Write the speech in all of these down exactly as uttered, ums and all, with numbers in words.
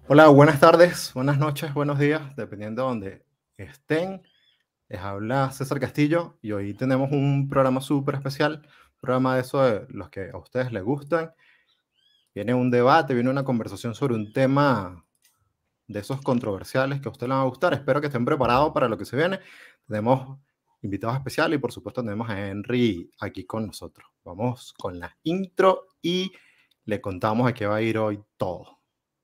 Hola, buenas tardes, buenas noches, buenos días, dependiendo de donde estén. Les habla César Castillo y hoy tenemos un programa súper especial, un programa de eso de los que a ustedes les gustan. Viene un debate, viene una conversación sobre un tema de esos controversiales que a ustedes les va a gustar. Espero que estén preparados para lo que se viene. Tenemos invitados especiales y por supuesto tenemos a Henry aquí con nosotros. Vamos con la intro y le contamos de qué va a ir hoy todo.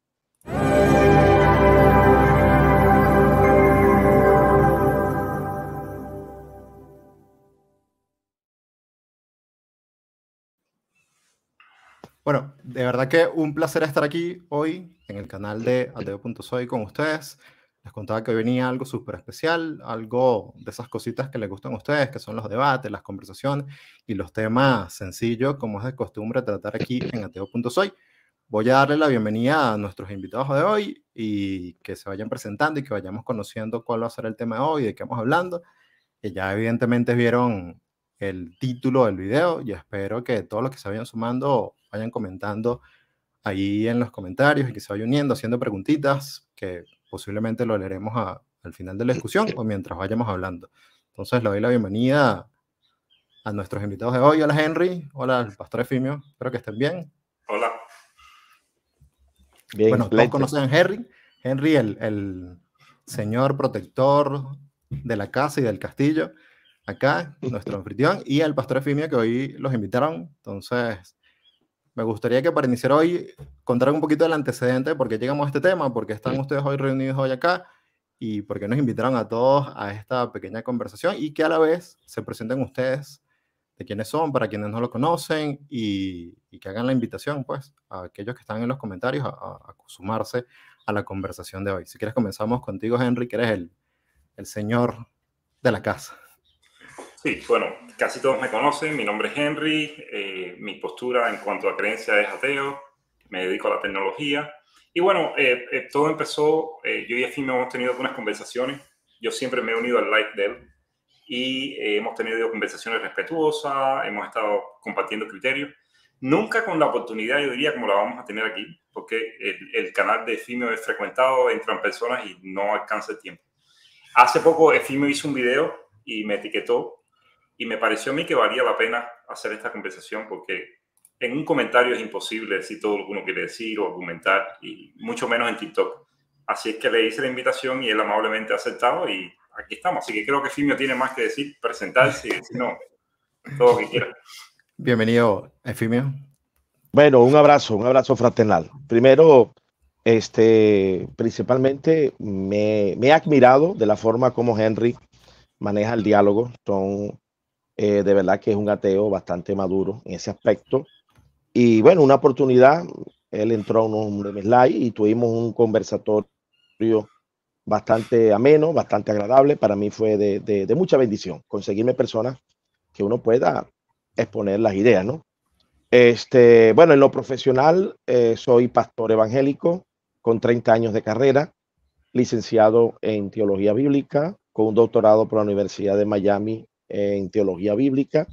Bueno, de verdad que un placer estar aquí hoy en el canal de ateo punto soy con ustedes. Les contaba que hoy venía algo súper especial, algo de esas cositas que les gustan a ustedes, que son los debates, las conversaciones y los temas sencillos, como es de costumbre tratar aquí en ateo punto soy. Voy a darle la bienvenida a nuestros invitados de hoy y que se vayan presentando y que vayamos conociendo cuál va a ser el tema de hoy, de qué vamos hablando. Que ya evidentemente vieron el título del video y espero que todos los que se vayan sumando vayan comentando ahí en los comentarios y que se vayan uniendo, haciendo preguntitas que posiblemente lo leeremos a, al final de la discusión o mientras vayamos hablando. Entonces le doy la bienvenida a nuestros invitados de hoy. Hola Henry, hola el pastor Efimio, espero que estén bien. Hola. Bien, bueno, todos conocen a Henry, Henry el, el señor protector de la casa y del castillo. Acá, nuestro anfitrión, y al pastor Efimio, que hoy los invitaron. Entonces, me gustaría que para iniciar hoy contaran un poquito del antecedente de por qué llegamos a este tema, por qué están ustedes hoy reunidos hoy acá, y por qué nos invitaron a todos a esta pequeña conversación, y que a la vez se presenten ustedes de quiénes son, para quienes no lo conocen, y, y que hagan la invitación, pues, a aquellos que están en los comentarios a, a, a sumarse a la conversación de hoy. Si quieres, comenzamos contigo, Henry, que eres el, el señor de la casa. Sí, bueno, casi todos me conocen. Mi nombre es Henry. Eh, mi postura en cuanto a creencia es ateo. Me dedico a la tecnología. Y bueno, eh, eh, todo empezó, eh, yo y Efimio hemos tenido algunas conversaciones. Yo siempre me he unido al live de él. Y eh, hemos tenido conversaciones respetuosas, hemos estado compartiendo criterios. Nunca con la oportunidad, yo diría, como la vamos a tener aquí, porque el, el canal de Efimio es frecuentado, entran personas y no alcanza el tiempo. Hace poco Efimio hizo un video y me etiquetó. Y me pareció a mí que valía la pena hacer esta conversación porque en un comentario es imposible decir todo lo que uno quiere decir o argumentar, y mucho menos en TikTok. Así es que le hice la invitación y él amablemente ha aceptado y aquí estamos. Así que creo que Efimio tiene más que decir, presentarse y decir no, todo lo que quiera. Bienvenido, Efimio. Bueno, un abrazo, un abrazo fraternal. Primero, este, principalmente me, me he admirado de la forma como Henry maneja el diálogo. Son eh, de verdad que es un ateo bastante maduro en ese aspecto. Y bueno, una oportunidad, él entró a uno de mis live y tuvimos un conversatorio bastante ameno, bastante agradable. Para mí fue de, de, de mucha bendición conseguirme personas que uno pueda exponer las ideas, ¿no? Este, bueno, en lo profesional, eh, soy pastor evangélico con treinta años de carrera, licenciado en teología bíblica, con un doctorado por la Universidad de Miami en teología bíblica.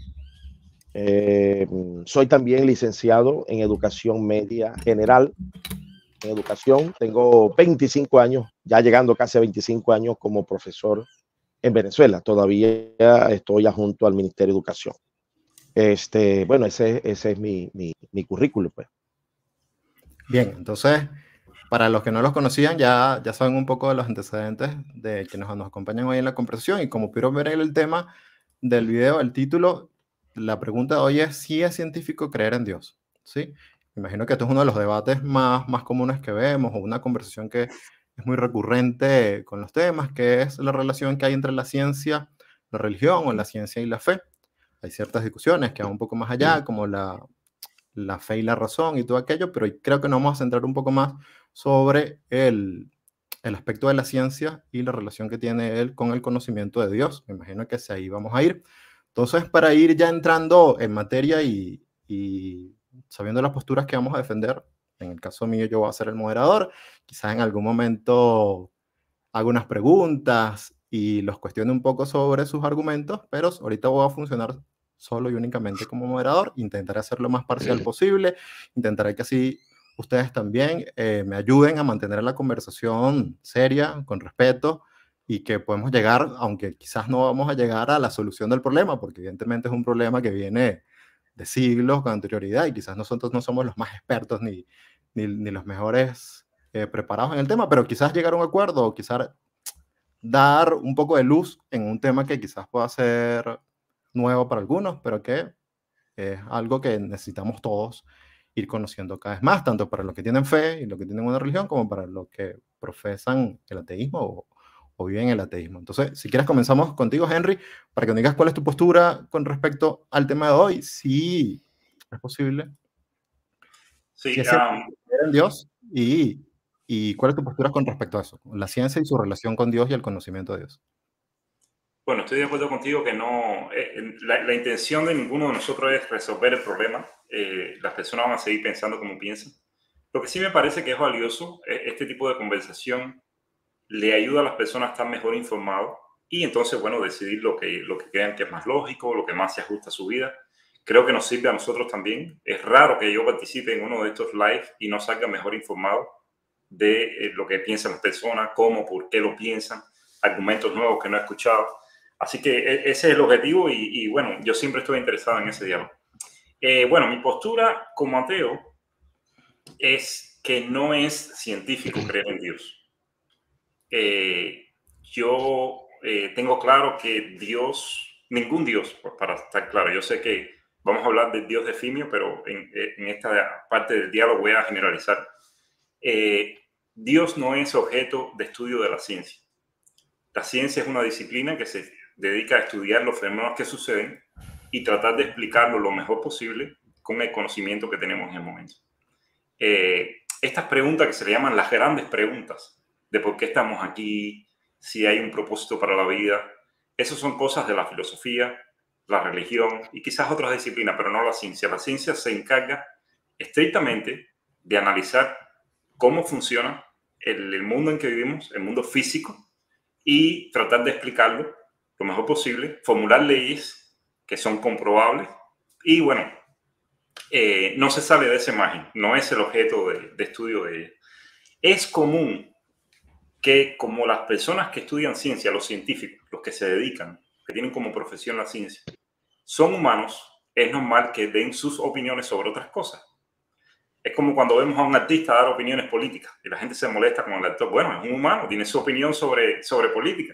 Eh, soy también licenciado en educación media general. En educación, tengo veinticinco años, ya llegando casi a veinticinco años como profesor en Venezuela. Todavía estoy junto al Ministerio de Educación. Este, bueno, ese, ese es mi, mi, mi currículum, pues. Bien, entonces, para los que no los conocían, ya, ya saben un poco de los antecedentes de quienes nos acompañan hoy en la conversación. Y como pudieron ver en el tema del video, el título, la pregunta de hoy es si es científico creer en Dios, ¿sí? Me imagino que esto es uno de los debates más, más comunes que vemos, o una conversación que es muy recurrente con los temas, que es la relación que hay entre la ciencia, la religión, o la ciencia y la fe. Hay ciertas discusiones que van un poco más allá, como la, la fe y la razón y todo aquello, pero creo que nos vamos a centrar un poco más sobre el, el aspecto de la ciencia y la relación que tiene él con el conocimiento de Dios. Me imagino que hacia ahí vamos a ir. Entonces, para ir ya entrando en materia y, y sabiendo las posturas que vamos a defender, en el caso mío yo voy a ser el moderador, quizás en algún momento hago unas preguntas y los cuestiono un poco sobre sus argumentos, pero ahorita voy a funcionar solo y únicamente como moderador. Intentaré hacer lo más parcial posible, intentaré que así ustedes también eh, me ayuden a mantener la conversación seria, con respeto, y que podemos llegar, aunque quizás no vamos a llegar a la solución del problema, porque evidentemente es un problema que viene de siglos con anterioridad y quizás nosotros no somos los más expertos ni, ni, ni los mejores eh, preparados en el tema, pero quizás llegar a un acuerdo o quizás dar un poco de luz en un tema que quizás pueda ser nuevo para algunos, pero que es algo que necesitamos todos ir conociendo cada vez más, tanto para los que tienen fe y los que tienen una religión, como para los que profesan el ateísmo o, o viven el ateísmo. Entonces, si quieres, comenzamos contigo, Henry, para que nos digas cuál es tu postura con respecto al tema de hoy, si es posible. Sí, si es um, creer en Dios y, y cuál es tu postura con respecto a eso, la ciencia y su relación con Dios y el conocimiento de Dios. Bueno, estoy de acuerdo contigo que no, eh, la, la intención de ninguno de nosotros es resolver el problema. Eh, las personas van a seguir pensando como piensan. Lo que sí me parece que es valioso, eh, este tipo de conversación le ayuda a las personas a estar mejor informados y entonces, bueno, decidir lo que, lo que crean que es más lógico, lo que más se ajusta a su vida. Creo que nos sirve a nosotros también. Es raro que yo participe en uno de estos live y no salga mejor informado de eh, lo que piensan las personas, cómo, por qué lo piensan, argumentos nuevos que no he escuchado. Así que ese es el objetivo y, y bueno, yo siempre estoy interesado en ese diálogo. Eh, bueno, mi postura como ateo es que no es científico creer en Dios. Eh, yo eh, tengo claro que Dios, ningún Dios, pues para estar claro, yo sé que vamos a hablar del Dios de Efimio, pero en, en esta parte del diálogo voy a generalizar. Eh, Dios no es objeto de estudio de la ciencia. La ciencia es una disciplina que se dedica a estudiar los fenómenos que suceden y tratar de explicarlo lo mejor posible con el conocimiento que tenemos en el momento. Eh, estas preguntas que se le llaman las grandes preguntas, de por qué estamos aquí, si hay un propósito para la vida, esas son cosas de la filosofía, la religión y quizás otras disciplinas, pero no la ciencia. La ciencia se encarga estrictamente de analizar cómo funciona el, el mundo en que vivimos, el mundo físico, y tratar de explicarlo lo mejor posible, formular leyes que son comprobables y, bueno, eh, no se sale de esa imagen, no es el objeto de, de estudio de ella. Es común que como las personas que estudian ciencia, los científicos, los que se dedican, que tienen como profesión la ciencia, son humanos, es normal que den sus opiniones sobre otras cosas. Es como cuando vemos a un artista dar opiniones políticas y la gente se molesta con el actor. Bueno, es un humano, tiene su opinión sobre, sobre política.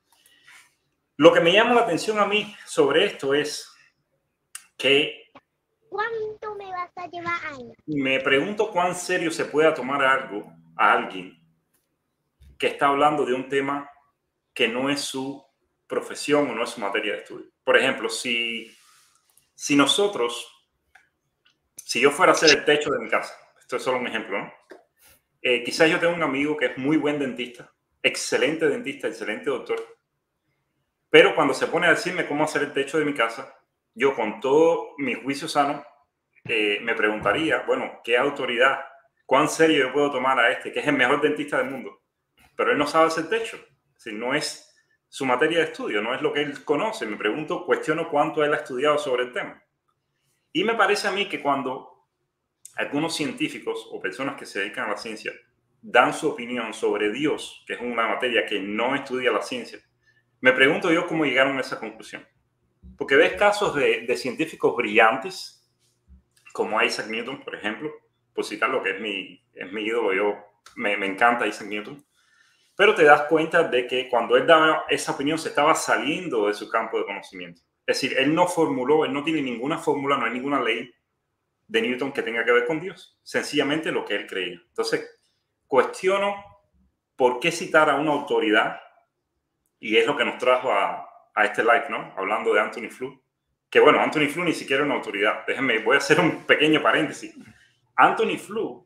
Lo que me llama la atención a mí sobre esto es que ¿cuánto me vas a llevar ahí? Me pregunto cuán serio se pueda tomar algo a alguien que está hablando de un tema que no es su profesión o no es su materia de estudio. Por ejemplo, si, si nosotros, si yo fuera a hacer el techo de mi casa, esto es solo un ejemplo, ¿no? Eh, quizás yo tengo un amigo que es muy buen dentista, excelente dentista, excelente doctor, pero cuando se pone a decirme cómo hacer el techo de mi casa, yo con todo mi juicio sano eh, me preguntaría, bueno, ¿qué autoridad, cuán serio yo puedo tomar a este, que es el mejor dentista del mundo? Pero él no sabe hacer techo, si no es su materia de estudio, no es lo que él conoce. Me pregunto, cuestiono cuánto él ha estudiado sobre el tema. Y me parece a mí que cuando algunos científicos o personas que se dedican a la ciencia dan su opinión sobre Dios, que es una materia que no estudia la ciencia, me pregunto yo cómo llegaron a esa conclusión. Porque ves casos de, de científicos brillantes, como Isaac Newton, por ejemplo, por citar lo que es mi, es mi ídolo, yo me, me encanta Isaac Newton, pero te das cuenta de que cuando él daba esa opinión se estaba saliendo de su campo de conocimiento. Es decir, él no formuló, él no tiene ninguna fórmula, no hay ninguna ley de Newton que tenga que ver con Dios, sencillamente lo que él creía. Entonces, cuestiono por qué citar a una autoridad, y es lo que nos trajo a, a este live, ¿no? Hablando de Anthony Flew, que bueno, Anthony Flew ni siquiera es una autoridad. Déjenme, voy a hacer un pequeño paréntesis. Anthony Flew,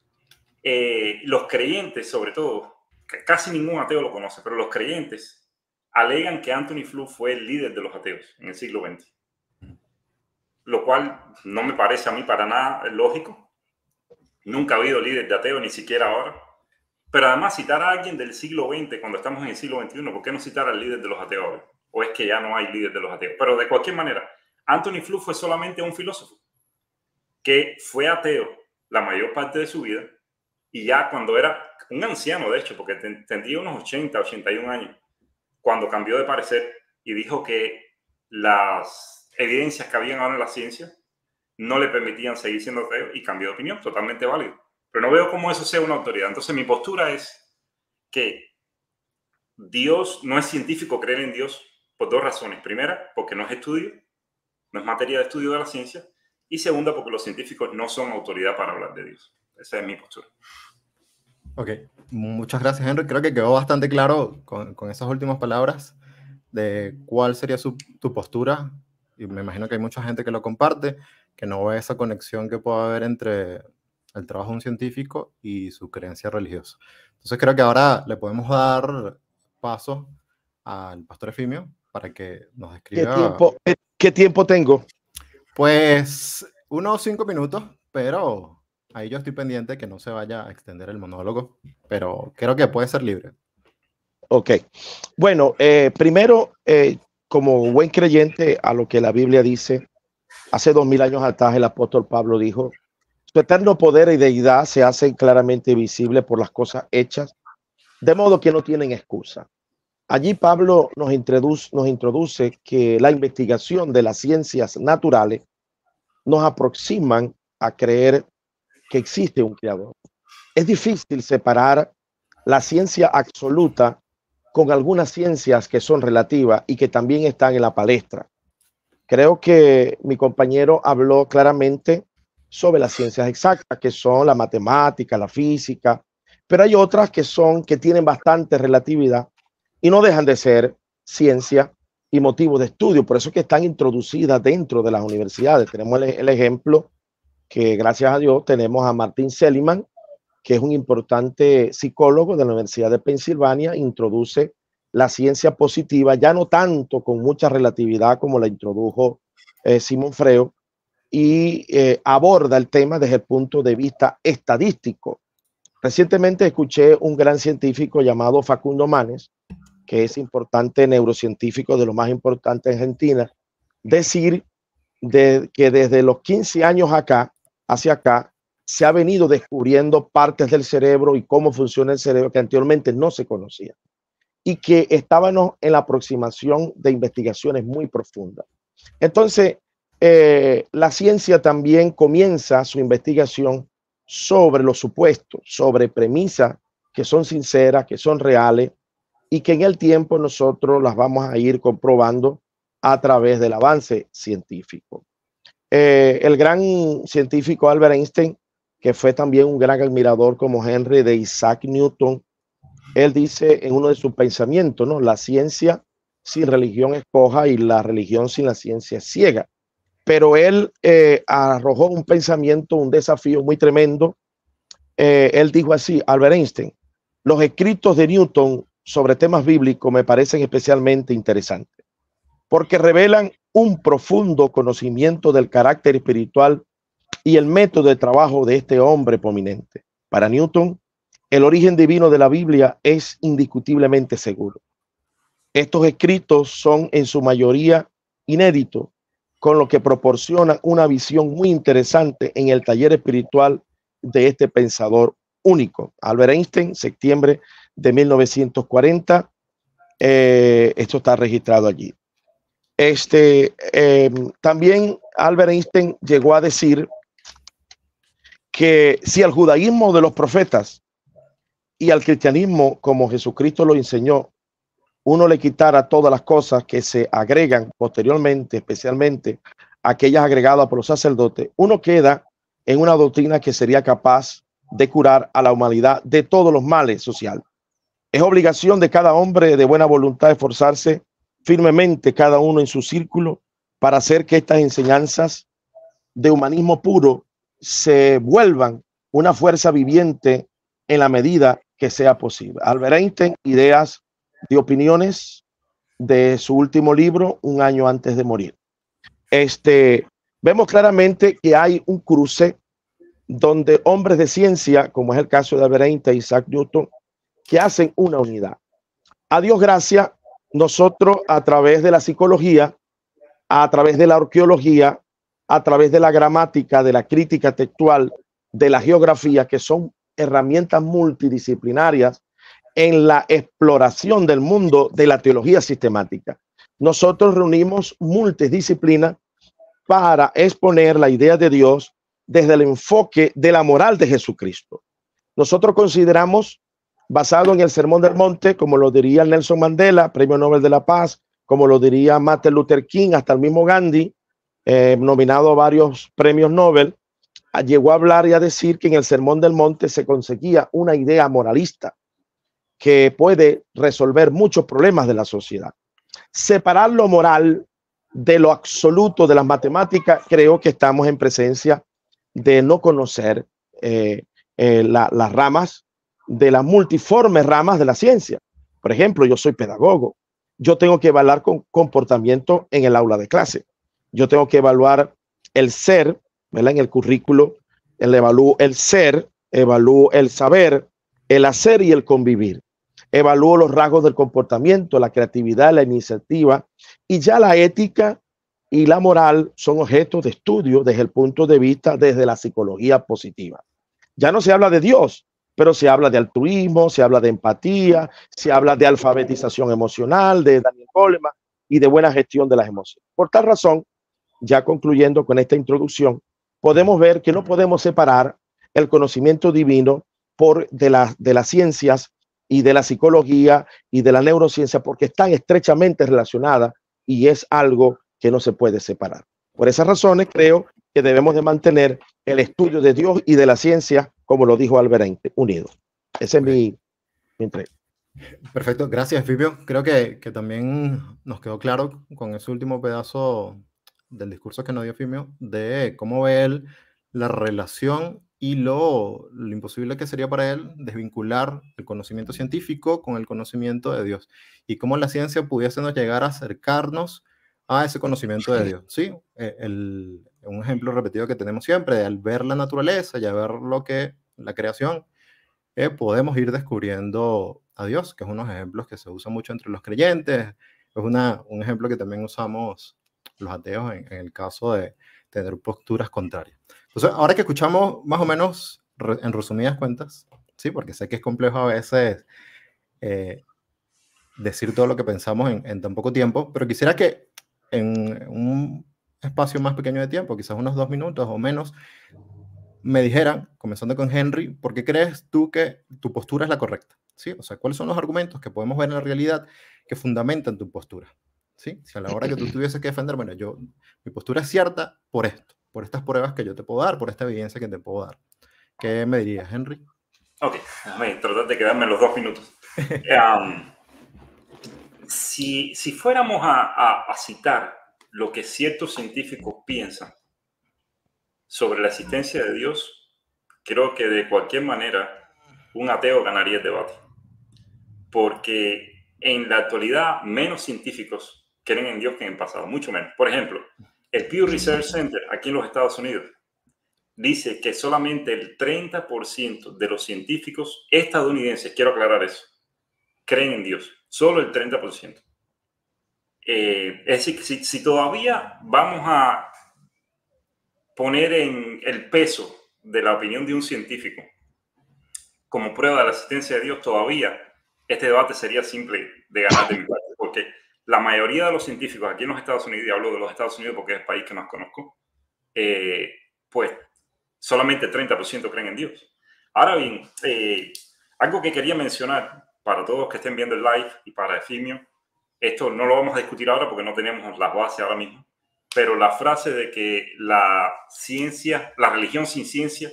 eh, los creyentes sobre todo, casi ningún ateo lo conoce, pero los creyentes alegan que Anthony Flew fue el líder de los ateos en el siglo veinte. Lo cual no me parece a mí para nada lógico. Nunca ha habido líder de ateo, ni siquiera ahora. Pero además citar a alguien del siglo veinte cuando estamos en el siglo veintiuno, ¿por qué no citar al líder de los ateos ahora? ¿O es que ya no hay líder de los ateos? Pero de cualquier manera, Anthony Flew fue solamente un filósofo que fue ateo la mayor parte de su vida, y ya cuando era un anciano, de hecho, porque tendría unos ochenta, ochenta y un años, cuando cambió de parecer y dijo que las evidencias que habían ahora en la ciencia no le permitían seguir siendo ateo, y cambió de opinión, totalmente válido. Pero no veo cómo eso sea una autoridad. Entonces mi postura es que Dios no es científico creer en Dios por dos razones. Primera, porque no es estudio, no es materia de estudio de la ciencia. Y segunda, porque los científicos no son autoridad para hablar de Dios. Esa es mi postura. Ok, muchas gracias, Henry. Creo que quedó bastante claro con, con esas últimas palabras de cuál sería su, tu postura. Y me imagino que hay mucha gente que lo comparte, que no ve esa conexión que puede haber entre el trabajo de un científico y su creencia religiosa. Entonces creo que ahora le podemos dar paso al pastor Efimio para que nos describa. ¿Qué tiempo, qué, qué tiempo tengo? Pues unos cinco minutos, pero ahí yo estoy pendiente que no se vaya a extender el monólogo, pero creo que puede ser libre. Ok. Bueno, eh, primero, eh, como buen creyente a lo que la Biblia dice, hace dos mil años atrás el apóstol Pablo dijo: su eterno poder y deidad se hacen claramente visibles por las cosas hechas, de modo que no tienen excusa. Allí Pablo nos introduce, nos introduce que la investigación de las ciencias naturales nos aproximan a creer que existe un creador. Es difícil separar la ciencia absoluta con algunas ciencias que son relativas y que también están en la palestra. Creo que mi compañero habló claramente sobre las ciencias exactas, que son la matemática, la física, pero hay otras que son, que tienen bastante relatividad y no dejan de ser ciencia y motivo de estudio. Por eso es que están introducidas dentro de las universidades. Tenemos el, el ejemplo que, gracias a Dios, tenemos a Martin Seligman, que es un importante psicólogo de la Universidad de Pensilvania. Introduce la ciencia positiva, ya no tanto con mucha relatividad como la introdujo eh, Simón Freud, y eh, aborda el tema desde el punto de vista estadístico. Recientemente escuché un gran científico llamado Facundo Manes, que es importante neurocientífico, de lo más importante en Argentina, decir de que desde los quince años acá, hacia acá, se ha venido descubriendo partes del cerebro y cómo funciona el cerebro que anteriormente no se conocía, y que estábamos en la aproximación de investigaciones muy profundas. Entonces, eh, la ciencia también comienza su investigación sobre los supuestos, sobre premisas que son sinceras, que son reales, y que en el tiempo nosotros las vamos a ir comprobando a través del avance científico. Eh, el gran científico Albert Einstein, que fue también un gran admirador como Henry de Isaac Newton, él dice en uno de sus pensamientos, ¿no? La ciencia sin religión es coja y la religión sin la ciencia es ciega. Pero él eh, arrojó un pensamiento, un desafío muy tremendo. Eh, él dijo así: Albert Einstein, los escritos de Newton sobre temas bíblicos me parecen especialmente interesantes, porque revelan un profundo conocimiento del carácter espiritual y el método de trabajo de este hombre prominente. Para Newton, el origen divino de la Biblia es indiscutiblemente seguro. Estos escritos son en su mayoría inéditos, con lo que proporciona una visión muy interesante en el taller espiritual de este pensador único. Albert Einstein, septiembre de mil novecientos cuarenta. Eh, esto está registrado allí. Este, eh, también Albert Einstein llegó a decir que si al judaísmo de los profetas y al cristianismo, como Jesucristo lo enseñó, uno le quitara todas las cosas que se agregan posteriormente, especialmente aquellas agregadas por los sacerdotes, uno queda en una doctrina que sería capaz de curar a la humanidad de todos los males sociales. Es obligación de cada hombre de buena voluntad esforzarse firmemente, cada uno en su círculo, para hacer que estas enseñanzas de humanismo puro se vuelvan una fuerza viviente en la medida que sea posible. Albert Einstein, Ideas de Opiniones, de su último libro, un año antes de morir. Este, vemos claramente que hay un cruce donde hombres de ciencia, como es el caso de Albert Einstein y Isaac Newton, que hacen una unidad. A Dios gracias, nosotros a través de la psicología, a través de la arqueología, a través de la gramática, de la crítica textual de la geografía, que son herramientas multidisciplinarias en la exploración del mundo de la teología sistemática. Nosotros reunimos multidisciplinas para exponer la idea de Dios desde el enfoque de la moral de Jesucristo. Nosotros consideramos, basado en el Sermón del Monte, como lo diría Nelson Mandela, Premio Nobel de la Paz, como lo diría Martin Luther King, hasta el mismo Gandhi, eh, nominado a varios premios Nobel, llegó a hablar y a decir que en el Sermón del Monte se conseguía una idea moralista que puede resolver muchos problemas de la sociedad. Separar lo moral de lo absoluto de las matemáticas, creo que estamos en presencia de no conocer eh, eh, la, las ramas de las multiformes ramas de la ciencia. Por ejemplo, yo soy pedagogo. Yo tengo que evaluar con comportamiento en el aula de clase. Yo tengo que evaluar el ser, ¿verdad? En el currículo, el evalúo el ser, evalúo el saber, el hacer y el convivir. Evalúo los rasgos del comportamiento, la creatividad, la iniciativa, y ya la ética y la moral son objetos de estudio desde el punto de vista desde la psicología positiva. Ya no se habla de Dios, pero se habla de altruismo, se habla de empatía, se habla de alfabetización emocional, de Daniel Goleman y de buena gestión de las emociones. Por tal razón, ya concluyendo con esta introducción, podemos ver que no podemos separar el conocimiento divino por de, la, de las ciencias y de la psicología y de la neurociencia, porque están estrechamente relacionadas y es algo que no se puede separar. Por esas razones creo que debemos de mantener el estudio de Dios y de la ciencia, como lo dijo Albert Einstein, unido. Ese es mi, mi entrega. Perfecto, gracias, Fibio. Creo que, que también nos quedó claro con ese último pedazo del discurso que nos dio Fibio, de cómo ve él la relación y lo, lo imposible que sería para él desvincular el conocimiento científico con el conocimiento de Dios, y cómo la ciencia pudiésemos llegar a acercarnos a ese conocimiento de Dios. Sí, el, un ejemplo repetido que tenemos siempre, al ver la naturaleza y a ver lo que la creación, eh, podemos ir descubriendo a Dios, que es unos ejemplos que se usan mucho entre los creyentes. Es una, un ejemplo que también usamos los ateos en, en el caso de tener posturas contrarias. Entonces, ahora que escuchamos más o menos re, en resumidas cuentas, sí, porque sé que es complejo a veces eh, decir todo lo que pensamos en, en tan poco tiempo, pero quisiera que en un espacio más pequeño de tiempo, quizás unos dos minutos o menos, me dijeran, comenzando con Henry, ¿por qué crees tú que tu postura es la correcta? ¿Sí? O sea, ¿cuáles son los argumentos que podemos ver en la realidad que fundamentan tu postura? ¿Sí? Si a la hora que tú tuvieses que defender, bueno, yo, mi postura es cierta por esto, por estas pruebas que yo te puedo dar, por esta evidencia que te puedo dar. ¿Qué me dirías, Henry? Ok, déjame tratar de quedarme los dos minutos. um, si, si fuéramos a, a, a citar lo que ciertos científicos piensan sobre la existencia de Dios, creo que de cualquier manera un ateo ganaría el debate. Porque en la actualidad menos científicos creen en Dios que en el pasado, mucho menos. Por ejemplo, el Pew Research Center aquí en los Estados Unidos dice que solamente el treinta por ciento de los científicos estadounidenses, quiero aclarar eso, creen en Dios. Solo el treinta por ciento. Eh, es decir, si, si todavía vamos a poner en el peso de la opinión de un científico como prueba de la existencia de Dios, todavía este debate sería simple de ganar de mi parte, porque la mayoría de los científicos aquí en los Estados Unidos, y hablo de los Estados Unidos porque es el país que más conozco, eh, pues solamente el treinta por ciento creen en Dios. Ahora bien, eh, algo que quería mencionar para todos los que estén viendo el live y para Efimio, esto no lo vamos a discutir ahora porque no tenemos las bases ahora mismo, pero la frase de que la ciencia, la religión sin ciencia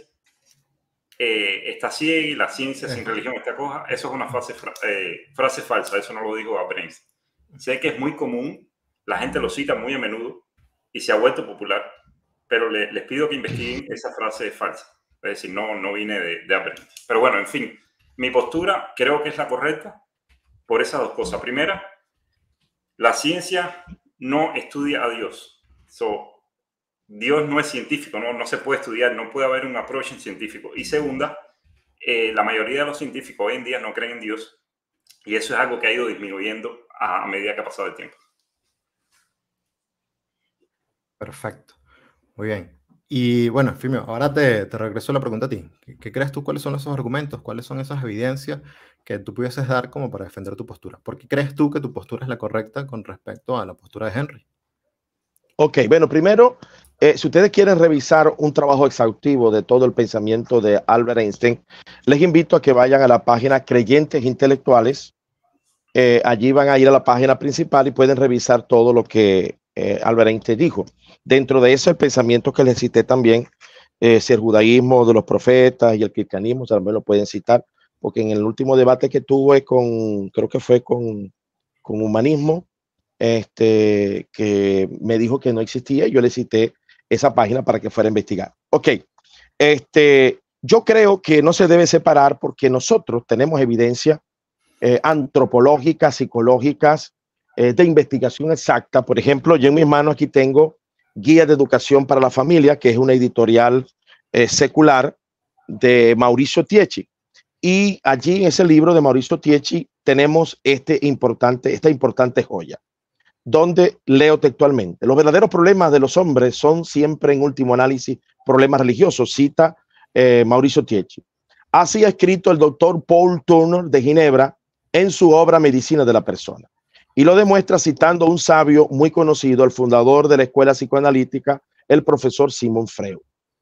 eh, está ciega y la ciencia sin religión está coja, eso es una frase, eh, frase falsa, eso no lo dijo Albert Einstein. Sé que es muy común, la gente lo cita muy a menudo y se ha vuelto popular, pero le, les pido que investiguen esa frase falsa, es decir, no, no vine de, de Albert Einstein. Pero bueno, en fin, mi postura creo que es la correcta por esas dos cosas. Primera, la ciencia no estudia a Dios. So, Dios no es científico, no, no se puede estudiar, no puede haber un approach científico. Y segunda, eh, la mayoría de los científicos hoy en día no creen en Dios y eso es algo que ha ido disminuyendo a, a medida que ha pasado el tiempo. Perfecto. Muy bien. Y bueno, Efimio, ahora te, te regreso la pregunta a ti. ¿Qué, qué crees tú? ¿Cuáles son esos argumentos? ¿Cuáles son esas evidencias que tú pudieses dar como para defender tu postura? ¿Por qué crees tú que tu postura es la correcta con respecto a la postura de Henry? Ok, bueno, primero, eh, si ustedes quieren revisar un trabajo exhaustivo de todo el pensamiento de Albert Einstein, les invito a que vayan a la página Creyentes Intelectuales. Eh, allí van a ir a la página principal y pueden revisar todo lo que eh, Albert Einstein dijo. Dentro de eso, el pensamiento que les cité también, eh, si el judaísmo de los profetas y el cristianismo, también lo pueden citar, porque en el último debate que tuve con, creo que fue con, con Humanismo, este, que me dijo que no existía, yo le cité esa página para que fuera a investigar. Ok, este, yo creo que no se debe separar porque nosotros tenemos evidencia eh, antropológicas, psicológicas, eh, de investigación exacta. Por ejemplo, yo en mis manos aquí tengo Guía de Educación para la Familia, que es una editorial eh, secular de Mauricio Tieci. Y allí en ese libro de Mauricio Tieci tenemos este importante, esta importante joya, donde leo textualmente: los verdaderos problemas de los hombres son siempre, en último análisis, problemas religiosos. Cita eh, Mauricio Tieci. Así ha escrito el doctor Paul Turner de Ginebra en su obra Medicina de la Persona. Y lo demuestra citando a un sabio muy conocido, el fundador de la escuela psicoanalítica, el profesor Sigmund Freud.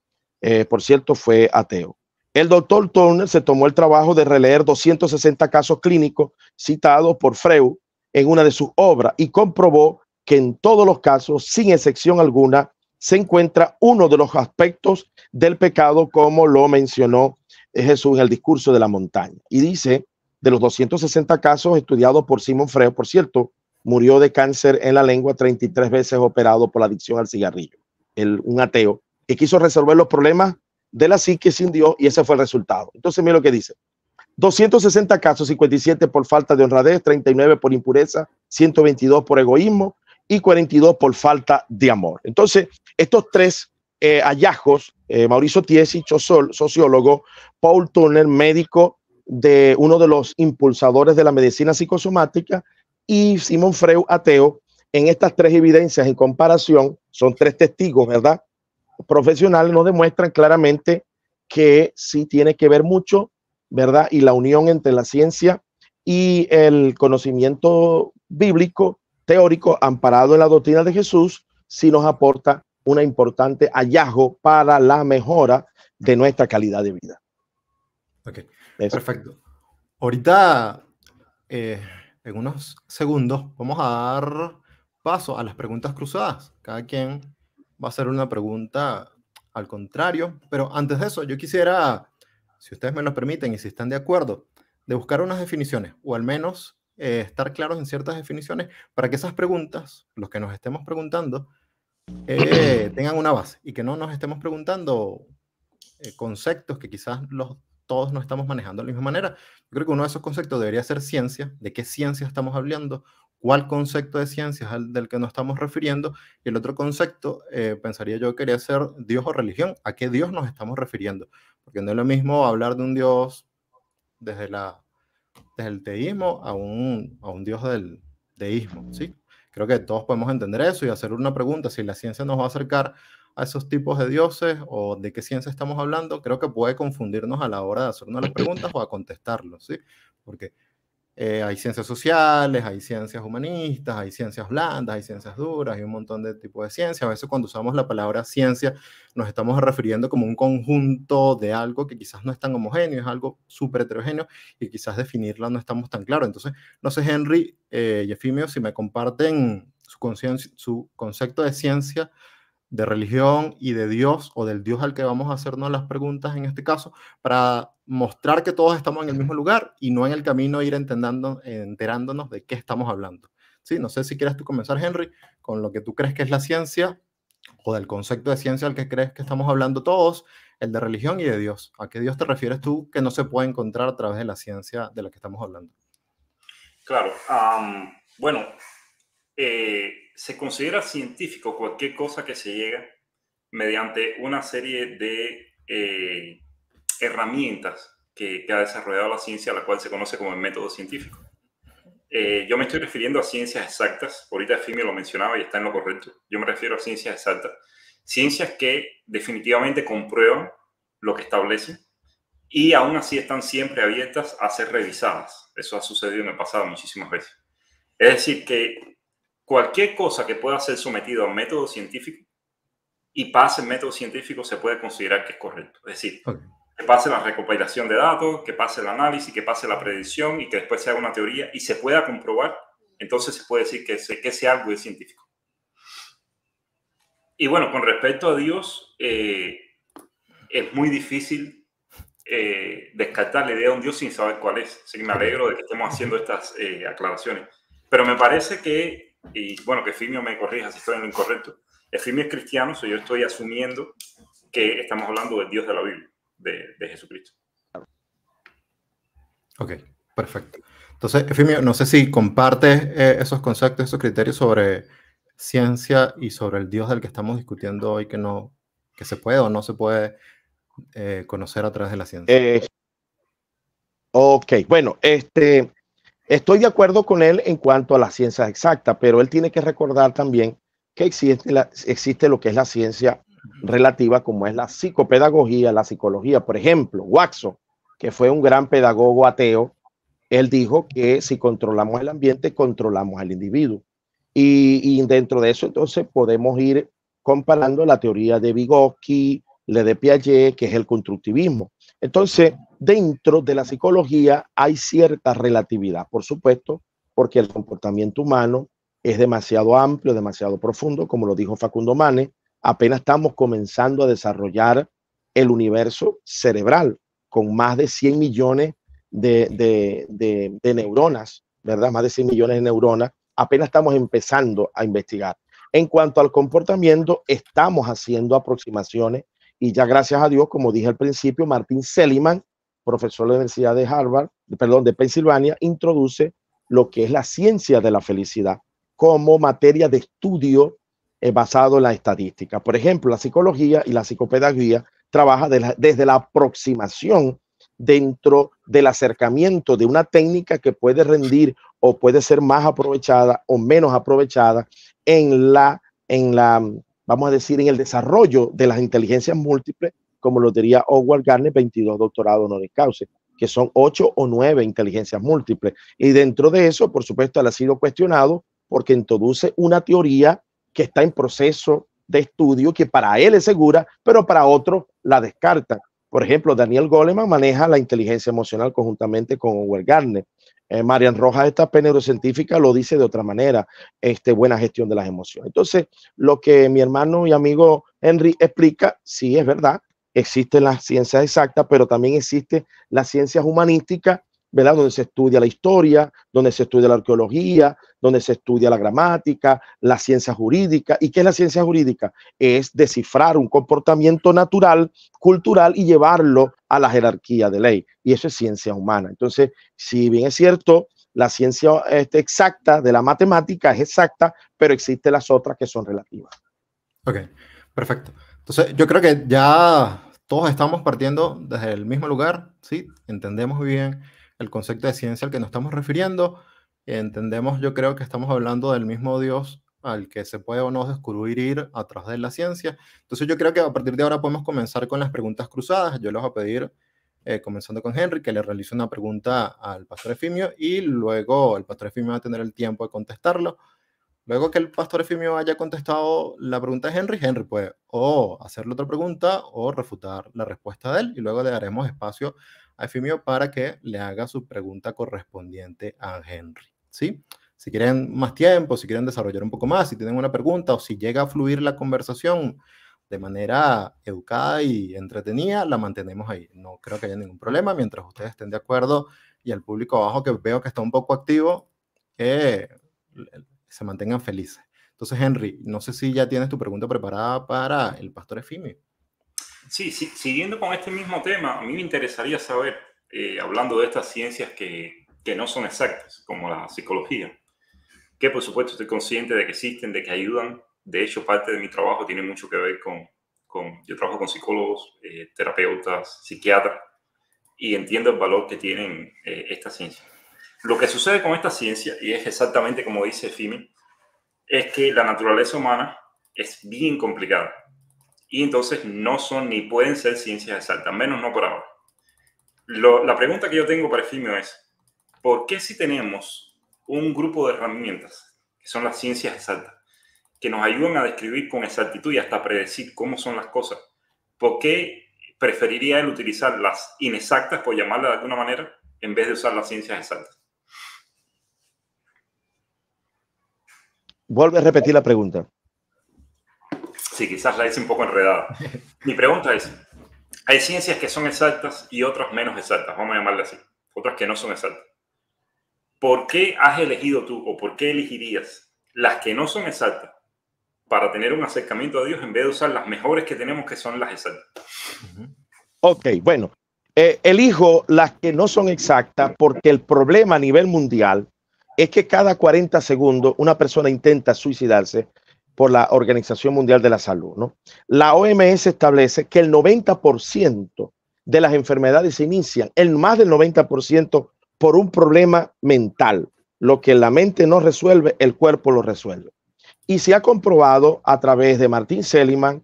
Eh, por cierto, fue ateo. El doctor Turner se tomó el trabajo de releer doscientos sesenta casos clínicos citados por Freud en una de sus obras y comprobó que en todos los casos, sin excepción alguna, se encuentra uno de los aspectos del pecado, como lo mencionó Jesús en el discurso de la montaña. Y dice, de los doscientos sesenta casos estudiados por Sigmund Freud, por cierto, murió de cáncer en la lengua, treinta y tres veces operado por la adicción al cigarrillo. El, un ateo que quiso resolver los problemas de la psique sin Dios, y ese fue el resultado. Entonces, mira lo que dice: doscientos sesenta casos, cincuenta y siete por falta de honradez, treinta y nueve por impureza, ciento veintidós por egoísmo y cuarenta y dos por falta de amor. Entonces, estos tres eh, hallazgos, eh, Mauricio Tieci, sociólogo, Paul Turner, médico, de uno de los impulsadores de la medicina psicosomática, y Sigmund Freud, ateo, en estas tres evidencias en comparación, son tres testigos, ¿verdad?, profesionales, nos demuestran claramente que sí tiene que ver mucho, ¿verdad?, y la unión entre la ciencia y el conocimiento bíblico, teórico, amparado en la doctrina de Jesús, sí nos aporta una importante hallazgo para la mejora de nuestra calidad de vida. Ok, eso. Perfecto. Ahorita, eh, en unos segundos, vamos a dar paso a las preguntas cruzadas. Cada quien va a hacer una pregunta al contrario, pero antes de eso, yo quisiera, si ustedes me lo permiten y si están de acuerdo, de buscar unas definiciones, o al menos eh, estar claros en ciertas definiciones, para que esas preguntas, los que nos estemos preguntando, eh, tengan una base y que no nos estemos preguntando eh, conceptos que quizás los, todos no estamos manejando de la misma manera. Yo creo que uno de esos conceptos debería ser ciencia, de qué ciencia estamos hablando, cuál concepto de ciencia es el del que nos estamos refiriendo, y el otro concepto, eh, pensaría yo, quería ser Dios o religión, a qué Dios nos estamos refiriendo, porque no es lo mismo hablar de un Dios desde, la, desde el teísmo a un, a un Dios del deísmo, ¿sí? Creo que todos podemos entender eso y hacer una pregunta: si la ciencia nos va a acercar a esos tipos de dioses o de qué ciencia estamos hablando. Creo que puede confundirnos a la hora de hacernos las preguntas o a contestarlos, ¿sí? Porque eh, hay ciencias sociales, hay ciencias humanistas, hay ciencias blandas, hay ciencias duras, hay un montón de tipos de ciencias. A veces cuando usamos la palabra ciencia nos estamos refiriendo como un conjunto de algo que quizás no es tan homogéneo, es algo súper heterogéneo y quizás definirla no estamos tan claros. Entonces, no sé, Henry eh, y Efimio, si me comparten su, su concepto de ciencia, de religión y de Dios, o del Dios al que vamos a hacernos las preguntas en este caso, para mostrar que todos estamos en el mismo lugar y no en el camino ir entendiendo, enterándonos de qué estamos hablando. Sí, no sé si quieres tú comenzar, Henry, con lo que tú crees que es la ciencia, o del concepto de ciencia al que crees que estamos hablando todos, el de religión y de Dios. ¿A qué Dios te refieres tú que no se puede encontrar a través de la ciencia de la que estamos hablando? Claro, um, bueno, eh, se considera científico cualquier cosa que se llega mediante una serie de eh, herramientas que, que ha desarrollado la ciencia, la cual se conoce como el método científico. Eh, yo me estoy refiriendo a ciencias exactas. Ahorita Efimio lo mencionaba y está en lo correcto. Yo me refiero a ciencias exactas. ciencias que definitivamente comprueban lo que establecen y aún así están siempre abiertas a ser revisadas. Eso ha sucedido en el pasado muchísimas veces. Es decir, que cualquier cosa que pueda ser sometida a un método científico y pase el método científico se puede considerar que es correcto. Es decir, okay. que pase la recopilación de datos, que pase el análisis, que pase la predicción y que después se haga una teoría y se pueda comprobar, entonces se puede decir que ese, que ese algo es científico. Y bueno, con respecto a Dios, eh, es muy difícil eh, descartar la idea de un Dios sin saber cuál es. Así que me alegro de que estemos haciendo estas eh, aclaraciones. Pero me parece que, y bueno, que Efimio me corrija si estoy en lo incorrecto, Efimio es cristiano, so yo estoy asumiendo que estamos hablando del Dios de la Biblia, de, de Jesucristo. Ok, perfecto. Entonces, Efimio, no sé si compartes eh, esos conceptos, esos criterios sobre ciencia y sobre el Dios del que estamos discutiendo hoy, que, no, que se puede o no se puede eh, conocer a través de la ciencia. Eh, ok, bueno, este, estoy de acuerdo con él en cuanto a la ciencia exacta, pero él tiene que recordar también que existe, la, existe lo que es la ciencia relativa, como es la psicopedagogía, la psicología. Por ejemplo, Watson, que fue un gran pedagogo ateo, él dijo que si controlamos el ambiente, controlamos al individuo. Y, y dentro de eso, entonces, podemos ir comparando la teoría de Vygotsky, la de Piaget, que es el constructivismo. Entonces, dentro de la psicología hay cierta relatividad, por supuesto, porque el comportamiento humano es demasiado amplio, demasiado profundo, como lo dijo Facundo Manes. Apenas estamos comenzando a desarrollar el universo cerebral con más de cien millones de, de, de, de neuronas, ¿verdad? Más de cien millones de neuronas. Apenas estamos empezando a investigar. En cuanto al comportamiento, estamos haciendo aproximaciones y ya gracias a Dios, como dije al principio, Martin Seligman, profesor de la Universidad de Harvard, perdón, de Pensilvania, introduce lo que es la ciencia de la felicidad como materia de estudio eh, basado en la estadística. Por ejemplo, la psicología y la psicopedagogía trabaja de la, desde la aproximación dentro del acercamiento de una técnica que puede rendir o puede ser más aprovechada o menos aprovechada en la, en la, vamos a decir, en el desarrollo de las inteligencias múltiples, como lo diría Howard Gardner, veintidós doctorados honoris causa, que son ocho o nueve inteligencias múltiples. Y dentro de eso, por supuesto, él ha sido cuestionado porque introduce una teoría que está en proceso de estudio, que para él es segura, pero para otros la descarta. Por ejemplo, Daniel Goleman maneja la inteligencia emocional conjuntamente con Howard Gardner. Eh, Marian Rojas, esta neurocientífica, lo dice de otra manera, este, buena gestión de las emociones. Entonces, lo que mi hermano y amigo Henry explica, sí es verdad, existen las ciencias exactas, pero también existen las ciencias humanísticas, ¿verdad? Donde se estudia la historia, donde se estudia la arqueología, donde se estudia la gramática, la ciencia jurídica. ¿Y qué es la ciencia jurídica? Es descifrar un comportamiento natural, cultural y llevarlo a la jerarquía de ley. Y eso es ciencia humana. Entonces, si bien es cierto, la ciencia este, exacta de la matemática es exacta, pero existen las otras que son relativas. Ok, perfecto. Entonces, yo creo que ya todos estamos partiendo desde el mismo lugar, ¿sí? Entendemos bien el concepto de ciencia al que nos estamos refiriendo. Entendemos, yo creo que estamos hablando del mismo Dios al que se puede o no descubrir a través de la ciencia. Entonces yo creo que a partir de ahora podemos comenzar con las preguntas cruzadas. Yo les voy a pedir, eh, comenzando con Henry, que le realice una pregunta al pastor Efimio y luego el pastor Efimio va a tener el tiempo de contestarlo. Luego que el pastor Efimio haya contestado la pregunta de Henry, Henry puede o hacerle otra pregunta o refutar la respuesta de él y luego le daremos espacio a Efimio para que le haga su pregunta correspondiente a Henry, ¿sí? Si quieren más tiempo, si quieren desarrollar un poco más, si tienen una pregunta o si llega a fluir la conversación de manera educada y entretenida, la mantenemos ahí. No creo que haya ningún problema mientras ustedes estén de acuerdo y el público abajo que veo que está un poco activo, que se mantengan felices. Entonces, Henry, no sé si ya tienes tu pregunta preparada para el pastor Efimio. Sí, sí, siguiendo con este mismo tema, a mí me interesaría saber, eh, hablando de estas ciencias que, que no son exactas, como la psicología, que por supuesto estoy consciente de que existen, de que ayudan. De hecho, parte de mi trabajo tiene mucho que ver con, con yo trabajo con psicólogos, eh, terapeutas, psiquiatras, y entiendo el valor que tienen eh, estas ciencias. Lo que sucede con esta ciencia, y es exactamente como dice Efimio, es que la naturaleza humana es bien complicada. y entonces no son ni pueden ser ciencias exactas, menos no por ahora. Lo, la pregunta que yo tengo para Efimio es, ¿por qué si tenemos un grupo de herramientas, que son las ciencias exactas, que nos ayudan a describir con exactitud y hasta predecir cómo son las cosas, por qué preferiría él utilizar las inexactas, por llamarlas de alguna manera, en vez de usar las ciencias exactas? Vuelve a repetir la pregunta. Sí, quizás la hice un poco enredada. Mi pregunta es, hay ciencias que son exactas y otras menos exactas, vamos a llamarle así, otras que no son exactas. ¿Por qué has elegido tú o por qué elegirías las que no son exactas para tener un acercamiento a Dios en vez de usar las mejores que tenemos, que son las exactas? Ok, bueno, eh, elijo las que no son exactas porque el problema a nivel mundial es que cada cuarenta segundos una persona intenta suicidarse por la Organización Mundial de la Salud, ¿no? La O M S establece que el noventa por ciento de las enfermedades se inician, el más del noventa por ciento, por un problema mental. Lo que la mente no resuelve, el cuerpo lo resuelve. Y se ha comprobado a través de Martin Seligman,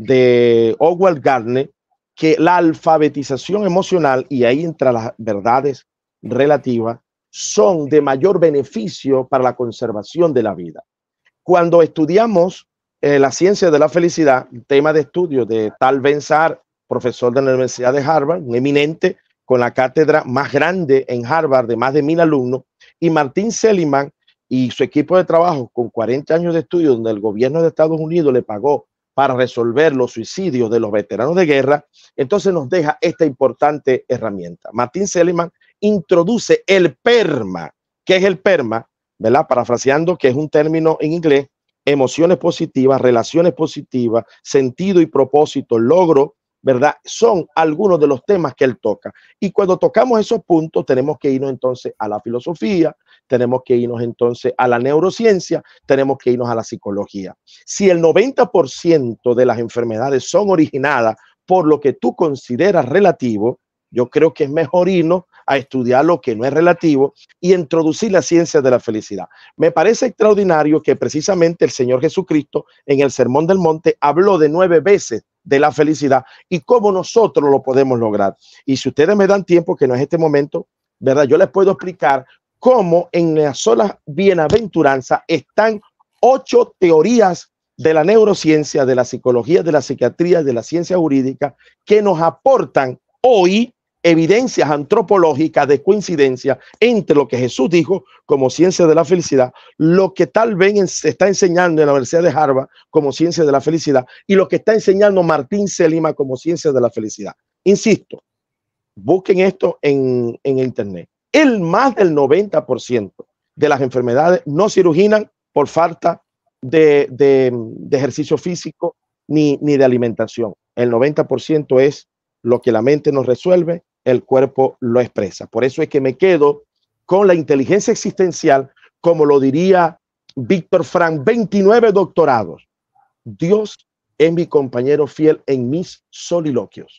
de Howard Gardner, que la alfabetización emocional, y ahí entra las verdades relativas, son de mayor beneficio para la conservación de la vida. Cuando estudiamos eh, la ciencia de la felicidad, tema de estudio de Tal Ben-Shahar, profesor de la Universidad de Harvard, un eminente con la cátedra más grande en Harvard de más de mil alumnos, y Martin Seligman y su equipo de trabajo con cuarenta años de estudio, donde el gobierno de Estados Unidos le pagó para resolver los suicidios de los veteranos de guerra, entonces nos deja esta importante herramienta. Martin Seligman introduce el PERMA. ¿Qué es el PERMA? ¿Verdad? Parafraseando, que es un término en inglés: emociones positivas, relaciones positivas, sentido y propósito, logro, ¿verdad? Son algunos de los temas que él toca. Y cuando tocamos esos puntos, tenemos que irnos entonces a la filosofía, tenemos que irnos entonces a la neurociencia, tenemos que irnos a la psicología. Si el noventa por ciento de las enfermedades son originadas por lo que tú consideras relativo, yo creo que es mejor irnos a estudiar lo que no es relativo y introducir la ciencia de la felicidad. Me parece extraordinario que precisamente el Señor Jesucristo en el Sermón del Monte habló de nueve veces de la felicidad y cómo nosotros lo podemos lograr. Y si ustedes me dan tiempo, que no es este momento, ¿verdad? Yo les puedo explicar cómo en la sola bienaventuranza están ocho teorías de la neurociencia, de la psicología, de la psiquiatría, de la ciencia jurídica, que nos aportan hoy evidencias antropológicas de coincidencia entre lo que Jesús dijo como ciencia de la felicidad, lo que tal vez se está enseñando en la Universidad de Harvard como ciencia de la felicidad y lo que está enseñando Martin Seligman como ciencia de la felicidad. Insisto, busquen esto en, en internet. El más del noventa por ciento de las enfermedades no se originan por falta de, de, de ejercicio físico ni, ni de alimentación. El noventa por ciento es lo que la mente nos resuelve, el cuerpo lo expresa. Por eso es que me quedo con la inteligencia existencial, como lo diría Víctor Frank, veintinueve doctorados. Dios es mi compañero fiel en mis soliloquios.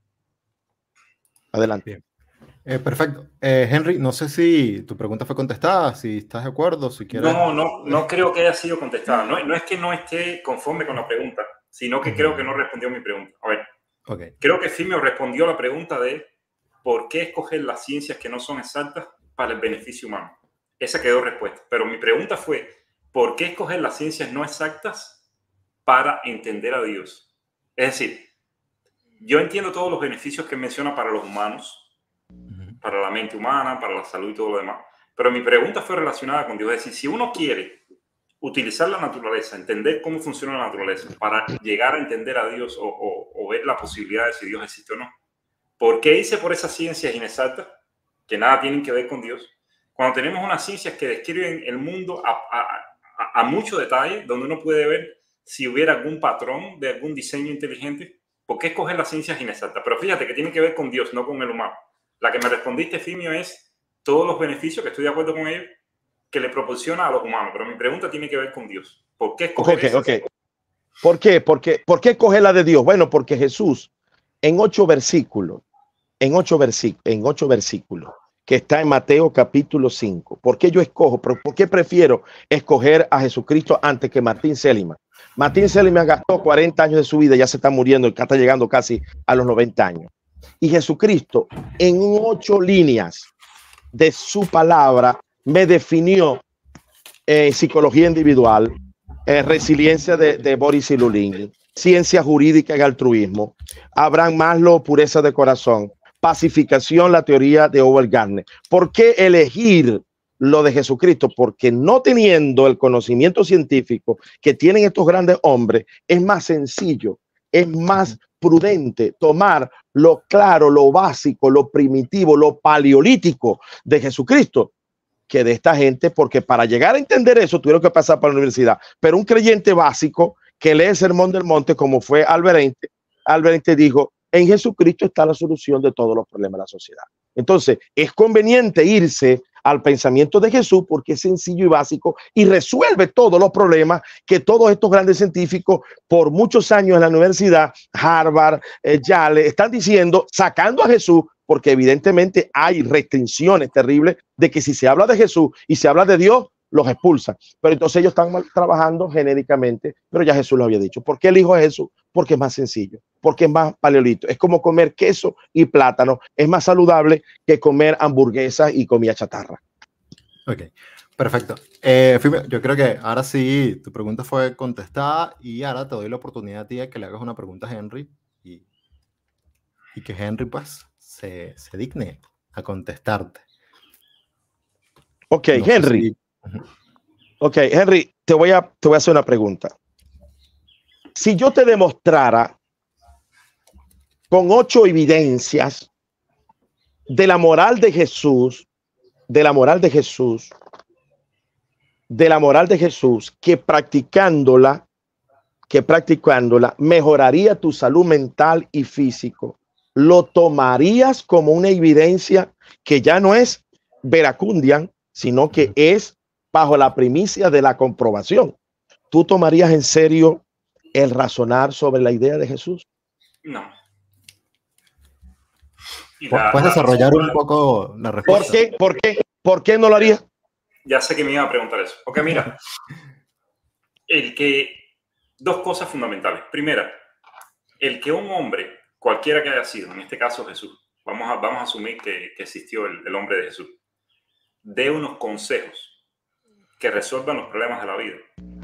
Adelante. Bien. Eh, perfecto. Eh, Henry, no sé si tu pregunta fue contestada, si estás de acuerdo, si quieres... No, no, no creo que haya sido contestada. No, no es que no esté conforme con la pregunta, sino que creo que no respondió mi pregunta. A ver, okay. Creo que Efimio respondió la pregunta de ¿por qué escoger las ciencias que no son exactas para el beneficio humano? Esa quedó respuesta. Pero mi pregunta fue, ¿por qué escoger las ciencias no exactas para entender a Dios? Es decir, yo entiendo todos los beneficios que menciona para los humanos, para la mente humana, para la salud y todo lo demás. Pero mi pregunta fue relacionada con Dios. Es decir, si uno quiere utilizar la naturaleza, entender cómo funciona la naturaleza para llegar a entender a Dios o, o, o ver la posibilidad de si Dios existe o no, ¿por qué irse por esas ciencias inexactas que nada tienen que ver con Dios? Cuando tenemos unas ciencias que describen el mundo a, a, a, a mucho detalle, donde uno puede ver si hubiera algún patrón de algún diseño inteligente, ¿por qué escoger las ciencias inexactas? Pero fíjate que tiene que ver con Dios, no con el humano. La que me respondiste, Efimio, es todos los beneficios, que estoy de acuerdo con ellos, que le proporciona a los humanos. Pero mi pregunta tiene que ver con Dios. ¿Por qué escoger okay, esas? Okay. ¿Por qué? ¿Por qué? ¿Por qué escoger la de Dios? Bueno, porque Jesús en ocho versículos, en ocho, versículos, en ocho versículos, que está en Mateo capítulo cinco. ¿Por qué yo escojo? ¿Por qué prefiero escoger a Jesucristo antes que Martín Seligman? Martín Seligman gastó cuarenta años de su vida, ya se está muriendo, está llegando casi a los noventa años. Y Jesucristo, en ocho líneas de su palabra, me definió eh, psicología individual, eh, resiliencia de, de Boris Cyrulnik, ciencia jurídica y altruismo, Abraham Maslow, pureza de corazón, pacificación, la teoría de Howard Gardner. ¿Por qué elegir lo de Jesucristo? Porque no teniendo el conocimiento científico que tienen estos grandes hombres, es más sencillo, es más prudente tomar lo claro, lo básico, lo primitivo, lo paleolítico de Jesucristo que de esta gente, porque para llegar a entender eso tuvieron que pasar por la universidad. Pero un creyente básico que lee el Sermón del Monte, como fue Albert Einstein, Albert Einstein dijo, en Jesucristo está la solución de todos los problemas de la sociedad. Entonces, es conveniente irse al pensamiento de Jesús porque es sencillo y básico y resuelve todos los problemas que todos estos grandes científicos por muchos años en la universidad, Harvard, eh, Yale, están diciendo, sacando a Jesús, porque evidentemente hay restricciones terribles de que si se habla de Jesús y se habla de Dios, los expulsan. Pero entonces ellos están trabajando genéricamente, pero ya Jesús lo había dicho. ¿Por qué elijo a Jesús? Porque es más sencillo, porque es más paleolito. Es como comer queso y plátano. Es más saludable que comer hamburguesas y comida chatarra. Ok, perfecto. Eh, yo creo que ahora sí tu pregunta fue contestada y ahora te doy la oportunidad a ti de que le hagas una pregunta a Henry y, y que Henry pues se, se digne a contestarte. Ok, no Henry. Si... Ok, Henry, te voy, a, te voy a hacer una pregunta. Si yo te demostrara con ocho evidencias de la moral de Jesús, de la moral de Jesús, de la moral de Jesús, que practicándola, que practicándola mejoraría tu salud mental y físico, ¿lo tomarías como una evidencia que ya no es veracundian, sino que es bajo la primicia de la comprobación? ¿Tú tomarías en serio el razonar sobre la idea de Jesús? No. La, ¿Puedes desarrollar la, un poco la respuesta? ¿Por qué? ¿Por qué? ¿Por qué no lo harías? Ya sé que me iba a preguntar eso. Porque mira, el que dos cosas fundamentales. Primera, el que un hombre, cualquiera que haya sido, en este caso Jesús, vamos a, vamos a asumir que, que existió el, el hombre de Jesús, dé unos consejos que resuelvan los problemas de la vida,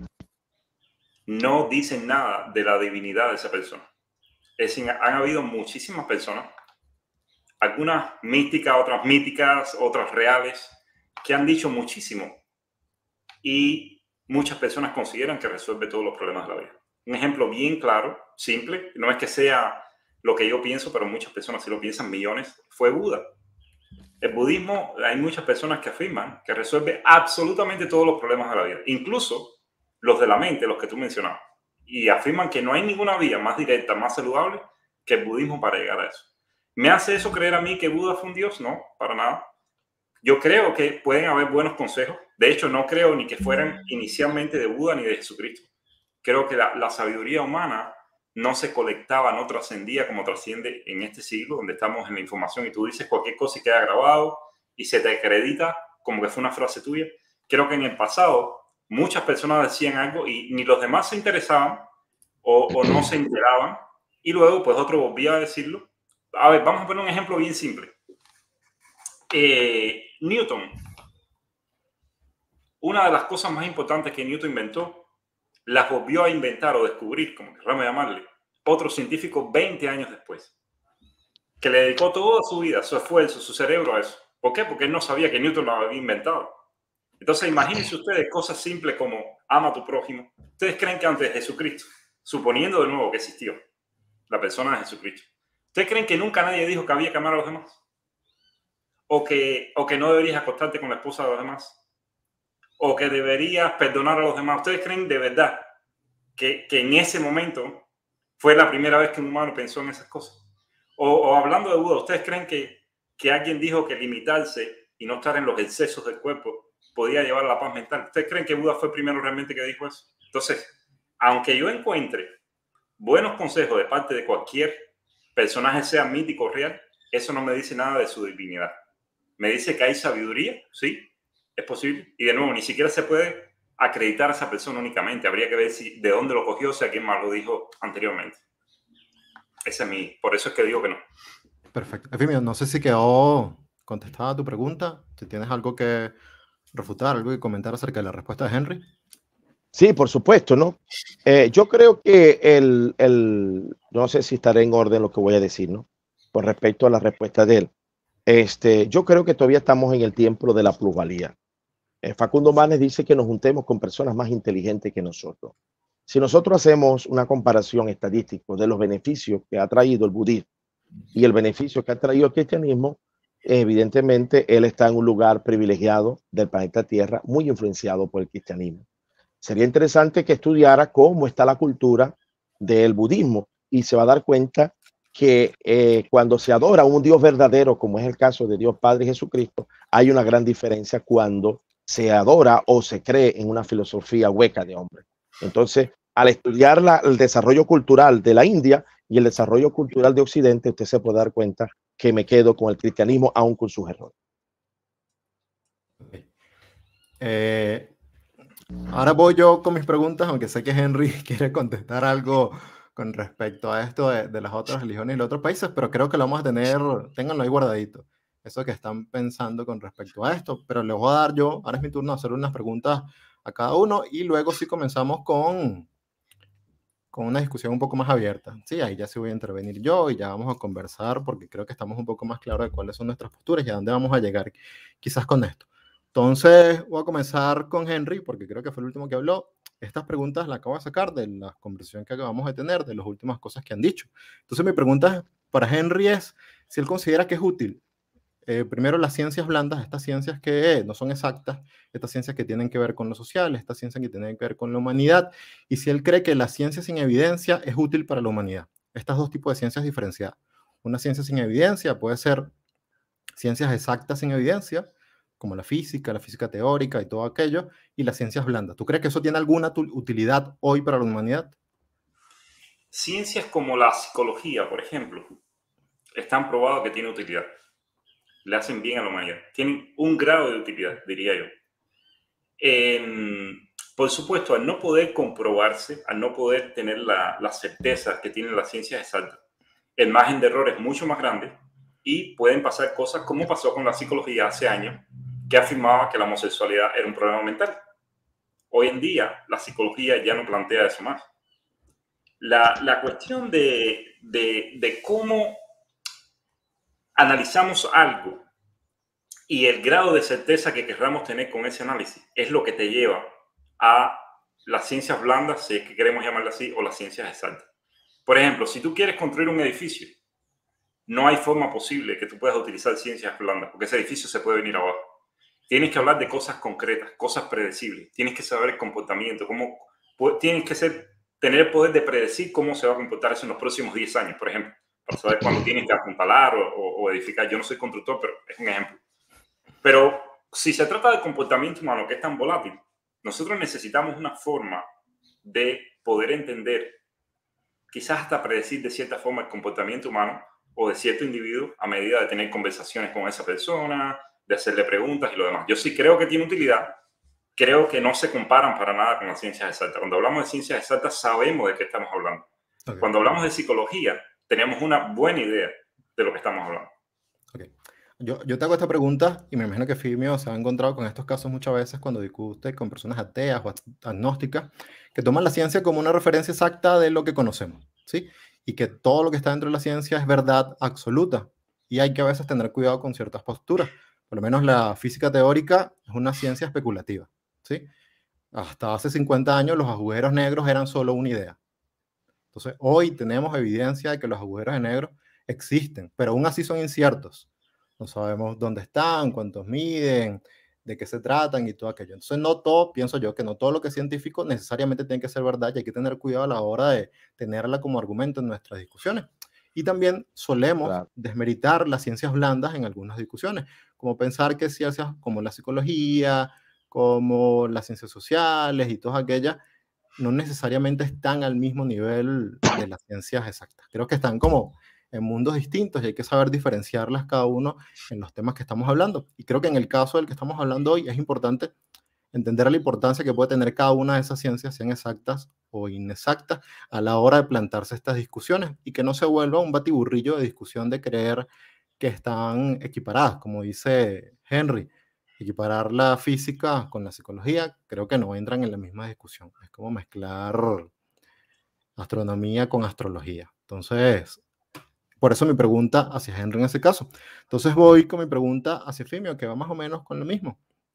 no dicen nada de la divinidad de esa persona. Es decir, han habido muchísimas personas, algunas místicas, otras míticas, otras reales, que han dicho muchísimo y muchas personas consideran que resuelve todos los problemas de la vida. Un ejemplo bien claro, simple, no es que sea lo que yo pienso, pero muchas personas sí lo piensan, millones, fue Buda. El budismo, hay muchas personas que afirman que resuelve absolutamente todos los problemas de la vida, incluso los de la mente, los que tú mencionabas, y afirman que no hay ninguna vía más directa, más saludable que el budismo para llegar a eso. ¿Me hace eso creer a mí que Buda fue un dios? No, para nada. Yo creo que pueden haber buenos consejos. De hecho, no creo ni que fueran inicialmente de Buda ni de Jesucristo. Creo que la, la sabiduría humana no se colectaba, no trascendía como trasciende en este siglo, donde estamos en la información y tú dices cualquier cosa y queda grabado y se te acredita como que fue una frase tuya. Creo que en el pasado muchas personas decían algo y ni los demás se interesaban o, o no se enteraban y luego pues otro volvía a decirlo. A ver, vamos a poner un ejemplo bien simple. Eh, Newton, una de las cosas más importantes que Newton inventó, las volvió a inventar o descubrir, como queramos llamarle, otro científico veinte años después, que le dedicó toda su vida, su esfuerzo, su cerebro a eso. ¿Por qué? Porque él no sabía que Newton lo había inventado. Entonces, imagínense ustedes cosas simples como ama a tu prójimo. ¿Ustedes creen que antes de Jesucristo, suponiendo de nuevo que existió la persona de Jesucristo, ¿ustedes creen que nunca nadie dijo que había que amar a los demás? O que, o que no deberías acostarte con la esposa de los demás, o que deberías perdonar a los demás? ¿Ustedes creen de verdad que, que en ese momento fue la primera vez que un humano pensó en esas cosas? O, o hablando de Buda, ¿ustedes creen que, que alguien dijo que limitarse y no estar en los excesos del cuerpo podía llevar a la paz mental? ¿Ustedes creen que Buda fue el primero realmente que dijo eso? Entonces, aunque yo encuentre buenos consejos de parte de cualquier personaje, sea mítico o real, eso no me dice nada de su divinidad. me dice que hay sabiduría, sí, es posible. Y de nuevo, ni siquiera se puede acreditar a esa persona únicamente. Habría que ver si, de dónde lo cogió, o sea, quién más lo dijo anteriormente. Ese es mi, por eso es que digo que no. Perfecto. Efimio, no sé si quedó contestada tu pregunta. Si tienes algo que refutar, algo que comentar acerca de la respuesta de Henry. Sí, por supuesto, ¿no? Eh, yo creo que el, el, no sé si estaré en orden lo que voy a decir, ¿no? Con respecto a la respuesta de él. Este, yo creo que todavía estamos en el tiempo de la plusvalía. Eh, Facundo Manes dice que nos juntemos con personas más inteligentes que nosotros. Si nosotros hacemos una comparación estadística de los beneficios que ha traído el budismo y el beneficio que ha traído el cristianismo, evidentemente él está en un lugar privilegiado del planeta Tierra, muy influenciado por el cristianismo. Sería interesante que estudiara cómo está la cultura del budismo y se va a dar cuenta que eh, cuando se adora a un Dios verdadero, como es el caso de Dios Padre Jesucristo, hay una gran diferencia cuando se adora o se cree en una filosofía hueca de hombre. Entonces, al estudiar la, el desarrollo cultural de la India y el desarrollo cultural de Occidente, usted se puede dar cuenta que me quedo con el cristianismo, aún con sus errores. Okay. Eh, ahora voy yo con mis preguntas, aunque sé que Henry quiere contestar algo con respecto a esto de, de las otras religiones y los otros países, pero creo que lo vamos a tener, ténganlo ahí guardadito, eso que están pensando con respecto a esto, pero les voy a dar yo, ahora es mi turno de hacer unas preguntas a cada uno y luego sí comenzamos con, con una discusión un poco más abierta. Sí, ahí ya sí voy a intervenir yo y ya vamos a conversar porque creo que estamos un poco más claros de cuáles son nuestras posturas y a dónde vamos a llegar quizás con esto. Entonces voy a comenzar con Henry porque creo que fue el último que habló. Estas preguntas las acabo de sacar de la conversación que acabamos de tener, de las últimas cosas que han dicho. Entonces mi pregunta para Henry es si él considera que es útil, eh, primero las ciencias blandas, estas ciencias que no son exactas, estas ciencias que tienen que ver con lo social, estas ciencias que tienen que ver con la humanidad, y si él cree que la ciencia sin evidencia es útil para la humanidad. Estas dos tipos de ciencias diferenciadas. Una ciencia sin evidencia puede ser ciencias exactas sin evidencia, como la física, la física teórica y todo aquello, y las ciencias blandas. ¿Tú crees que eso tiene alguna utilidad hoy para la humanidad? Ciencias como la psicología, por ejemplo, están probados que tienen utilidad. Le hacen bien a la humanidad. Tienen un grado de utilidad, diría yo. Eh, por supuesto, al no poder comprobarse, al no poder tener la, la certeza que tienen las ciencias exactas, el margen de error es mucho más grande y pueden pasar cosas como pasó con la psicología hace años, que afirmaba que la homosexualidad era un problema mental. Hoy en día, la psicología ya no plantea eso más. La, la cuestión de, de, de cómo analizamos algo y el grado de certeza que querramos tener con ese análisis es lo que te lleva a las ciencias blandas, si es que queremos llamarlas así, o las ciencias exactas. Por ejemplo, si tú quieres construir un edificio, no hay forma posible que tú puedas utilizar ciencias blandas, porque ese edificio se puede venir abajo. Tienes que hablar de cosas concretas, cosas predecibles. Tienes que saber el comportamiento, cómo, tienes que ser, tener el poder de predecir cómo se va a comportar eso en los próximos diez años, por ejemplo, para saber cuándo tienes que apuntalar o, o, o edificar. Yo no soy constructor, pero es un ejemplo. Pero si se trata del comportamiento humano que es tan volátil, nosotros necesitamos una forma de poder entender, quizás hasta predecir de cierta forma el comportamiento humano o de cierto individuo a medida de tener conversaciones con esa persona, de hacerle preguntas y lo demás. Yo sí creo que tiene utilidad, creo que no se comparan para nada con las ciencias exactas. Cuando hablamos de ciencias exactas sabemos de qué estamos hablando. Okay. Cuando hablamos de psicología tenemos una buena idea de lo que estamos hablando. Okay. Yo, yo te hago esta pregunta y me imagino que Efimio se ha encontrado con estos casos muchas veces cuando discute con personas ateas o agnósticas que toman la ciencia como una referencia exacta de lo que conocemos, ¿sí? Y que todo lo que está dentro de la ciencia es verdad absoluta y hay que a veces tener cuidado con ciertas posturas. Por lo menos la física teórica es una ciencia especulativa, ¿sí? Hasta hace cincuenta años los agujeros negros eran solo una idea. Entonces hoy tenemos evidencia de que los agujeros negros existen, pero aún así son inciertos. No sabemos dónde están, cuántos miden, de qué se tratan y todo aquello. Entonces no todo, pienso yo, que no todo lo que es científico necesariamente tiene que ser verdad y hay que tener cuidado a la hora de tenerla como argumento en nuestras discusiones. Y también solemos claro. desmeritar las ciencias blandas en algunas discusiones, como pensar que ciencias como la psicología, como las ciencias sociales y todas aquellas, no necesariamente están al mismo nivel de las ciencias exactas. Creo que están como en mundos distintos y hay que saber diferenciarlas cada uno en los temas que estamos hablando. Y creo que en el caso del que estamos hablando hoy es importante entender la importancia que puede tener cada una de esas ciencias, sean exactas o inexactas, a la hora de plantarse estas discusiones y que no se vuelva un batiburrillo de discusión de creer que están equiparadas, como dice Henry. Equiparar la física con la psicología creo que no entran en la misma discusión. Es como mezclar astronomía con astrología. Entonces, por eso mi pregunta hacia Henry en ese caso. Entonces voy con mi pregunta hacia Efimio, que va más o menos con lo mismo.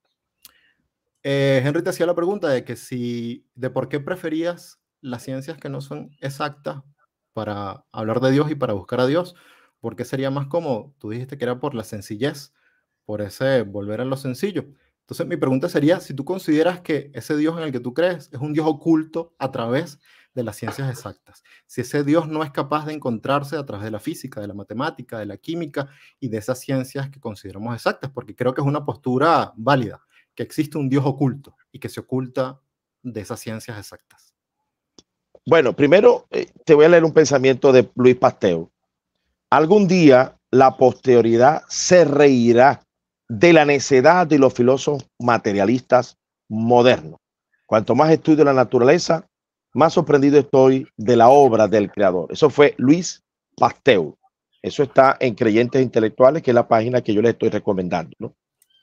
Eh, Henry te hacía la pregunta de que si, de por qué preferías las ciencias que no son exactas para hablar de Dios y para buscar a Dios. ¿Por qué sería más cómodo? Tú dijiste que era por la sencillez, por ese volver a lo sencillo. Entonces mi pregunta sería si tú consideras que ese Dios en el que tú crees es un Dios oculto a través de las ciencias exactas. Si ese Dios no es capaz de encontrarse a través de la física, de la matemática, de la química y de esas ciencias que consideramos exactas, porque creo que es una postura válida, que existe un Dios oculto y que se oculta de esas ciencias exactas. Bueno, primero eh, te voy a leer un pensamiento de Luis Pasteur. Algún día la posterioridad se reirá de la necedad de los filósofos materialistas modernos. Cuanto más estudio la naturaleza, más sorprendido estoy de la obra del creador. Eso fue Luis Pasteur. Eso está en Creyentes Intelectuales, que es la página que yo les estoy recomendando, ¿no?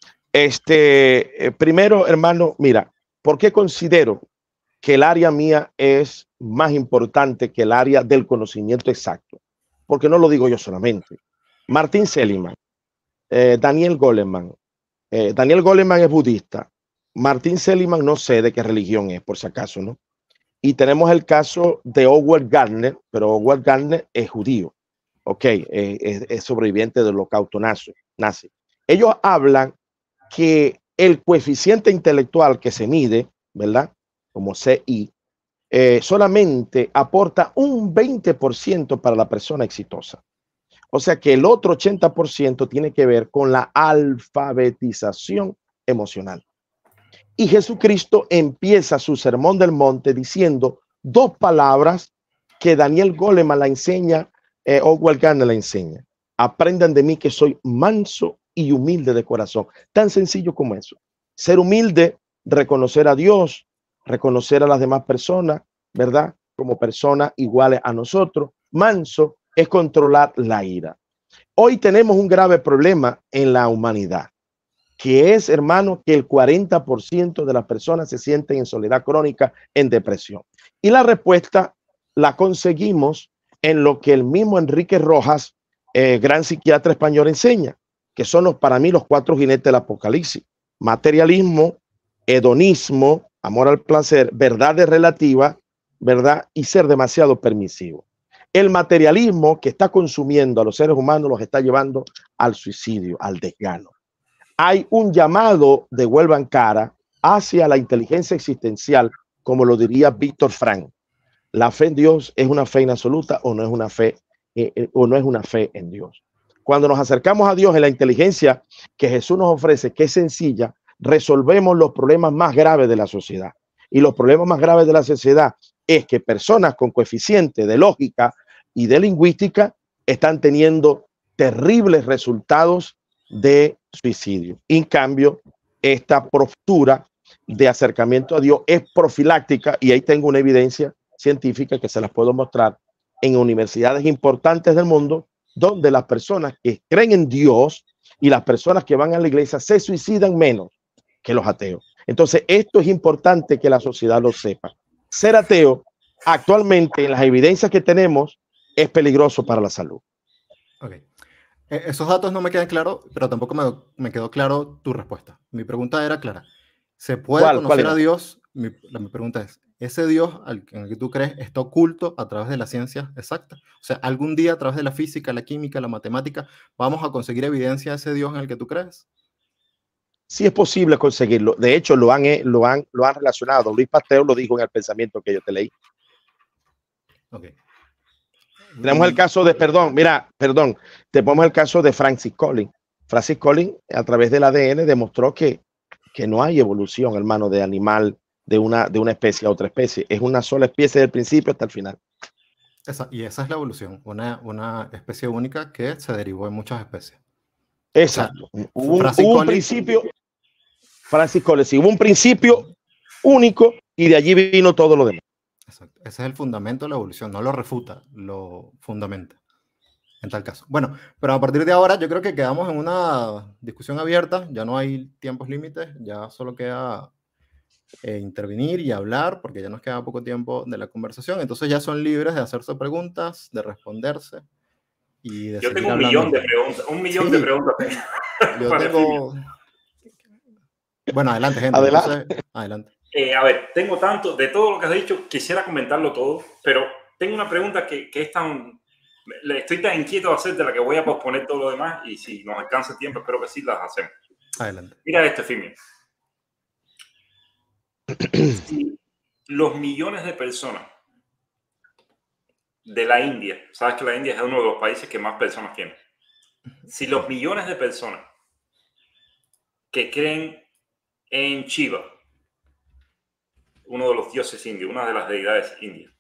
Este, eh, primero, hermano, mira, ¿por qué considero que el área mía es más importante que el área del conocimiento exacto? Porque no lo digo yo solamente. Martin Seligman, eh, Daniel Goleman, eh, Daniel Goleman es budista. Martin Seligman no sé de qué religión es, por si acaso, ¿no? Y tenemos el caso de Howard Gardner, pero Howard Gardner es judío, ok, eh, es, es sobreviviente del holocausto nazi, nazi. Ellos hablan que el coeficiente intelectual que se mide, ¿verdad? Como C I, eh, solamente aporta un veinte por ciento para la persona exitosa. O sea que el otro ochenta por ciento tiene que ver con la alfabetización emocional. Y Jesucristo empieza su sermón del monte diciendo dos palabras que Daniel Goleman la enseña, eh, Howard Gardner la enseña. Aprendan de mí que soy manso y humilde de corazón. Tan sencillo como eso. Ser humilde, reconocer a Dios, reconocer a las demás personas, ¿verdad? Como personas iguales a nosotros. Manso es controlar la ira. Hoy tenemos un grave problema en la humanidad, que es, hermano, que el cuarenta por ciento de las personas se sienten en soledad crónica, en depresión. Y la respuesta la conseguimos en lo que el mismo Enrique Rojas, eh, gran psiquiatra español, enseña, que son los, para mí los cuatro jinetes del apocalipsis: materialismo, hedonismo, amor al placer, verdades relativas, ¿verdad? Y ser demasiado permisivo. El materialismo que está consumiendo a los seres humanos los está llevando al suicidio, al desgano. Hay un llamado de vuelvan cara hacia la inteligencia existencial, como lo diría Víctor Frank. La fe en Dios es una fe inabsoluta o no es una fe eh, eh, o no es una fe en Dios. Cuando nos acercamos a Dios en la inteligencia que Jesús nos ofrece, que es sencilla, resolvemos los problemas más graves de la sociedad. Y los problemas más graves de la sociedad es que personas con coeficiente de lógica y de lingüística están teniendo terribles resultados de suicidio. En cambio, esta postura de acercamiento a Dios es profiláctica, y ahí tengo una evidencia científica que se las puedo mostrar en universidades importantes del mundo, donde las personas que creen en Dios y las personas que van a la iglesia se suicidan menos que los ateos. Entonces, esto es importante que la sociedad lo sepa. Ser ateo actualmente, en las evidencias que tenemos, es peligroso para la salud. Ok. Eh, esos datos no me quedan claros, pero tampoco me, me quedó claro tu respuesta. Mi pregunta era clara. ¿Se puede ¿Cuál, conocer cuál a Dios? Mi, la, mi pregunta es, ¿ese Dios al, en el que tú crees está oculto a través de la ciencia exacta? O sea, ¿algún día a través de la física, la química, la matemática, vamos a conseguir evidencia de ese Dios en el que tú crees? Sí es posible conseguirlo. De hecho, lo han, lo han, lo han relacionado. Luis Pasteur lo dijo en el pensamiento que yo te leí. Ok. Tenemos el caso de, perdón, mira, perdón, te ponemos el caso de Francis Collins. Francis Collins, a través del A D N, demostró que, que no hay evolución, hermano, de animal de una, de una especie a otra especie. Es una sola especie desde el principio hasta el final. Esa, y esa es la evolución, una, una especie única que se derivó en muchas especies. Exacto. O sea, hubo, un, Francis hubo un Collins, principio, Francis Collins, sí, hubo un principio único y de allí vino todo lo demás. exacto, ese es el fundamento de la evolución, no lo refuta, lo fundamenta. En tal caso. Bueno, pero a partir de ahora yo creo que quedamos en una discusión abierta, ya no hay tiempos límites, ya solo queda eh, intervenir y hablar, porque ya nos queda poco tiempo de la conversación, entonces ya son libres de hacerse preguntas, de responderse y de Yo seguir tengo un hablando millón del de tema. preguntas, un millón Sí, de preguntas. yo para tengo... Bueno, adelante, gente, Adelante. entonces, adelante. Eh, a ver, tengo tanto, de todo lo que has dicho, quisiera comentarlo todo, pero tengo una pregunta que, que es tan, le estoy tan inquieto de hacer de la que voy a posponer todo lo demás y si nos alcanza el tiempo, espero que sí las hacemos. Adelante. Mira esto, Efimio. Si los millones de personas de la India, sabes que la India es uno de los países que más personas tiene, si los millones de personas que creen en Shiva, uno de los dioses indios, una de las deidades indias,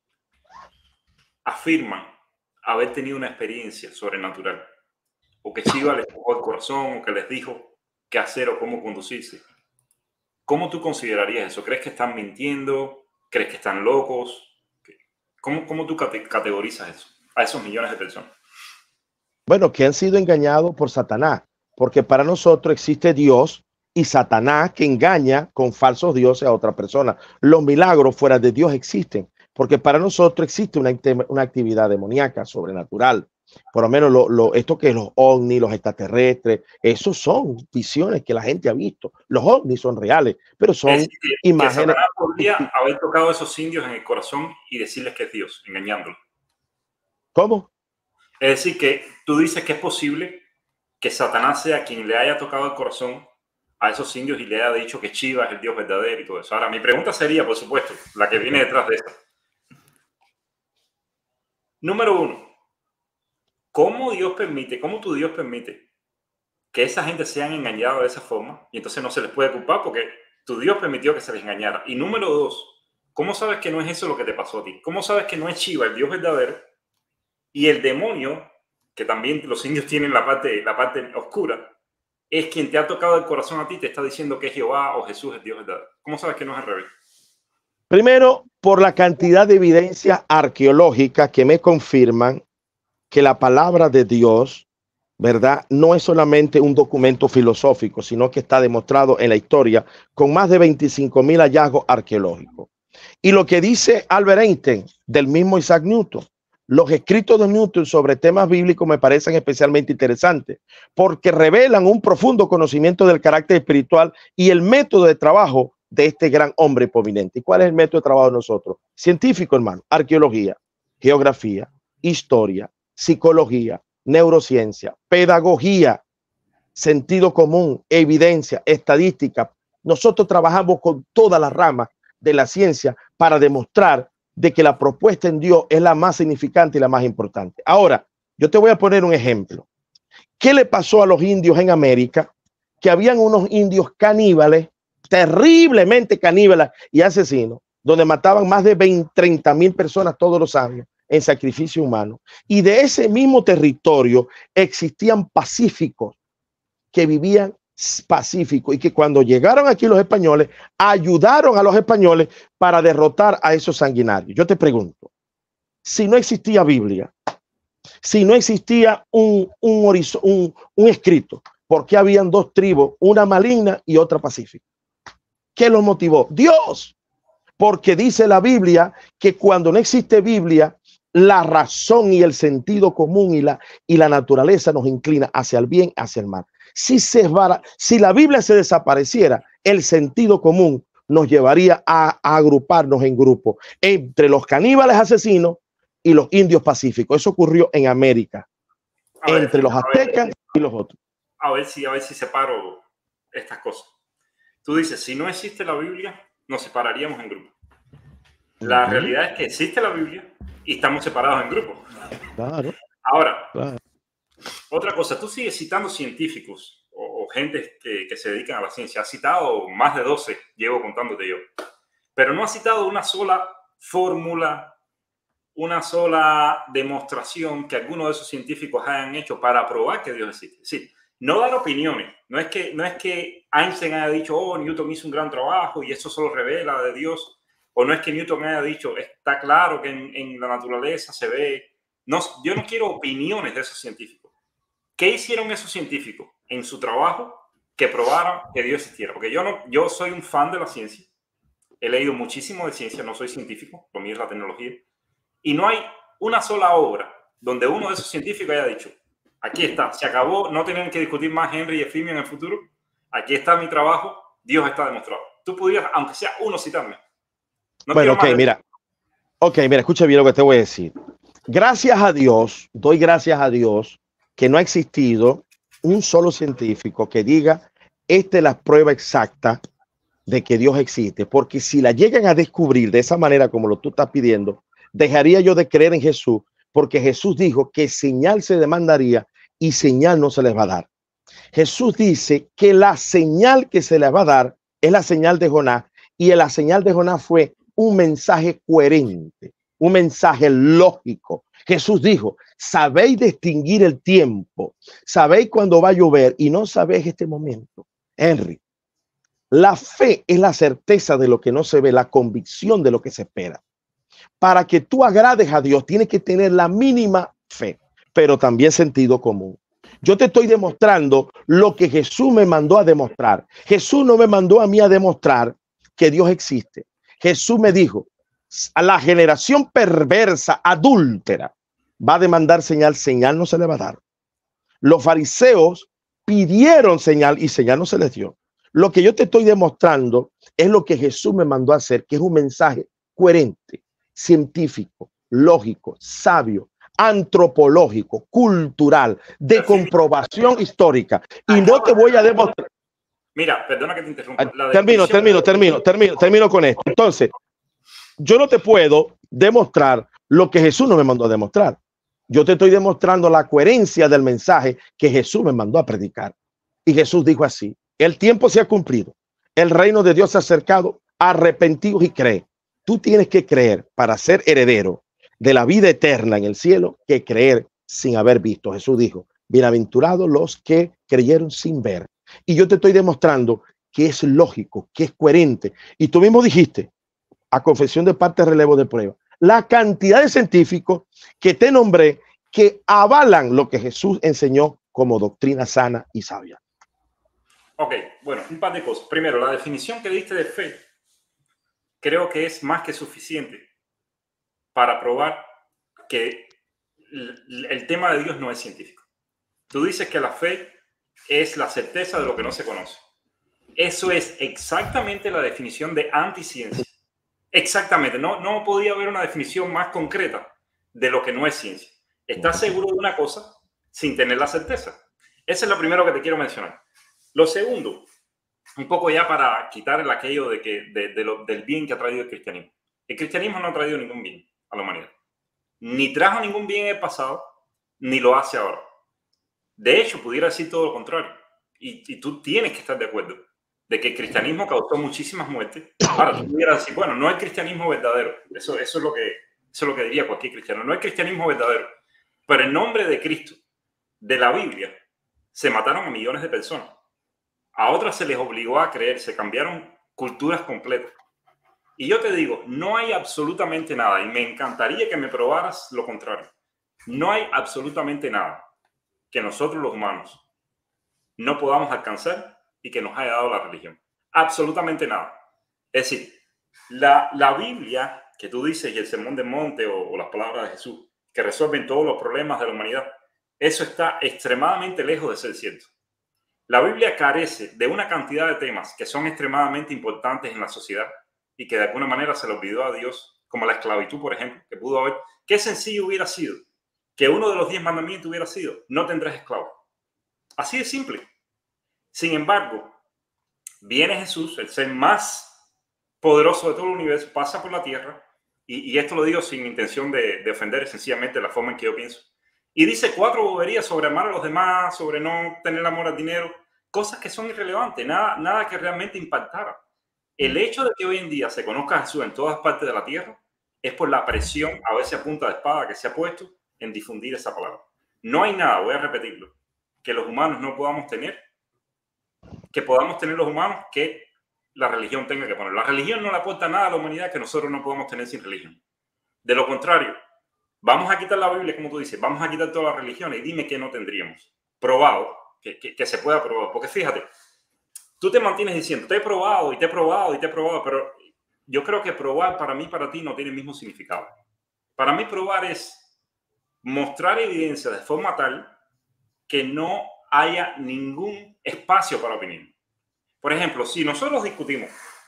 afirman haber tenido una experiencia sobrenatural, o que Shiva les tocó el corazón, o que les dijo qué hacer o cómo conducirse, ¿cómo tú considerarías eso? ¿Crees que están mintiendo? ¿Crees que están locos? ¿Cómo, cómo tú cate categorizas eso a esos millones de personas? Bueno, que han sido engañados por Satanás, porque para nosotros existe Dios y Satanás que engaña con falsos dioses a otra persona. Los milagros fuera de Dios existen, porque para nosotros existe una, una actividad demoníaca, sobrenatural. Por lo menos lo, lo, esto que los ovnis, los extraterrestres, esos son visiones que la gente ha visto. Los ovnis son reales, pero son es decir, que, imágenes. Que Satanás podría haber tocado a esos indios en el corazón y decirles que es Dios, engañándolos. ¿Cómo? Es decir, que tú dices que es posible que Satanás sea quien le haya tocado el corazón a esos indios y le haya dicho que Shiva es el Dios verdadero y todo eso. Ahora, mi pregunta sería, por supuesto, la que viene detrás de esto. Número uno, ¿cómo Dios permite, cómo tu Dios permite que esa gente sean engañados de esa forma? Y entonces no se les puede culpar porque tu Dios permitió que se les engañara. Y número dos, ¿cómo sabes que no es eso lo que te pasó a ti? ¿Cómo sabes que no es Shiva el Dios verdadero y el demonio, que también los indios tienen la parte, la parte oscura, es quien te ha tocado el corazón a ti, te está diciendo que es Jehová o Jesús es Dios verdadero? ¿Cómo sabes que no es al revés? Primero, por la cantidad de evidencias arqueológicas que me confirman que la palabra de Dios, ¿verdad?, no es solamente un documento filosófico, sino que está demostrado en la historia con más de veinticinco mil hallazgos arqueológicos. Y lo que dice Albert Einstein del mismo Isaac Newton, los escritos de Newton sobre temas bíblicos me parecen especialmente interesantes porque revelan un profundo conocimiento del carácter espiritual y el método de trabajo de este gran hombre prominente. ¿Y cuál es el método de trabajo de nosotros? Científico, hermano. Arqueología, geografía, historia, psicología, neurociencia, pedagogía, sentido común, evidencia, estadística. Nosotros trabajamos con todas las ramas de la ciencia para demostrar de que la propuesta en Dios es la más significante y la más importante. Ahora, yo te voy a poner un ejemplo. ¿Qué le pasó a los indios en América? Que habían unos indios caníbales, terriblemente caníbales y asesinos, donde mataban más de veinte, treinta mil personas todos los años en sacrificio humano. Y de ese mismo territorio existían pacíficos que vivían pacífico y que cuando llegaron aquí los españoles ayudaron a los españoles para derrotar a esos sanguinarios. Yo te pregunto, si no existía Biblia, si no existía un, un, un, un escrito, ¿por qué habían dos tribus, una maligna y otra pacífica? ¿Qué los motivó? Dios, porque dice la Biblia que cuando no existe Biblia, la razón y el sentido común y la, y la naturaleza nos inclina hacia el bien, hacia el mal. Si, se vara, si la Biblia se desapareciera, el sentido común nos llevaría a, a agruparnos en grupos entre los caníbales asesinos y los indios pacíficos. Eso ocurrió en América, a entre ver, los aztecas ver, y los otros. A ver si, a ver si separo estas cosas. Tú dices, si no existe la Biblia, nos separaríamos en grupos. La uh-huh. realidad es que existe la Biblia y estamos separados en grupos. Claro. Ahora, claro. Otra cosa, tú sigues citando científicos o, o gente que, que se dedican a la ciencia. Has citado más de doce, llevo contándote yo. Pero no has citado una sola fórmula una sola demostración que algunos de esos científicos hayan hecho para probar que Dios existe. Sí, no dar opiniones. No es que, no es que Einstein haya dicho, oh, Newton hizo un gran trabajo y eso solo revela de Dios. O no es que Newton haya dicho, está claro que en, en la naturaleza se ve. No, yo no quiero opiniones de esos científicos. ¿Qué hicieron esos científicos en su trabajo que probaran que Dios existiera? Porque yo, no, yo soy un fan de la ciencia. He leído muchísimo de ciencia, no soy científico, lo mío es la tecnología. Y no hay una sola obra donde uno de esos científicos haya dicho, aquí está, se acabó, no tienen que discutir más Henry y Efimio en el futuro, aquí está mi trabajo, Dios está demostrado. Tú pudieras, aunque sea uno, citarme. No bueno, ok, mira. Ok, mira, escucha bien lo que te voy a decir. Gracias a Dios, doy gracias a Dios que no ha existido un solo científico que diga, esta es la prueba exacta de que Dios existe. Porque si la llegan a descubrir de esa manera como lo tú estás pidiendo, dejaría yo de creer en Jesús, porque Jesús dijo que señal se demandaría y señal no se les va a dar. Jesús dice que la señal que se les va a dar es la señal de Jonás, y la señal de Jonás fue un mensaje coherente, un mensaje lógico. Jesús dijo, sabéis distinguir el tiempo, sabéis cuándo va a llover y no sabéis este momento. Henry, la fe es la certeza de lo que no se ve, la convicción de lo que se espera. Para que tú agrades a Dios, tienes que tener la mínima fe, pero también sentido común. Yo te estoy demostrando lo que Jesús me mandó a demostrar. Jesús no me mandó a mí a demostrar que Dios existe. Jesús me dijo, a la generación perversa, adúltera, va a demandar señal, señal no se le va a dar. Los fariseos pidieron señal y señal no se les dio. Lo que yo te estoy demostrando es lo que Jesús me mandó a hacer, que es un mensaje coherente, científico, lógico, sabio, antropológico, cultural, de comprobación histórica. Y no te voy a demostrar. Mira, perdona que te interrumpa. La termino, termino, termino, termino, termino con esto. Entonces, yo no te puedo demostrar lo que Jesús no me mandó a demostrar. Yo te estoy demostrando la coherencia del mensaje que Jesús me mandó a predicar. Y Jesús dijo así, el tiempo se ha cumplido, el reino de Dios se ha acercado, arrepentidos y cree. Tú tienes que creer para ser heredero de la vida eterna en el cielo, que creer sin haber visto. Jesús dijo, bienaventurados los que creyeron sin ver. Y yo te estoy demostrando que es lógico, que es coherente. Y tú mismo dijiste, a confesión de parte, relevo de prueba, la cantidad de científicos que te nombré que avalan lo que Jesús enseñó como doctrina sana y sabia. Ok, bueno, un par de cosas. Primero, la definición que diste de fe creo que es más que suficiente para probar que el tema de Dios no es científico. Tú dices que la fe es la certeza de lo que no se conoce. Eso es exactamente la definición de anticiencia. Exactamente. No, no podía haber una definición más concreta de lo que no es ciencia. Estás seguro de una cosa sin tener la certeza. Eso es lo primero que te quiero mencionar. Lo segundo, un poco ya para quitar el aquello de que, de, de lo, del bien que ha traído el cristianismo. El cristianismo no ha traído ningún bien a la humanidad. Ni trajo ningún bien en el pasado, ni lo hace ahora. De hecho, pudiera decir todo lo contrario. Y, y tú tienes que estar de acuerdo de que el cristianismo causó muchísimas muertes. Ahora, tú pudieras decir, bueno, no hay cristianismo verdadero. Eso, eso, es lo que, eso es lo que diría cualquier cristiano. No hay cristianismo verdadero. Pero en nombre de Cristo, de la Biblia, se mataron a millones de personas. A otras se les obligó a creer, se cambiaron culturas completas. Y yo te digo, no hay absolutamente nada, y me encantaría que me probaras lo contrario. No hay absolutamente nada que nosotros los humanos no podamos alcanzar y que nos haya dado la religión. Absolutamente nada. Es decir, la, la Biblia que tú dices y el Sermón del Monte o, o las palabras de Jesús que resuelven todos los problemas de la humanidad, eso está extremadamente lejos de ser cierto. La Biblia carece de una cantidad de temas que son extremadamente importantes en la sociedad y que de alguna manera se le olvidó a Dios, como la esclavitud, por ejemplo, que pudo haber. Qué sencillo hubiera sido que uno de los diez mandamientos hubiera sido, no tendrás esclavos. Así de simple. Sin embargo, viene Jesús, el ser más poderoso de todo el universo, pasa por la tierra, y, y esto lo digo sin intención de, de ofender, sencillamente la forma en que yo pienso, y dice cuatro boberías sobre amar a los demás, sobre no tener amor al dinero, cosas que son irrelevantes, nada, nada que realmente impactara. El hecho de que hoy en día se conozca a Jesús en todas partes de la tierra es por la presión, a veces a punta de espada, que se ha puesto en difundir esa palabra. No hay nada, voy a repetirlo, que los humanos no podamos tener, que podamos tener los humanos, que la religión tenga que poner. La religión no le aporta nada a la humanidad que nosotros no podamos tener sin religión. De lo contrario, vamos a quitar la Biblia, como tú dices, vamos a quitar todas las religiones y dime que no tendríamos. Probado, que, que, que se pueda probar. Porque fíjate, tú te mantienes diciendo, te he probado y te he probado y te he probado, pero yo creo que probar para mí, para ti, no tiene el mismo significado. Para mí probar es mostrar evidencia de forma tal que no haya ningún espacio para opinión. Por ejemplo, si nosotros discutimos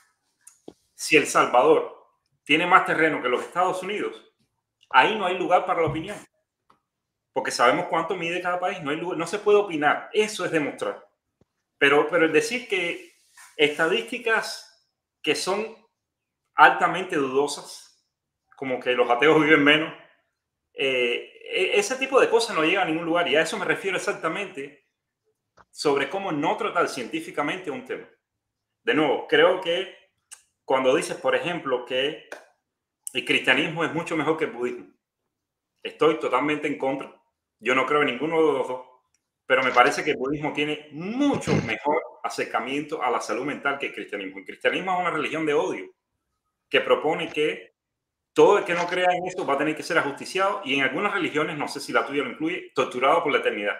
si El Salvador tiene más terreno que los Estados Unidos, ahí no hay lugar para la opinión. Porque sabemos cuánto mide cada país, no hay lugar, no se puede opinar. Eso es demostrar. Pero, pero el decir que estadísticas que son altamente dudosas, como que los ateos viven menos, eh, ese tipo de cosas no llega a ningún lugar. Y a eso me refiero exactamente sobre cómo no tratar científicamente un tema. De nuevo, creo que cuando dices, por ejemplo, que el cristianismo es mucho mejor que el budismo, estoy totalmente en contra. Yo no creo en ninguno de los dos, pero me parece que el budismo tiene mucho mejor acercamiento a la salud mental que el cristianismo. El cristianismo es una religión de odio que propone que todo el que no crea en esto va a tener que ser ajusticiado y en algunas religiones, no sé si la tuya lo incluye, torturado por la eternidad.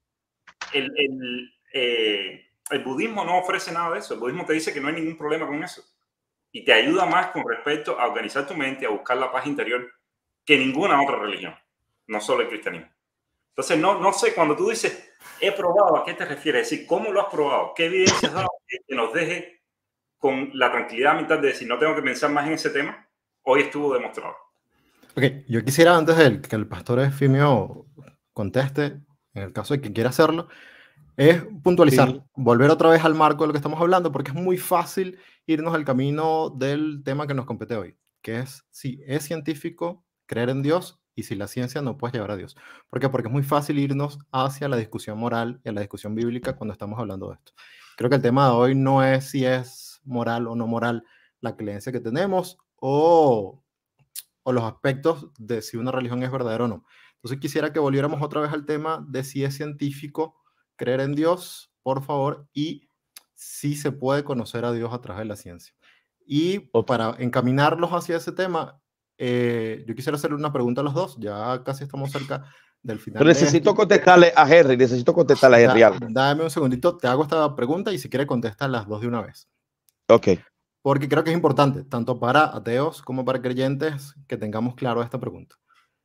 El, el, eh, el budismo no ofrece nada de eso. El budismo te dice que no hay ningún problema con eso y te ayuda más con respecto a organizar tu mente, a buscar la paz interior que ninguna otra religión, no solo el cristianismo. Entonces, no, no sé, cuando tú dices he probado, ¿a qué te refieres? Es decir, ¿cómo lo has probado? ¿Qué evidencias has dado que nos deje con la tranquilidad mental de decir no tengo que pensar más en ese tema? Hoy estuvo demostrado. Ok, yo quisiera antes de que el pastor Efimio conteste, en el caso de que quiera hacerlo, es puntualizar, sí. Volver otra vez al marco de lo que estamos hablando, porque es muy fácil irnos al camino del tema que nos compete hoy, que es si es científico creer en Dios y si la ciencia no puede llevar a Dios. ¿Por qué? Porque es muy fácil irnos hacia la discusión moral y a la discusión bíblica cuando estamos hablando de esto. Creo que el tema de hoy no es si es moral o no moral la creencia que tenemos o, o los aspectos de si una religión es verdadera o no. Entonces quisiera que volviéramos otra vez al tema de si es científico creer en Dios, por favor, y si se puede conocer a Dios a través de la ciencia. Y para encaminarlos hacia ese tema, eh, yo quisiera hacerle una pregunta a los dos, ya casi estamos cerca del final. Yo necesito de contestarle a Henry, necesito contestarle a Henry. Da, dame un segundito, te hago esta pregunta y si quiere contestar las dos de una vez. Ok. Porque creo que es importante, tanto para ateos como para creyentes, que tengamos claro esta pregunta.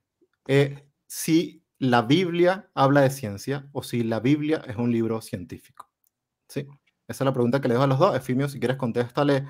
Eh, si la Biblia habla de ciencia o si la Biblia es un libro científico. ¿Sí? Esa es la pregunta que le dejo a los dos. Efimio, si quieres contéstale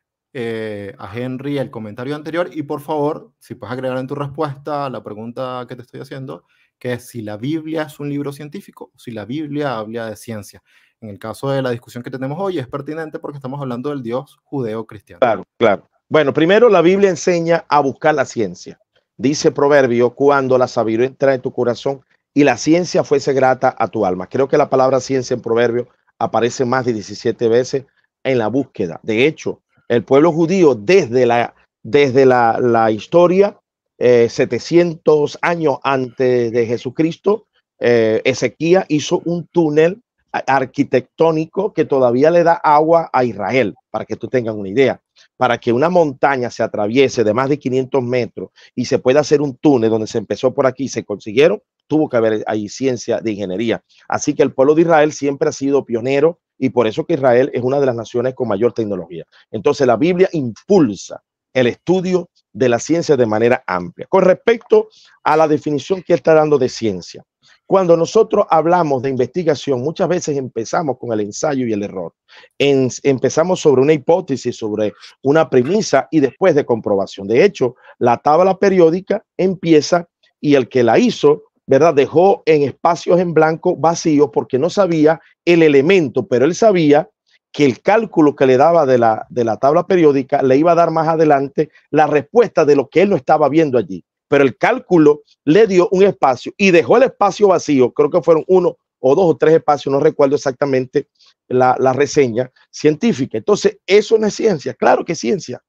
eh, a Henry el comentario anterior y por favor, si puedes agregar en tu respuesta a la pregunta que te estoy haciendo, que es si la Biblia es un libro científico o si la Biblia habla de ciencia. En el caso de la discusión que tenemos hoy es pertinente porque estamos hablando del Dios judeo-cristiano. Claro, claro. Bueno, primero la Biblia enseña a buscar la ciencia. Dice Proverbio, cuando la sabiduría entra en tu corazón y la ciencia fuese grata a tu alma. Creo que la palabra ciencia en Proverbio aparece más de diecisiete veces en la búsqueda. De hecho, el pueblo judío desde la, desde la, la historia, eh, setecientos años antes de Jesucristo, eh, Ezequías hizo un túnel arquitectónico que todavía le da agua a Israel, para que tú tengas una idea. Para que una montaña se atraviese de más de quinientos metros y se pueda hacer un túnel donde se empezó por aquí y se consiguieron, tuvo que haber ahí ciencia de ingeniería. Así que el pueblo de Israel siempre ha sido pionero y por eso que Israel es una de las naciones con mayor tecnología. Entonces la Biblia impulsa el estudio de la ciencia de manera amplia. Con respecto a la definición que está dando de ciencia, cuando nosotros hablamos de investigación, muchas veces empezamos con el ensayo y el error. En, empezamos sobre una hipótesis, sobre una premisa y después de comprobación. De hecho, la tabla periódica empieza y el que la hizo, ¿verdad?, dejó en espacios en blanco vacíos porque no sabía el elemento, pero él sabía que el cálculo que le daba de la, de la tabla periódica le iba a dar más adelante la respuesta de lo que él no estaba viendo allí. Pero el cálculo le dio un espacio y dejó el espacio vacío. Creo que fueron uno o dos o tres espacios, no recuerdo exactamente la, la reseña científica. Entonces, eso no es ciencia. Claro que es ciencia.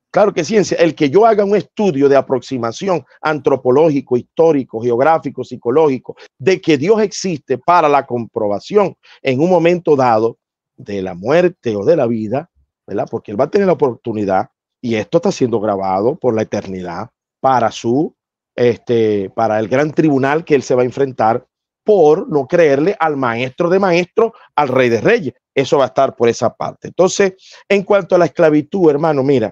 Claro que ciencia. El que yo haga un estudio de aproximación antropológico, histórico, geográfico, psicológico, de que Dios existe para la comprobación en un momento dado de la muerte o de la vida, ¿verdad? Porque él va a tener la oportunidad, y esto está siendo grabado por la eternidad para su, este, para el gran tribunal que él se va a enfrentar por no creerle al maestro de maestros, al rey de reyes. Eso va a estar por esa parte. Entonces, en cuanto a la esclavitud, hermano, mira,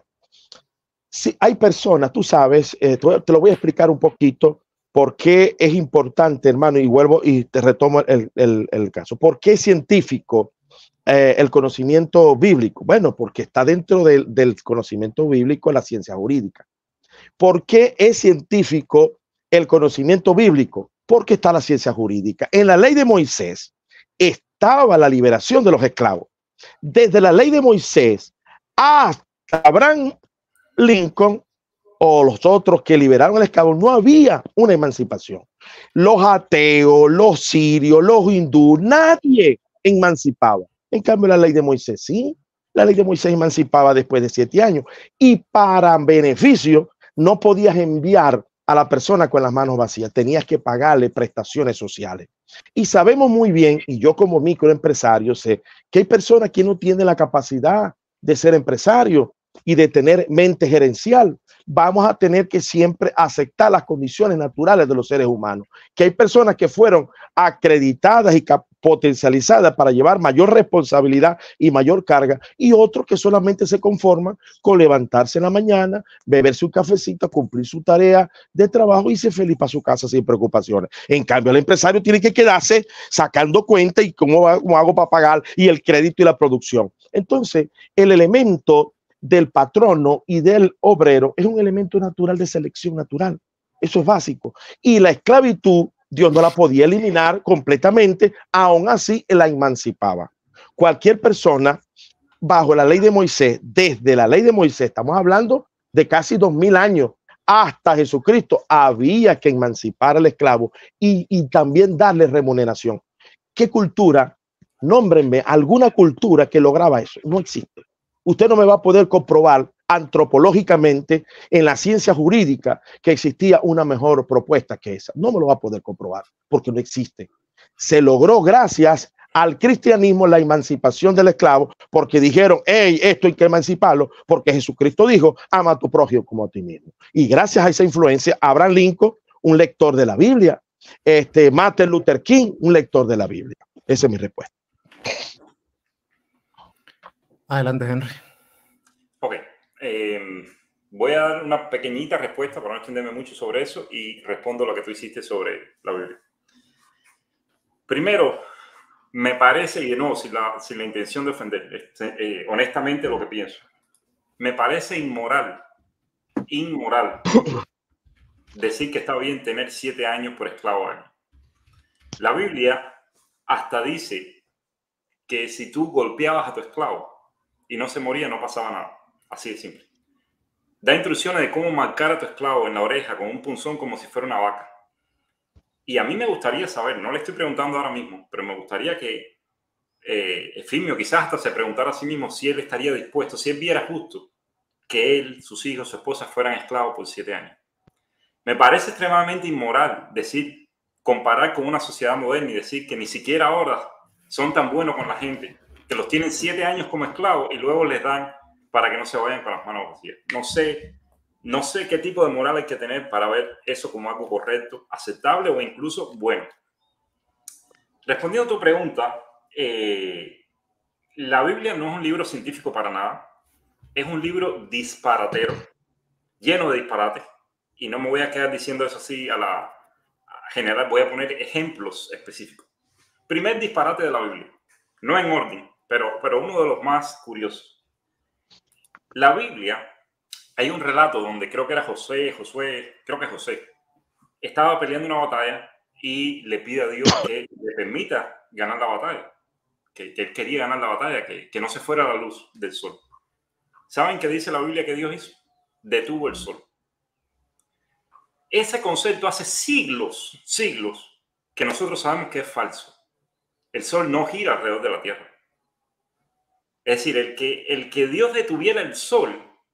si hay personas, tú sabes, eh, te lo voy a explicar un poquito por qué es importante, hermano, y vuelvo y te retomo el, el, el caso. ¿Por qué es científico eh, el conocimiento bíblico? Bueno, porque está dentro del, del conocimiento bíblico la ciencia jurídica. ¿Por qué es científico el conocimiento bíblico? Porque está la ciencia jurídica. En la ley de Moisés estaba la liberación de los esclavos. Desde la ley de Moisés hasta Abraham Lincoln o los otros que liberaron al esclavo, no había una emancipación. Los ateos, los sirios, los hindúes, nadie emancipaba. En cambio, la ley de Moisés, sí, la ley de Moisés emancipaba después de siete años. Y para beneficio, no podías enviar a la persona con las manos vacías, tenías que pagarle prestaciones sociales. Y sabemos muy bien, y yo como microempresario sé, que hay personas que no tienen la capacidad de ser empresario y de tener mente gerencial. Vamos a tener que siempre aceptar las condiciones naturales de los seres humanos, que hay personas que fueron acreditadas y potencializadas para llevar mayor responsabilidad y mayor carga, y otros que solamente se conforman con levantarse en la mañana, beberse un cafecito, cumplir su tarea de trabajo y irse feliz para su casa sin preocupaciones. En cambio, el empresario tiene que quedarse sacando cuenta y cómo, va, cómo hago para pagar, y el crédito y la producción. Entonces, el elemento del patrono y del obrero es un elemento natural de selección natural. Eso es básico. Y la esclavitud, Dios no la podía eliminar completamente, aún así la emancipaba. Cualquier persona bajo la ley de Moisés, desde la ley de Moisés, estamos hablando de casi dos mil años, hasta Jesucristo, había que emancipar al esclavo y, y también darle remuneración. ¿Qué cultura? Nómbrenme alguna cultura que lograba eso. No existe. Usted no me va a poder comprobar antropológicamente en la ciencia jurídica que existía una mejor propuesta que esa. No me lo va a poder comprobar porque no existe. Se logró gracias al cristianismo la emancipación del esclavo, porque dijeron, hey, esto hay que emanciparlo, porque Jesucristo dijo, ama a tu prójimo como a ti mismo. Y gracias a esa influencia, Abraham Lincoln, un lector de la Biblia, este, Martin Luther King, un lector de la Biblia. Esa es mi respuesta. Adelante, Henry. Ok. Eh, voy a dar una pequeñita respuesta para no extenderme mucho sobre eso y respondo lo que tú hiciste sobre la Biblia. Primero, me parece, y no, sin la, sin la intención de ofender, eh, honestamente lo que pienso, me parece inmoral, inmoral decir que está bien tener siete años por esclavo año. La Biblia hasta dice que si tú golpeabas a tu esclavo y no se moría, no pasaba nada. Así de simple. Da instrucciones de cómo marcar a tu esclavo en la oreja con un punzón como si fuera una vaca. Y a mí me gustaría saber, no le estoy preguntando ahora mismo, pero me gustaría que eh, Efimio quizás hasta se preguntara a sí mismo si él estaría dispuesto, si él viera justo que él, sus hijos, su esposa fueran esclavos por siete años. Me parece extremadamente inmoral decir, comparar con una sociedad moderna y decir que ni siquiera ahora son tan buenos con la gente, que los tienen siete años como esclavos y luego les dan para que no se vayan con las manos vacías. No sé, no sé qué tipo de moral hay que tener para ver eso como algo correcto, aceptable o incluso bueno. Respondiendo a tu pregunta, eh, la Biblia no es un libro científico para nada. Es un libro disparatero, lleno de disparates. Y no me voy a quedar diciendo eso así a la a general. Voy a poner ejemplos específicos. Primer disparate de la Biblia. No en orden, pero, pero uno de los más curiosos. La Biblia, hay un relato donde creo que era José, Josué, creo que José, estaba peleando una batalla y le pide a Dios que le permita ganar la batalla, que, que él quería ganar la batalla, que, que no se fuera la luz del sol. ¿Saben qué dice la Biblia que Dios hizo? Detuvo el sol. Ese concepto hace siglos, siglos, que nosotros sabemos que es falso. El sol no gira alrededor de la tierra. Es decir, el que, el que Dios detuviera el sol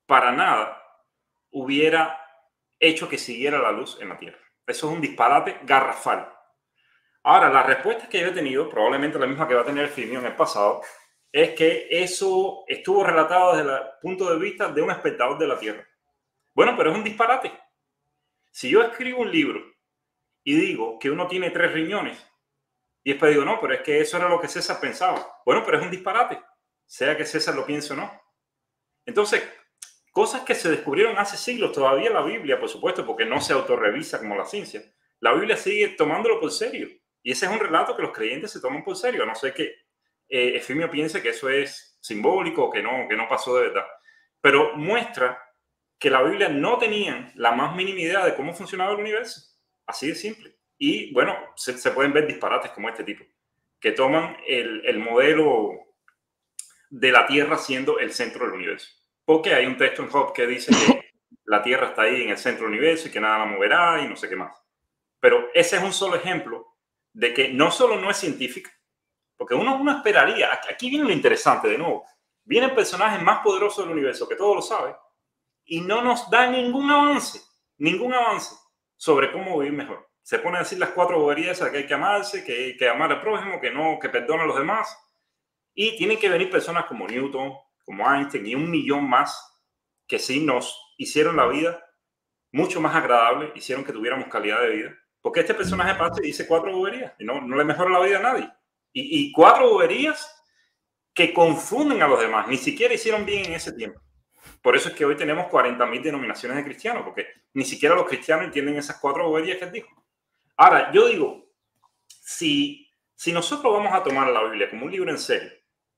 para nada hubiera hecho que siguiera la luz en la Tierra. Eso es un disparate garrafal. Ahora, la respuesta que yo he tenido, probablemente la misma que va a tener Efimio en el pasado, es que eso estuvo relatado desde el punto de vista de un espectador de la Tierra. Bueno, pero es un disparate. Si yo escribo un libro y digo que uno tiene tres riñones, y después digo, no, pero es que eso era lo que César pensaba. Bueno, pero es un disparate, sea que César lo piense o no. Entonces, cosas que se descubrieron hace siglos, todavía la Biblia, por supuesto, porque no se autorrevisa como la ciencia, la Biblia sigue tomándolo por serio. Y ese es un relato que los creyentes se toman por serio, a no ser que eh, Efimio piense que eso es simbólico o que no, que no pasó de verdad. Pero muestra que la Biblia no tenía la más mínima idea de cómo funcionaba el universo. Así de simple. Y bueno, se, se pueden ver disparates como este tipo, que toman el, el modelo de la Tierra siendo el centro del universo. Porque hay un texto en Job que dice que la Tierra está ahí en el centro del universo y que nada la moverá y no sé qué más. Pero ese es un solo ejemplo de que no solo no es científica, porque uno, uno esperaría, aquí viene lo interesante de nuevo, viene el personaje más poderoso del universo, que todo lo sabe, y no nos da ningún avance, ningún avance sobre cómo vivir mejor. Se pone a decir las cuatro boberías de que hay que amarse, que hay que amar al prójimo, que no, que perdona a los demás, y tienen que venir personas como Newton, como Einstein y un millón más que sí nos hicieron la vida mucho más agradable, hicieron que tuviéramos calidad de vida. Porque este personaje pasa y dice cuatro boberías y no, no le mejora la vida a nadie. Y, y cuatro boberías que confunden a los demás. Ni siquiera hicieron bien en ese tiempo. Por eso es que hoy tenemos cuarenta mil denominaciones de cristianos, porque ni siquiera los cristianos entienden esas cuatro boberías que él dijo. Ahora, yo digo, si, si nosotros vamos a tomar la Biblia como un libro en serio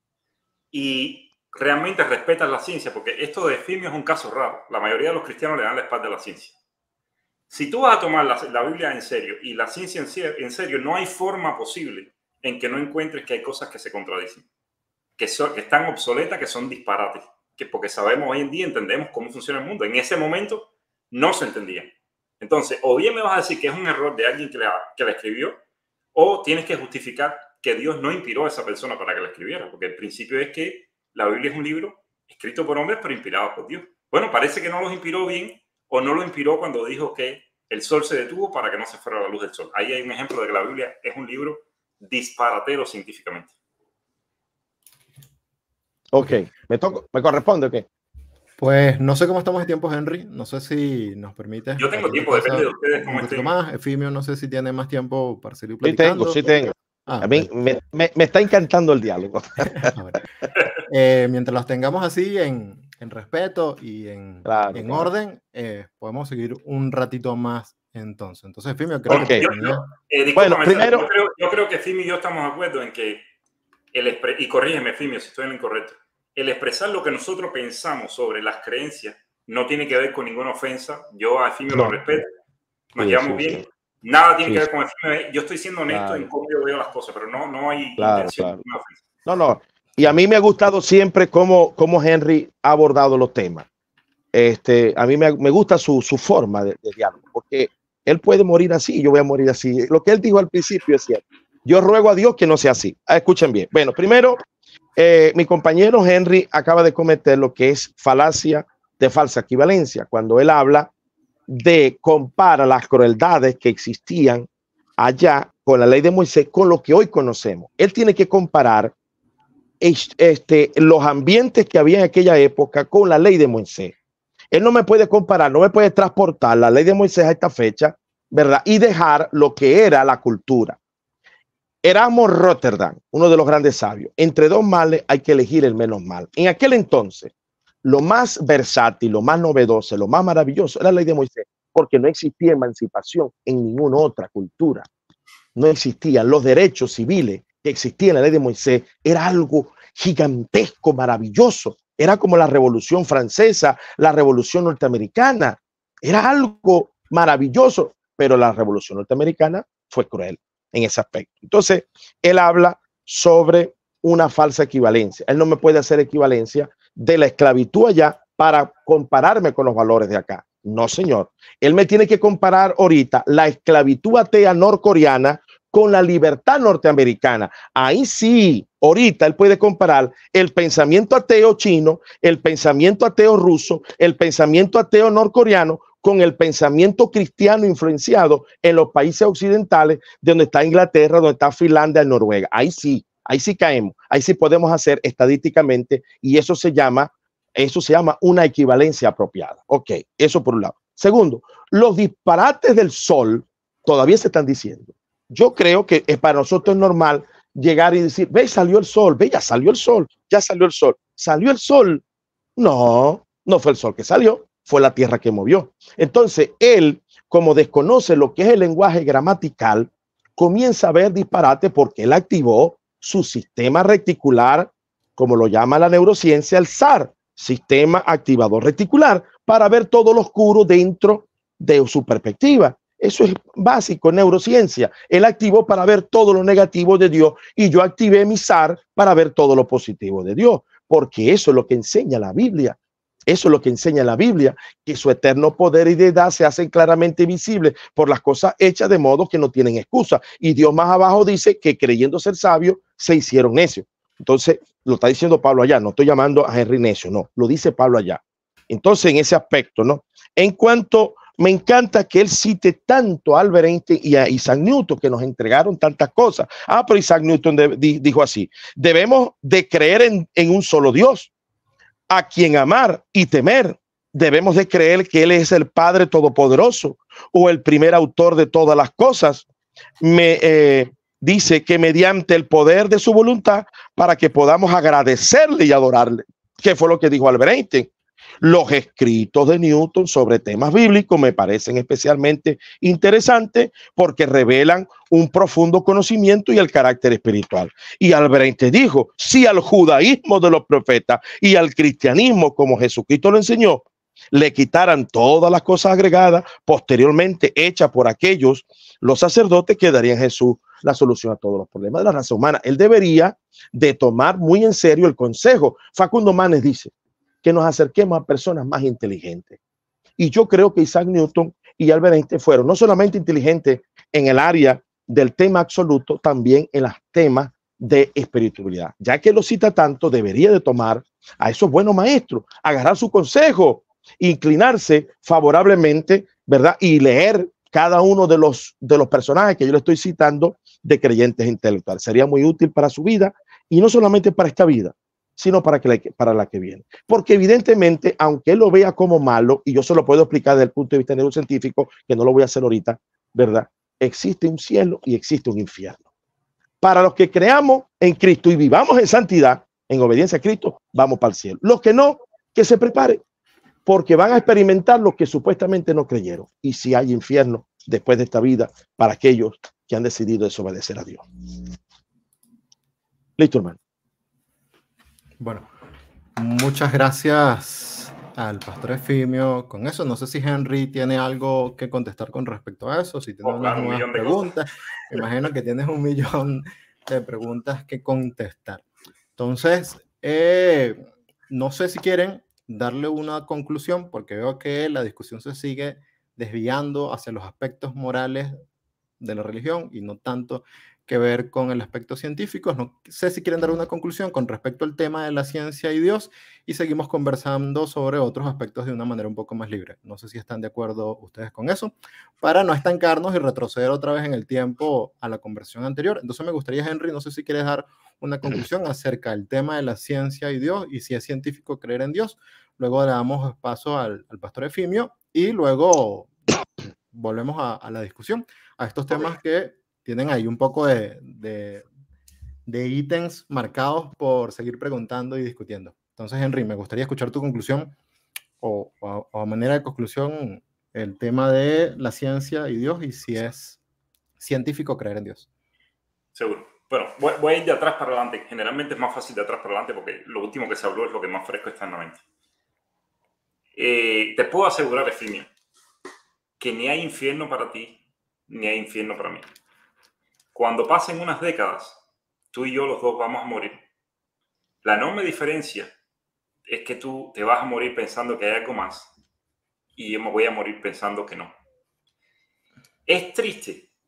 y realmente respetan la ciencia, porque esto de Efimio es un caso raro. La mayoría de los cristianos le dan la espalda a la ciencia. Si tú vas a tomar la, la Biblia en serio y la ciencia en, en serio, no hay forma posible en que no encuentres que hay cosas que se contradicen, que, son, que están obsoletas, que son disparates, que porque sabemos hoy en día, entendemos cómo funciona el mundo. En ese momento no se entendía. Entonces, o bien me vas a decir que es un error de alguien que la, que la escribió, o tienes que justificar que Dios no inspiró a esa persona para que la escribiera, porque el principio es que la Biblia es un libro escrito por hombres, pero inspirado por Dios. Bueno, parece que no los inspiró bien, o no lo inspiró cuando dijo que el sol se detuvo para que no se fuera la luz del sol. Ahí hay un ejemplo de que la Biblia es un libro disparatero científicamente. Ok, ¿me, toco, ¿me corresponde o qué? Pues no sé cómo estamos de tiempo, Henry. No sé si nos permite. Yo tengo tiempo, depende de ustedes cómo estén. Más. Efimio, no sé si tiene más tiempo para seguir platicando. Sí tengo, sí tengo. Ah, a mí me, me, me está encantando el diálogo. eh, mientras los tengamos así en, en respeto y en, claro, en claro. orden, eh, podemos seguir un ratito más entonces. Entonces, Efimio, creo okay. que... Yo, yo, eh, bueno, primero... Yo creo, yo creo que Efimio y yo estamos de acuerdo en que, el y corrígeme, Efimio, si estoy en lo incorrecto, el expresar lo que nosotros pensamos sobre las creencias no tiene que ver con ninguna ofensa. Yo a Efimio no. lo respeto, nos sí, llevamos sí, bien. Sí. Nada tiene sí, que ver con Efimio. Yo estoy siendo honesto claro. en cómo yo veo las cosas, pero no, no hay claro, intención claro. de una ofensa. No, no. Y a mí me ha gustado siempre cómo, cómo Henry ha abordado los temas. Este, a mí me, me gusta su, su forma de, de diálogo, porque él puede morir así y yo voy a morir así. Lo que él dijo al principio es cierto. Yo ruego a Dios que no sea así. Ah, escuchen bien. Bueno, primero, eh, mi compañero Henry acaba de cometer lo que es falacia de falsa equivalencia, cuando él habla de compara las crueldades que existían allá con la ley de Moisés con lo que hoy conocemos. Él tiene que comparar este, los ambientes que había en aquella época con la ley de Moisés. Él no me puede comparar, no me puede transportar la ley de Moisés a esta fecha, ¿verdad? Y dejar lo que era la cultura. Erasmo Rotterdam, uno de los grandes sabios, entre dos males hay que elegir el menos mal. En aquel entonces, lo más versátil, lo más novedoso, lo más maravilloso era la ley de Moisés, porque no existía emancipación en ninguna otra cultura. No existían los derechos civiles que existían en la ley de Moisés. Era algo gigantesco, maravilloso. Era como la Revolución Francesa, la Revolución Norteamericana. Era algo maravilloso, pero la Revolución Norteamericana fue cruel en ese aspecto. Entonces, él habla sobre una falsa equivalencia. Él no me puede hacer equivalencia de la esclavitud allá para compararme con los valores de acá. No, señor. Él me tiene que comparar ahorita la esclavitud atea norcoreana con la libertad norteamericana. Ahí sí, ahorita él puede comparar el pensamiento ateo chino, el pensamiento ateo ruso, el pensamiento ateo norcoreano con el pensamiento cristiano influenciado en los países occidentales, de donde está Inglaterra, donde está Finlandia, Noruega. Ahí sí, ahí sí caemos, ahí sí podemos hacer estadísticamente, y eso se llama, eso se llama una equivalencia apropiada. Ok, eso por un lado. Segundo, los disparates del sol todavía se están diciendo. Yo creo que es para nosotros es normal llegar y decir, ve, salió el sol, ve, ya salió el sol, ya salió el sol, salió el sol. No, no fue el sol que salió, fue la tierra que movió. Entonces, él, como desconoce lo que es el lenguaje gramatical, comienza a ver disparate porque él activó su sistema reticular, como lo llama la neurociencia, el S A R, sistema activador reticular, para ver todo lo oscuro dentro de su perspectiva. Eso es básico en neurociencia. Él activó para ver todo lo negativo de Dios y yo activé mi S A R para ver todo lo positivo de Dios, porque eso es lo que enseña la Biblia. Eso es lo que enseña la Biblia, que su eterno poder y deidad se hacen claramente visibles por las cosas hechas de modo que no tienen excusa. Y Dios más abajo dice que creyendo ser sabio se hicieron necios. Entonces, lo está diciendo Pablo allá, no estoy llamando a Henry necio, no, lo dice Pablo allá. Entonces, en ese aspecto, ¿no? En cuanto, me encanta que él cite tanto a Albert Einstein y a Isaac Newton, que nos entregaron tantas cosas. Ah, pero Isaac Newton de, di, dijo así, debemos de creer en, en un solo Dios, a quien amar y temer. Debemos de creer que él es el Padre Todopoderoso o el primer autor de todas las cosas. Me eh, dice que mediante el poder de su voluntad, para que podamos agradecerle y adorarle. ¿Qué fue lo que dijo Albert Einstein? Los escritos de Newton sobre temas bíblicos me parecen especialmente interesantes porque revelan un profundo conocimiento y el carácter espiritual. Y Albert Einstein dijo, si al judaísmo de los profetas y al cristianismo, como Jesucristo lo enseñó, le quitaran todas las cosas agregadas posteriormente hechas por aquellos, los sacerdotes, quedaría en Jesús la solución a todos los problemas de la raza humana. Él debería de tomar muy en serio el consejo. Facundo Manes dice que nos acerquemos a personas más inteligentes. Y yo creo que Isaac Newton y Albert Einstein fueron no solamente inteligentes en el área del tema absoluto, también en los temas de espiritualidad. Ya que lo cita tanto, debería de tomar a esos buenos maestros, agarrar su consejo, inclinarse favorablemente, ¿verdad? Y leer cada uno de los, de los personajes que yo le estoy citando de creyentes intelectuales. Sería muy útil para su vida y no solamente para esta vida, sino para, que la, para la que viene. Porque evidentemente, aunque él lo vea como malo, y yo se lo puedo explicar desde el punto de vista neurocientífico, que no lo voy a hacer ahorita, ¿verdad? Existe un cielo y existe un infierno. Para los que creamos en Cristo y vivamos en santidad, en obediencia a Cristo, vamos para el cielo. Los que no, que se preparen, porque van a experimentar lo que supuestamente no creyeron. Y si hay infierno después de esta vida para aquellos que han decidido desobedecer a Dios. Listo, hermano. Bueno, muchas gracias al pastor Efimio con eso. No sé si Henry tiene algo que contestar con respecto a eso, si tiene oh, unas claro, nuevas un preguntas. Me imagino que tienes un millón de preguntas que contestar. Entonces, eh, no sé si quieren darle una conclusión, porque veo que la discusión se sigue desviando hacia los aspectos morales de la religión y no tanto que ver con el aspecto científico. No sé si quieren dar una conclusión con respecto al tema de la ciencia y Dios y seguimos conversando sobre otros aspectos de una manera un poco más libre. No sé si están de acuerdo ustedes con eso, para no estancarnos y retroceder otra vez en el tiempo a la conversación anterior. Entonces me gustaría, Henry, no sé si quieres dar una conclusión acerca del tema de la ciencia y Dios y si es científico creer en Dios. Luego le damos paso al, al pastor Efimio y luego volvemos a, a la discusión, a estos temas que tienen ahí un poco de, de, de ítems marcados por seguir preguntando y discutiendo. Entonces, Henry, me gustaría escuchar tu conclusión o, o, a, o a manera de conclusión el tema de la ciencia y Dios y si es científico creer en Dios. Seguro. Bueno, voy, voy a ir de atrás para adelante. Generalmente es más fácil de atrás para adelante porque lo último que se habló es lo que más fresco está en la mente. Eh, te puedo asegurar, Efimio, que ni hay infierno para ti, ni hay infierno para mí. Cuando pasen unas décadas, tú y yo los dos vamos a morir. La enorme diferencia es que tú te vas a morir pensando que hay algo más y yo me voy a morir pensando que no. Es triste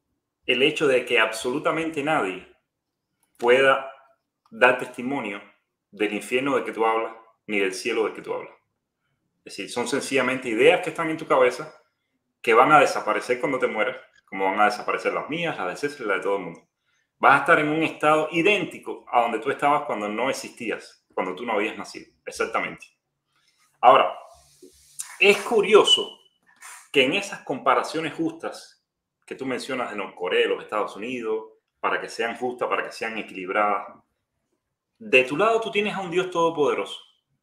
el hecho de que absolutamente nadie pueda dar testimonio del infierno del que tú hablas, ni del cielo del que tú hablas. Es decir, son sencillamente ideas que están en tu cabeza que van a desaparecer cuando te mueras, como van a desaparecer las mías, las de César y las de todo el mundo. Vas a estar en un estado idéntico a donde tú estabas cuando no existías, cuando tú no habías nacido. Exactamente. Ahora, es curioso que en esas comparaciones justas que tú mencionas de Norcorea y los Estados Unidos, para que sean justas, para que sean equilibradas, de tu lado tú tienes a un Dios todopoderoso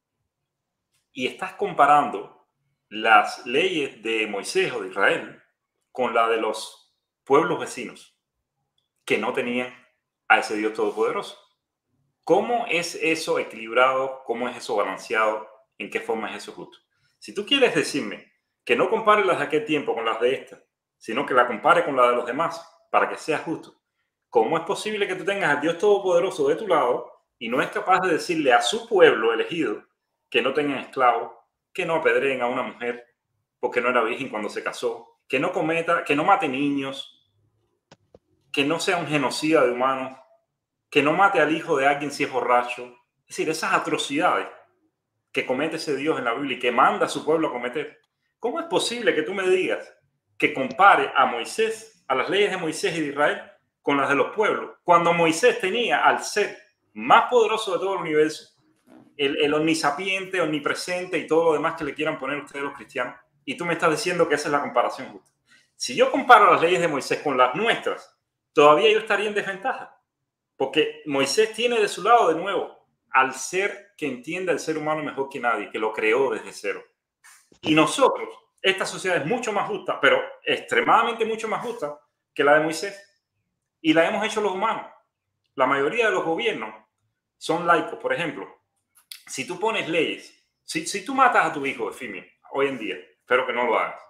y estás comparando las leyes de Moisés o de Israel con la de los pueblos vecinos que no tenían a ese Dios todopoderoso. ¿Cómo es eso equilibrado? ¿Cómo es eso balanceado? ¿En qué forma es eso justo? Si tú quieres decirme que no compare las de aquel tiempo con las de esta, sino que la compare con la de los demás para que sea justo, ¿cómo es posible que tú tengas al Dios todopoderoso de tu lado y no es capaz de decirle a su pueblo elegido que no tengan esclavos, que no apedreen a una mujer porque no era virgen cuando se casó, que no cometa, que no mate niños, que no sea un genocida de humanos, que no mate al hijo de alguien si es borracho? Es decir, esas atrocidades que comete ese Dios en la Biblia y que manda a su pueblo a cometer. ¿Cómo es posible que tú me digas que compare a Moisés, a las leyes de Moisés y de Israel, con las de los pueblos, cuando Moisés tenía al ser más poderoso de todo el universo, el, el omnisapiente, omnipresente y todo lo demás que le quieran poner ustedes los cristianos, y tú me estás diciendo que esa es la comparación justa? Si yo comparo las leyes de Moisés con las nuestras, todavía yo estaría en desventaja, porque Moisés tiene de su lado de nuevo al ser que entiende al ser humano mejor que nadie, que lo creó desde cero. Y nosotros, esta sociedad es mucho más justa, pero extremadamente mucho más justa que la de Moisés. Y la hemos hecho los humanos. La mayoría de los gobiernos son laicos. Por ejemplo, si tú pones leyes, si, si tú matas a tu hijo, Efimio, hoy en día, espero que no lo hagas,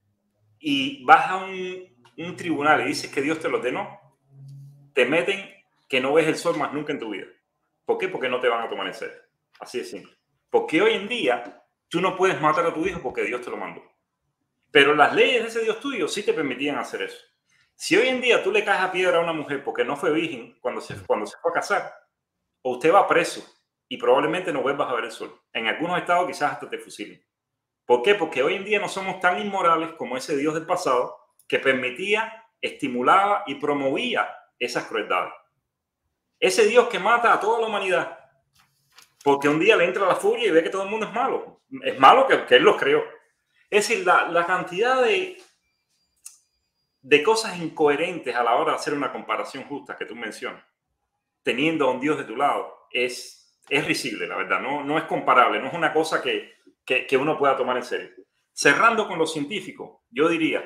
y vas a un, un tribunal y dices que Dios te lo ordenó, te meten que no ves el sol más nunca en tu vida. ¿Por qué? Porque no te van a tomar en serio. Así de simple. Porque hoy en día tú no puedes matar a tu hijo porque Dios te lo mandó. Pero las leyes de ese Dios tuyo sí te permitían hacer eso. Si hoy en día tú le caes a piedra a una mujer porque no fue virgen cuando se, cuando se fue a casar, o usted va preso y probablemente no vuelvas a ver el sol. En algunos estados quizás hasta te fusilen. ¿Por qué? Porque hoy en día no somos tan inmorales como ese Dios del pasado que permitía, estimulaba y promovía esas crueldades. Ese Dios que mata a toda la humanidad porque un día le entra la furia y ve que todo el mundo es malo. Es malo que, que él los creó. Es decir, la, la cantidad de, de cosas incoherentes a la hora de hacer una comparación justa que tú mencionas, teniendo a un Dios de tu lado, es, es risible, la verdad. No, no es comparable, no es una cosa que, que, que uno pueda tomar en serio. Cerrando con lo científico, yo diría,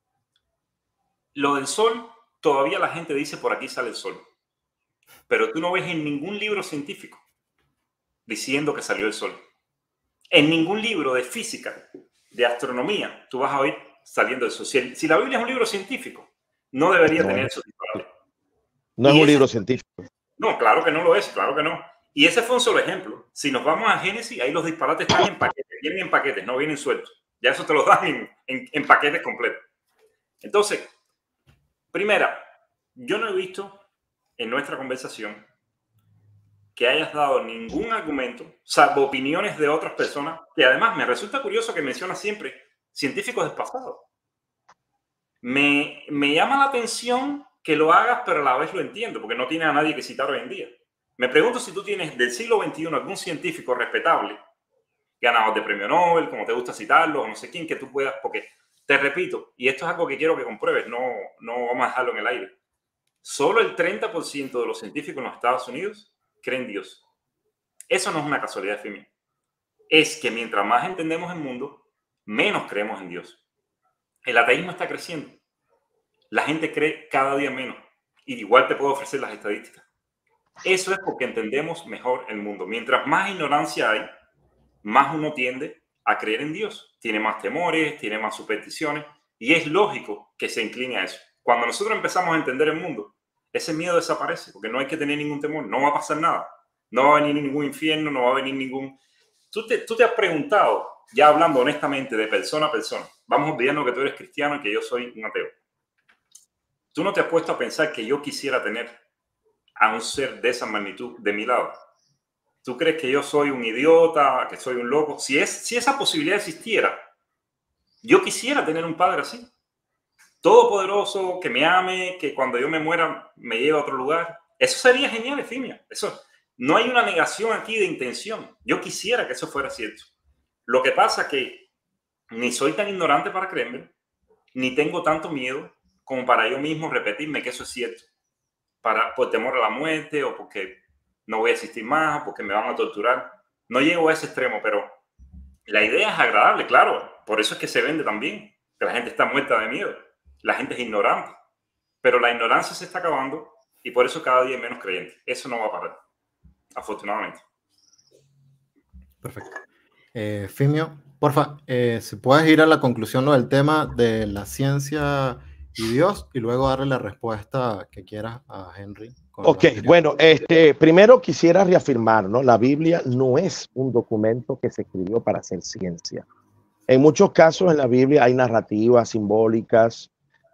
lo del sol, todavía la gente dice por aquí sale el sol. Pero tú no ves en ningún libro científico diciendo que salió el sol. En ningún libro de física, de astronomía, tú vas a oír saliendo el sol. Si, el, si la Biblia es un libro científico, no debería no, tener esos disparates. No es un ese, libro científico. No, claro que no lo es, claro que no. Y ese fue un solo ejemplo. Si nos vamos a Génesis, ahí los disparates están en paquetes, vienen en paquetes, no vienen sueltos. Ya eso te lo dan en, en, en paquetes completos. Entonces, primera, yo no he visto en nuestra conversación que hayas dado ningún argumento, salvo opiniones de otras personas, que además me resulta curioso que mencionas siempre científicos del pasado. Me, me llama la atención que lo hagas, pero a la vez lo entiendo, porque no tienes a nadie que citar hoy en día. Me pregunto si tú tienes del siglo veintiuno algún científico respetable, ganador de premio Nobel, como te gusta citarlo, o no sé quién, que tú puedas, porque te repito, y esto es algo que quiero que compruebes, no, no vamos a dejarlo en el aire. Solo el treinta por ciento de los científicos en los Estados Unidos creen en Dios. Eso no es una casualidad, Efimio. Es que mientras más entendemos el mundo, menos creemos en Dios. El ateísmo está creciendo. La gente cree cada día menos. Y igual te puedo ofrecer las estadísticas. Eso es porque entendemos mejor el mundo. Mientras más ignorancia hay, más uno tiende a creer en Dios. Tiene más temores, tiene más supersticiones. Y es lógico que se incline a eso. Cuando nosotros empezamos a entender el mundo, ese miedo desaparece, porque no hay que tener ningún temor, no va a pasar nada, no va a venir ningún infierno, no va a venir ningún... Tú te, tú te has preguntado, ya hablando honestamente de persona a persona, vamos olvidando que tú eres cristiano y que yo soy un ateo. Tú no te has puesto a pensar que yo quisiera tener a un ser de esa magnitud de mi lado. ¿Tú crees que yo soy un idiota, que soy un loco? Si, es, si esa posibilidad existiera, yo quisiera tener un padre así. Todopoderoso, que me ame, que cuando yo me muera me lleve a otro lugar. Eso sería genial, Efimio. Eso, no hay una negación aquí de intención. Yo quisiera que eso fuera cierto. Lo que pasa es que ni soy tan ignorante para creerme, ni tengo tanto miedo como para yo mismo repetirme que eso es cierto. Para, por temor a la muerte o porque no voy a existir más, porque me van a torturar. No llego a ese extremo, pero la idea es agradable, claro. Por eso es que se vende también, que la gente está muerta de miedo. La gente es ignorante. Pero la ignorancia se está acabando y por eso cada día hay menos creyentes. Eso no va a parar, afortunadamente. Perfecto. Eh, Efimio, porfa, eh, si puedes ir a la conclusión ¿no? del tema de la ciencia y Dios y luego darle la respuesta que quieras a Henry. Ok, bueno, este, primero quisiera reafirmar, ¿no? La Biblia no es un documento que se escribió para hacer ciencia. En muchos casos en la Biblia hay narrativas simbólicas,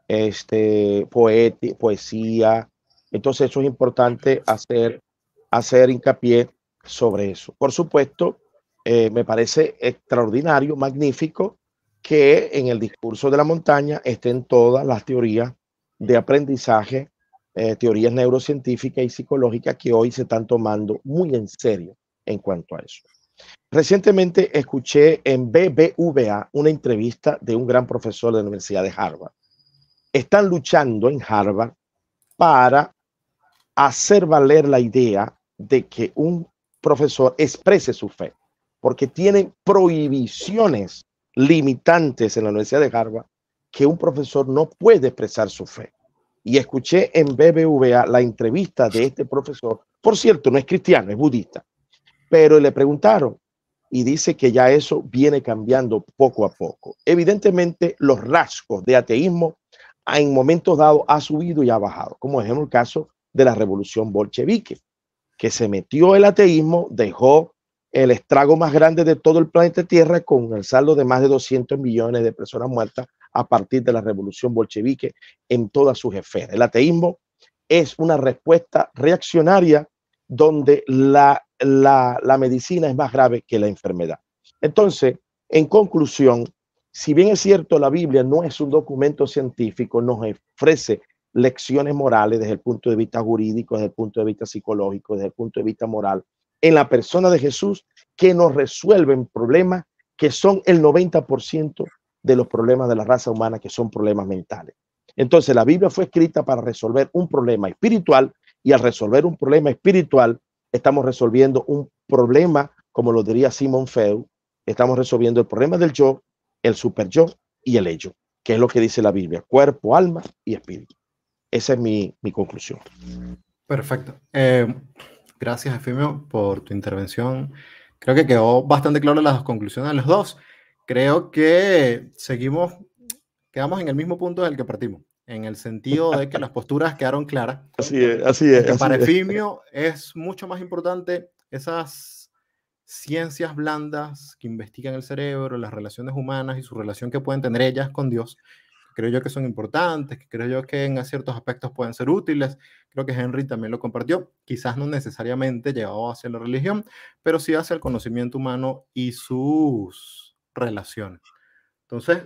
este, poeti, poesía. Entonces eso es importante hacer, hacer hincapié sobre eso. Por supuesto, eh, me parece extraordinario, magnífico, que en el discurso de la montaña estén todas las teorías de aprendizaje, eh, teorías neurocientíficas y psicológicas que hoy se están tomando muy en serio en cuanto a eso. Recientemente escuché en B B V A una entrevista de un gran profesor de la Universidad de Harvard. Están luchando en Harvard para hacer valer la idea de que un profesor exprese su fe, porque tienen prohibiciones limitantes en la Universidad de Harvard que un profesor no puede expresar su fe. Y escuché en B B V A la entrevista de este profesor, por cierto, no es cristiano, es budista, pero le preguntaron y dice que ya eso viene cambiando poco a poco. Evidentemente, los rasgos de ateísmo en momentos dados ha subido y ha bajado, como ejemplo el caso de la revolución bolchevique, que se metió el ateísmo, dejó el estrago más grande de todo el planeta Tierra con el saldo de más de doscientos millones de personas muertas a partir de la revolución bolchevique en todas sus esferas. El ateísmo es una respuesta reaccionaria donde la, la, la medicina es más grave que la enfermedad. Entonces, en conclusión, si bien es cierto, la Biblia no es un documento científico, nos ofrece lecciones morales desde el punto de vista jurídico, desde el punto de vista psicológico, desde el punto de vista moral, en la persona de Jesús, que nos resuelven problemas que son el noventa por ciento de los problemas de la raza humana, que son problemas mentales. Entonces, la Biblia fue escrita para resolver un problema espiritual, y al resolver un problema espiritual, estamos resolviendo un problema, como lo diría Simon Freud, estamos resolviendo el problema del yo, el super yo y el ello, que es lo que dice la Biblia, cuerpo, alma y espíritu. Esa es mi, mi conclusión. Perfecto. Eh, gracias, Efimio, por tu intervención. Creo que quedó bastante claro las conclusiones de los dos. Creo que seguimos, quedamos en el mismo punto del que partimos, en el sentido de que las posturas quedaron claras. Así es, así es. Que así para es. Efimio es mucho más importante esas ciencias blandas que investigan el cerebro, las relaciones humanas y su relación que pueden tener ellas con Dios. Creo yo que son importantes, que creo yo que en ciertos aspectos pueden ser útiles. Creo que Henry también lo compartió. Quizás no necesariamente llevado hacia la religión, pero sí hacia el conocimiento humano y sus relaciones. Entonces,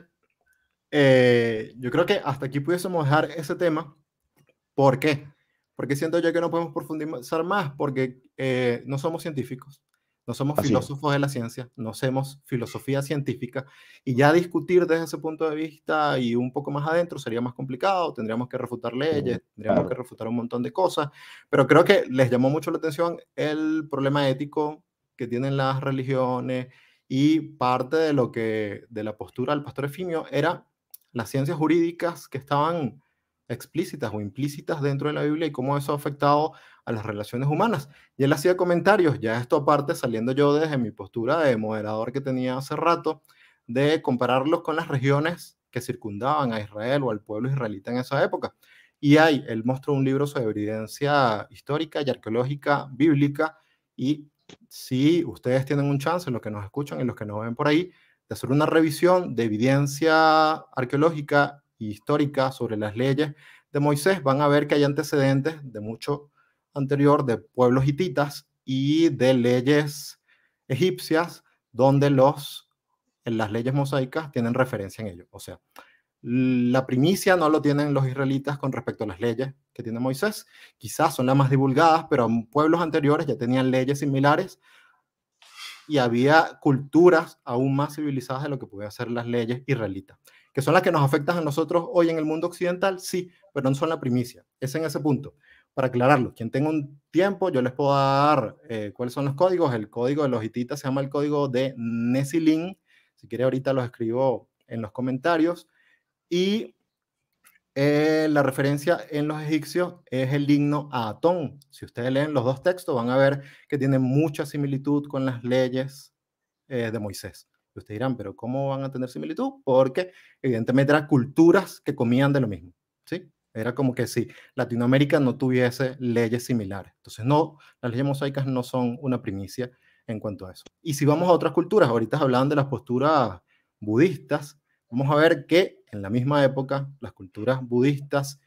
eh, yo creo que hasta aquí pudiésemos dejar ese tema. ¿Por qué? Porque siento yo que no podemos profundizar más, porque eh, no somos científicos, no somos Así filósofos es. de la ciencia, no hacemos filosofía científica, y ya discutir desde ese punto de vista y un poco más adentro sería más complicado, tendríamos que refutar leyes, tendríamos Claro. que refutar un montón de cosas, pero creo que les llamó mucho la atención el problema ético que tienen las religiones, y parte de lo que, de la postura del pastor Efimio, era las ciencias jurídicas que estaban explícitas o implícitas dentro de la Biblia y cómo eso ha afectado a las relaciones humanas. Y él hacía comentarios, ya esto aparte, saliendo yo desde mi postura de moderador que tenía hace rato, de compararlos con las regiones que circundaban a Israel o al pueblo israelita en esa época. Y hay, él mostró un libro sobre evidencia histórica y arqueológica bíblica, y si ustedes tienen un chance, los que nos escuchan y los que nos ven por ahí, de hacer una revisión de evidencia arqueológica y histórica sobre las leyes de Moisés, van a ver que hay antecedentes de mucho anterior de pueblos hititas y de leyes egipcias donde los, en las leyes mosaicas tienen referencia en ello. O sea, la primicia no lo tienen los israelitas con respecto a las leyes que tiene Moisés. Quizás son las más divulgadas, pero pueblos anteriores ya tenían leyes similares y había culturas aún más civilizadas de lo que podían ser las leyes israelitas. ¿Que son las que nos afectan a nosotros hoy en el mundo occidental? Sí, pero no son la primicia. Es en ese punto. Para aclararlo, quien tenga un tiempo, yo les puedo dar eh, cuáles son los códigos. El código de los hititas se llama el código de Nesilín. Si quiere, ahorita los escribo en los comentarios. Y eh, la referencia en los egipcios es el himno a Atón. Si ustedes leen los dos textos, van a ver que tienen mucha similitud con las leyes eh, de Moisés. Y ustedes dirán, ¿pero cómo van a tener similitud? Porque evidentemente eran culturas que comían de lo mismo, ¿sí? Era como que si Latinoamérica no tuviese leyes similares. Entonces, no, las leyes mosaicas no son una primicia en cuanto a eso. Y si vamos a otras culturas, ahorita hablaban de las posturas budistas, vamos a ver que en la misma época las culturas budistas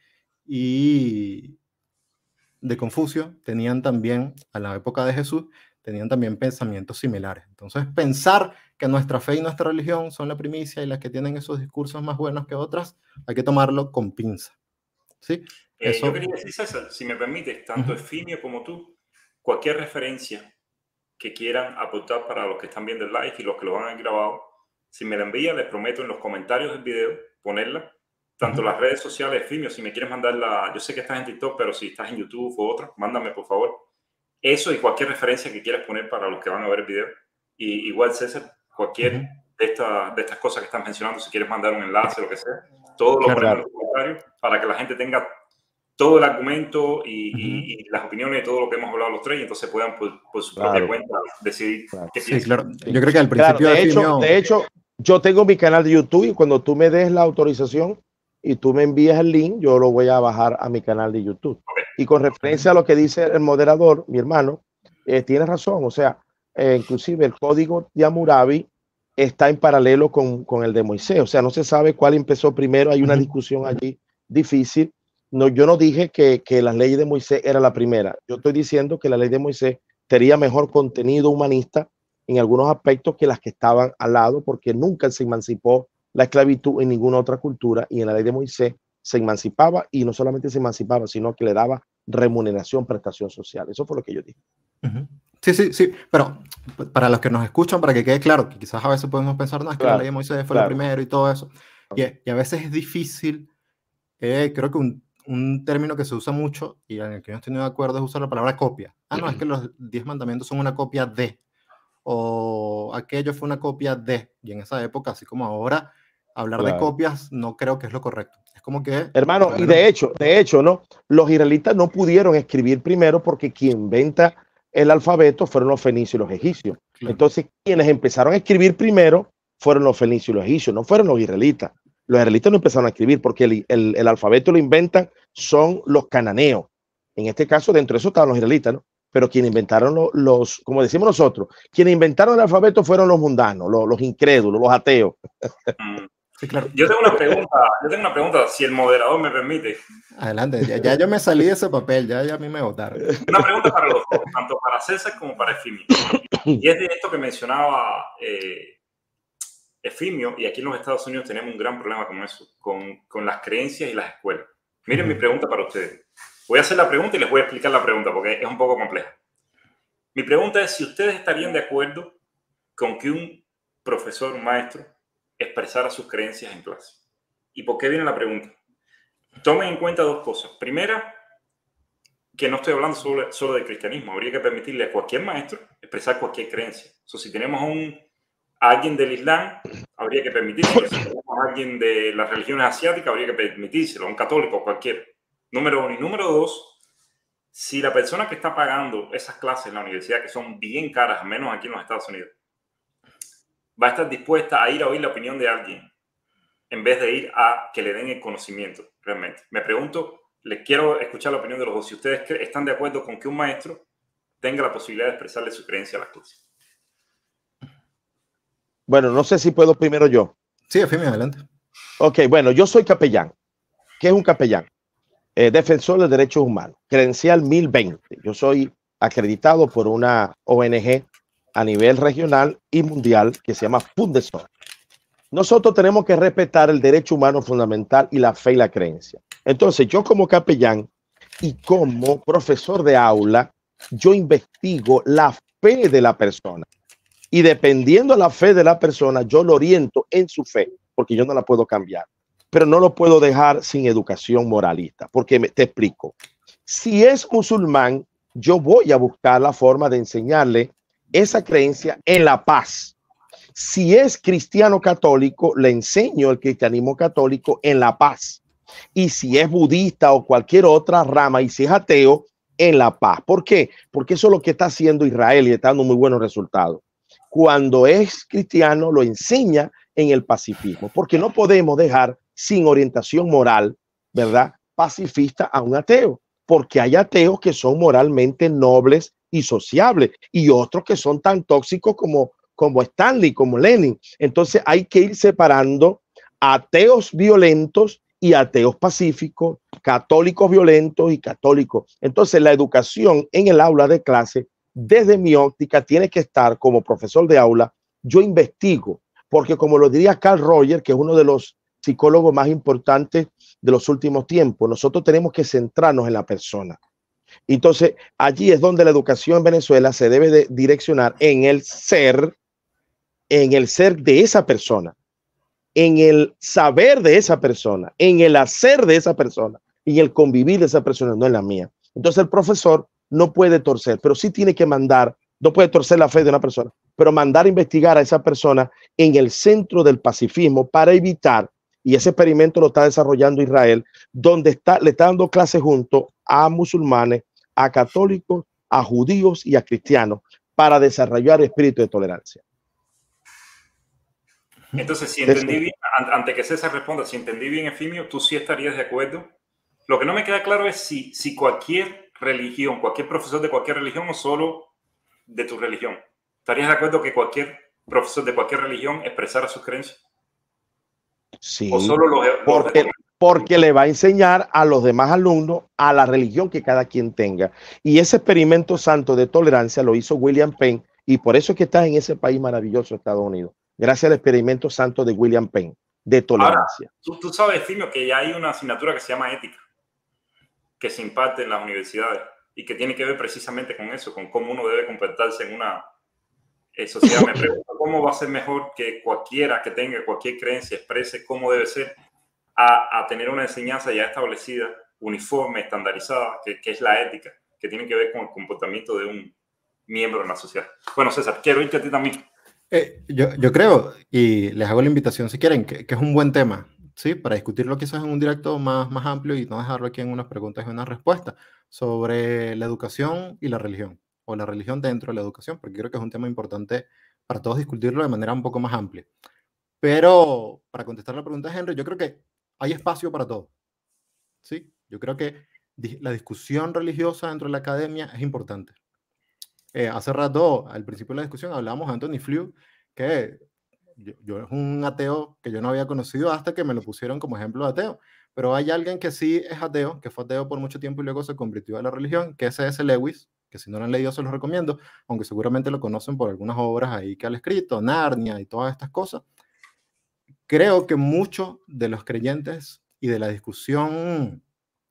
y de Confucio tenían también, a la época de Jesús, tenían también pensamientos similares. Entonces, pensar que nuestra fe y nuestra religión son la primicia y las que tienen esos discursos más buenos que otras, hay que tomarlo con pinza. ¿Sí? Eh, Eso... Yo quería decir, César, si me permites, tanto uh-huh. Efimio como tú, cualquier referencia que quieran aportar para los que están viendo el live y los que lo van a ver grabado, si me la envían, les prometo en los comentarios del video ponerla, tanto uh-huh. las redes sociales de Efimio, si me quieres mandarla, yo sé que estás en TikTok, pero si estás en YouTube o otra, mándame por favor eso y cualquier referencia que quieras poner para los que van a ver el video. Y igual, César, cualquier uh-huh. de, esta, de estas cosas que estás mencionando, si quieres mandar un enlace o lo que sea, todo lo ponemos en los comentarios para que la gente tenga todo el argumento y, uh-huh. y, y las opiniones de todo lo que hemos hablado los tres, y entonces puedan por, por su propia claro. cuenta decidir claro. qué sí, piensan. Claro. Yo creo que al principio claro, de, de, hecho, Efimio... de hecho, yo tengo mi canal de YouTube y cuando tú me des la autorización y tú me envías el link, yo lo voy a bajar a mi canal de YouTube. Okay. Y con referencia a lo que dice el moderador, mi hermano, eh, tiene razón. O sea, eh, inclusive el código de Hammurabi está en paralelo con, con el de Moisés. O sea, no se sabe cuál empezó primero. Hay una uh-huh. discusión allí difícil. No, yo no dije que, que la ley de Moisés era la primera. Yo estoy diciendo que la ley de Moisés tenía mejor contenido humanista en algunos aspectos que las que estaban al lado, porque nunca se emancipó la esclavitud en ninguna otra cultura, y en la ley de Moisés se emancipaba, y no solamente se emancipaba, sino que le daba remuneración, prestación social. Eso fue lo que yo dije. Uh-huh. Sí, sí, sí, pero para los que nos escuchan, para que quede claro, que quizás a veces podemos pensar, no, es que claro, la ley de Moisés fue claro. la primera y todo eso, y, y a veces es difícil, eh, creo que un, un término que se usa mucho, y en el que yo estoy de acuerdo, es usar la palabra copia. Ah, no, es que los diez mandamientos son una copia de, o aquello fue una copia de, y en esa época, así como ahora, hablar claro. de copias no creo que es lo correcto. Es como que... Hermano, bueno, y de hecho, de hecho, ¿no? Los israelitas no pudieron escribir primero porque quien inventa el alfabeto fueron los fenicios y los egipcios. Claro. Entonces, quienes empezaron a escribir primero fueron los fenicios y los egipcios, no fueron los israelitas. Los israelitas no empezaron a escribir porque el, el, el alfabeto lo inventan son los cananeos. En este caso, dentro de eso estaban los israelitas, ¿no? Pero quienes inventaron los, los, como decimos nosotros, quienes inventaron el alfabeto fueron los mundanos, los, los incrédulos, los ateos. Sí, claro. Yo tengo una pregunta, yo tengo una pregunta, si el moderador me permite. Adelante, ya, ya yo me salí de ese papel, ya, ya a mí me votaron. Una pregunta para los dos, tanto para César como para Efimio. Y es de esto que mencionaba eh, Efimio, y aquí en los Estados Unidos tenemos un gran problema con eso, con, con las creencias y las escuelas. Miren mi pregunta para ustedes. Voy a hacer la pregunta y les voy a explicar la pregunta porque es un poco compleja. Mi pregunta es si ustedes estarían de acuerdo con que un profesor, un maestro, expresara sus creencias en clase. ¿Y por qué viene la pregunta? Tomen en cuenta dos cosas. Primera, que no estoy hablando solo, solo de cristianismo. Habría que permitirle a cualquier maestro expresar cualquier creencia. O sea, si tenemos a, un, a alguien del Islam, habría que permitírselo. Si tenemos a alguien de las religiones asiáticas, habría que permitírselo. A un católico, cualquier. Número uno. Y número dos, si la persona que está pagando esas clases en la universidad, que son bien caras, al menos aquí en los Estados Unidos, va a estar dispuesta a ir a oír la opinión de alguien en vez de ir a que le den el conocimiento realmente. Me pregunto, les quiero escuchar la opinión de los dos. Si ustedes están de acuerdo con que un maestro tenga la posibilidad de expresarle su creencia a las clases. Bueno, no sé si puedo primero yo. Sí, Efimio, adelante. Ok, bueno, yo soy capellán. ¿Qué es un capellán? Un capellán eh, defensor de derechos humanos, credencial mil veinte. Yo soy acreditado por una O N G a nivel regional y mundial que se llama Fundesor. Nosotros tenemos que respetar el derecho humano fundamental y la fe y la creencia. Entonces, yo como capellán y como profesor de aula, yo investigo la fe de la persona. Y dependiendo de la fe de la persona, yo lo oriento en su fe, porque yo no la puedo cambiar. Pero no lo puedo dejar sin educación moralista, porque me, te explico. Si es musulmán, yo voy a buscar la forma de enseñarle esa creencia en la paz. Si es cristiano católico, le enseño el cristianismo católico en la paz. Y si es budista o cualquier otra rama, y si es ateo, en la paz. ¿Por qué? Porque eso es lo que está haciendo Israel y está dando muy buenos resultados. Cuando es cristiano, lo enseña en el pacifismo, porque no podemos dejar sin orientación moral, ¿verdad?, pacifista a un ateo, porque hay ateos que son moralmente nobles y sociables y otros que son tan tóxicos como como Stanley, como Lenin. Entonces hay que ir separando ateos violentos y ateos pacíficos, católicos violentos y católicos. Entonces la educación en el aula de clase, desde mi óptica, tiene que estar como profesor de aula. Yo investigo, porque como lo diría Carl Rogers, que es uno de los psicólogos más importantes de los últimos tiempos, nosotros tenemos que centrarnos en la persona. Entonces allí es donde la educación en Venezuela se debe de direccionar en el ser, en el ser de esa persona, en el saber de esa persona, en el hacer de esa persona, en el convivir de esa persona, no en la mía. Entonces el profesor no puede torcer, pero sí tiene que mandar, no puede torcer la fe de una persona, pero mandar a investigar a esa persona en el centro del pacifismo para evitar, y ese experimento lo está desarrollando Israel, donde está, le está dando clases junto a musulmanes, a católicos, a judíos y a cristianos para desarrollar el espíritu de tolerancia. Entonces, si entendí bien, antes que César responda, si entendí bien, Efimio, tú sí estarías de acuerdo. Lo que no me queda claro es si, si cualquier religión, cualquier profesor de cualquier religión o solo de tu religión, ¿estarías de acuerdo que cualquier profesor de cualquier religión expresara sus creencias? Sí, ¿O solo los, los porque, porque le va a enseñar a los demás alumnos a la religión que cada quien tenga. Y ese experimento santo de tolerancia lo hizo William Penn, y por eso es que está en ese país maravilloso, Estados Unidos. Gracias al experimento santo de William Penn, de tolerancia. Ahora, tú, tú sabes, Efimio, que ya hay una asignatura que se llama ética, que se imparte en las universidades y que tiene que ver precisamente con eso, con cómo uno debe comportarse en una eh, sociedad. Me pregunto cómo va a ser mejor que cualquiera que tenga cualquier creencia exprese cómo debe ser a, a tener una enseñanza ya establecida, uniforme, estandarizada, que, que es la ética, que tiene que ver con el comportamiento de un miembro de la sociedad. Bueno, César, quiero irte a ti también. Eh, yo, yo creo, y les hago la invitación si quieren, que, que es un buen tema, ¿sí? Para discutirlo quizás en un directo más, más amplio y no dejarlo aquí en unas preguntas y unas respuestas sobre la educación y la religión, o la religión dentro de la educación, porque creo que es un tema importante para todos discutirlo de manera un poco más amplia. Pero para contestar la pregunta de Henry, yo creo que hay espacio para todo, ¿sí? Yo creo que la discusión religiosa dentro de la academia es importante. Eh, hace rato, al principio de la discusión, hablamos de Anthony Flew, que yo, yo es un ateo que yo no había conocido hasta que me lo pusieron como ejemplo de ateo. Pero hay alguien que sí es ateo, que fue ateo por mucho tiempo y luego se convirtió a la religión, que es C S Lewis, que si no lo han leído se los recomiendo, aunque seguramente lo conocen por algunas obras ahí que ha escrito, Narnia y todas estas cosas. Creo que muchos de los creyentes y de la discusión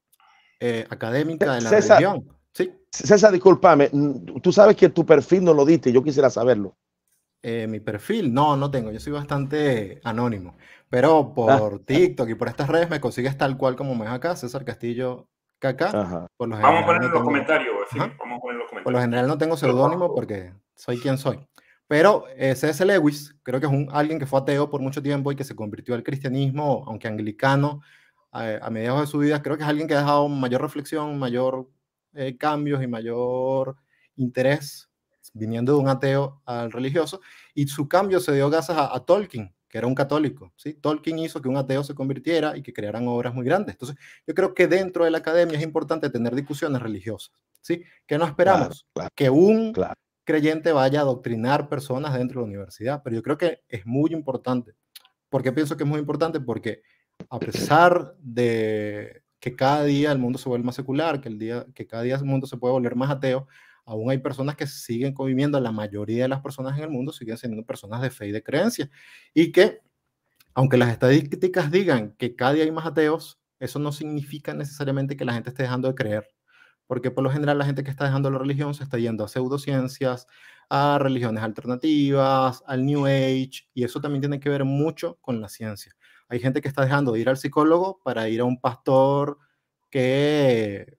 eh, académica de la César, religión... ¿Sí? César, discúlpame, tú sabes que tu perfil no lo diste, yo quisiera saberlo. Eh, mi perfil, no, no tengo, yo soy bastante anónimo, pero por ah, TikTok y por estas redes me consigues tal cual como me es acá, César Castillo K K. Por lo Vamos a poner no en los tengo... comentarios, en fin, vamos a poner en los comentarios. Por lo general no tengo seudónimo porque soy quien soy. Pero eh, C S Lewis, creo que es un, alguien que fue ateo por mucho tiempo y que se convirtió al cristianismo, aunque anglicano, a, a mediados de su vida. Creo que es alguien que ha dejado mayor reflexión, mayor eh, cambios y mayor interés viniendo de un ateo al religioso, y su cambio se dio gracias a, a Tolkien, que era un católico, ¿sí? Tolkien hizo que un ateo se convirtiera y que crearan obras muy grandes. Entonces, yo creo que dentro de la academia es importante tener discusiones religiosas, ¿sí? Que no esperamos claro, claro, que un claro. creyente vaya a adoctrinar personas dentro de la universidad, pero yo creo que es muy importante. ¿Por qué pienso que es muy importante? Porque a pesar de que cada día el mundo se vuelve más secular, que, el día, que cada día el mundo se puede volver más ateo, aún hay personas que siguen conviviendo, la mayoría de las personas en el mundo siguen siendo personas de fe y de creencia, y que, aunque las estadísticas digan que cada día hay más ateos, eso no significa necesariamente que la gente esté dejando de creer, porque por lo general la gente que está dejando la religión se está yendo a pseudociencias, a religiones alternativas, al New Age, y eso también tiene que ver mucho con la ciencia. Hay gente que está dejando de ir al psicólogo para ir a un pastor que,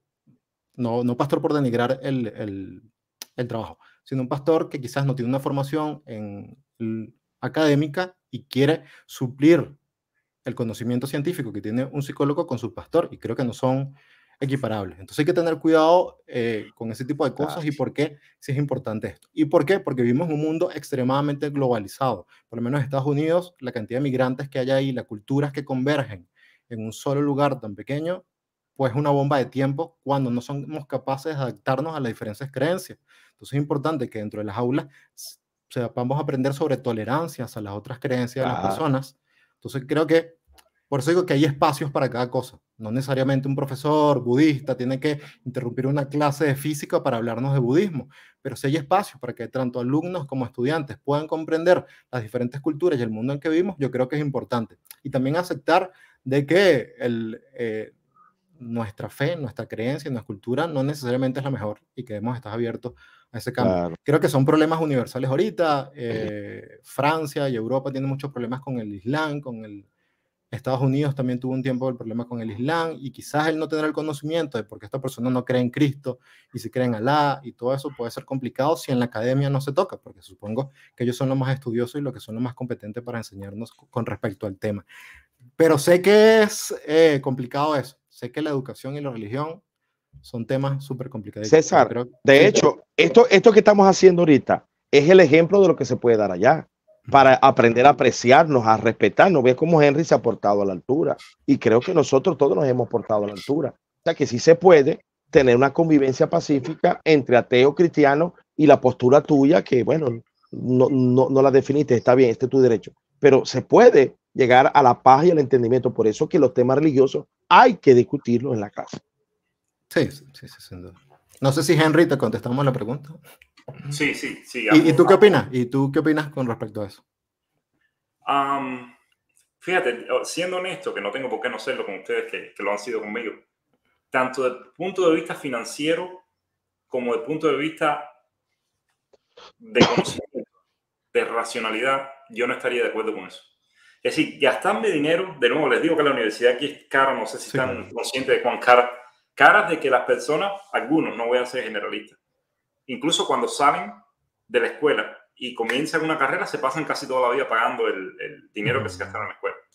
no, no pastor por denigrar el, el, el trabajo, sino un pastor que quizás no tiene una formación en, en, académica y quiere suplir el conocimiento científico que tiene un psicólogo con su pastor, y creo que no son equiparables. Entonces hay que tener cuidado eh, con ese tipo de cosas. ¿Y por qué? Si es importante esto. ¿Y por qué? Porque vivimos en un mundo extremadamente globalizado. Por lo menos en Estados Unidos, la cantidad de migrantes que hay ahí, las culturas que convergen en un solo lugar tan pequeño, pues es una bomba de tiempo cuando no somos capaces de adaptarnos a las diferentes creencias. Entonces es importante que dentro de las aulas sepamos aprender sobre tolerancias a las otras creencias de las personas. Entonces creo que por eso digo que hay espacios para cada cosa. No necesariamente un profesor budista tiene que interrumpir una clase de física para hablarnos de budismo, pero sí hay espacios para que tanto alumnos como estudiantes puedan comprender las diferentes culturas y el mundo en que vivimos. Yo creo que es importante. Y también aceptar de que el, eh, nuestra fe, nuestra creencia, nuestra cultura no necesariamente es la mejor y que debemos estar abiertos a ese cambio. Claro. Creo que son problemas universales ahorita. Eh, Francia y Europa tienen muchos problemas con el Islam, con el Estados Unidos también tuvo un tiempo el problema con el Islam, y quizás el no tener el conocimiento de por qué esta persona no cree en Cristo y si cree en Alá, y todo eso puede ser complicado si en la academia no se toca, porque supongo que ellos son los más estudiosos y los que son los más competentes para enseñarnos con respecto al tema. Pero sé que es eh, complicado eso. Sé que la educación y la religión son temas súper complicados. César, creo, de sí, hecho, esto, esto que estamos haciendo ahorita es el ejemplo de lo que se puede dar allá, para aprender a apreciarnos, a respetarnos. Ve cómo Henry se ha portado a la altura, y creo que nosotros todos nos hemos portado a la altura. O sea que sí se puede tener una convivencia pacífica entre ateo, cristiano, y la postura tuya, que bueno, no, no, no la definiste, está bien, este es tu derecho, pero se puede llegar a la paz y al entendimiento. Por eso que los temas religiosos hay que discutirlos en la clase. Sí, sí, sí, sí, sin duda. No sé si Henry te contestamos la pregunta. Sí, sí, sí. ¿Y, ¿Y tú qué opinas? ¿Y tú qué opinas con respecto a eso? Um, fíjate, siendo honesto, que no tengo por qué no serlo con ustedes, que, que lo han sido conmigo, tanto desde el punto de vista financiero como desde el punto de vista de conocimiento, de racionalidad, yo no estaría de acuerdo con eso. Es decir, gastarme dinero, de nuevo les digo que la universidad aquí es cara, no sé si sí, están claro. conscientes de cuán cara, caras de que las personas, algunos, no voy a ser generalista, incluso cuando salen de la escuela y comienzan una carrera, se pasan casi toda la vida pagando el, el dinero que se gastaron en la escuela.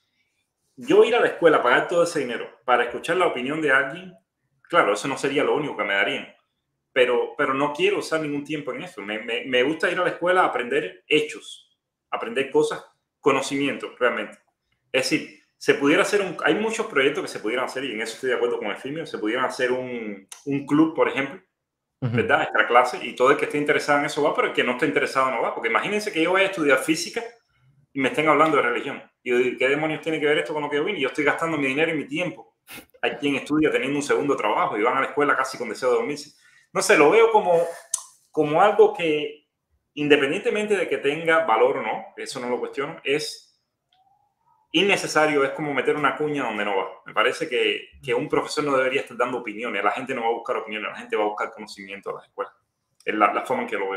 Yo ir a la escuela, pagar todo ese dinero para escuchar la opinión de alguien, claro, eso no sería lo único que me darían, pero, pero no quiero usar ningún tiempo en eso. Me, me, me gusta ir a la escuela a aprender hechos, aprender cosas, conocimiento realmente. Es decir, se pudiera hacer un... Hay muchos proyectos que se pudieran hacer, y en eso estoy de acuerdo con Efimio, se pudieran hacer un, un club, por ejemplo, ¿verdad? Extra clase, y todo el que esté interesado en eso va, pero el que no esté interesado no va, porque imagínense que yo vaya a estudiar física y me estén hablando de religión, y yo digo, ¿qué demonios tiene que ver esto con lo que yo vine? Y yo estoy gastando mi dinero y mi tiempo. Hay quien estudia teniendo un segundo trabajo y van a la escuela casi con deseo de dormirse. No sé, lo veo como, como algo que, independientemente de que tenga valor o no, eso no lo cuestiono, es innecesario, es como meter una cuña donde no va. Me parece que, que un profesor no debería estar dando opiniones. La gente no va a buscar opiniones, la gente va a buscar conocimiento a las escuelas. Es la, la forma en que lo veo.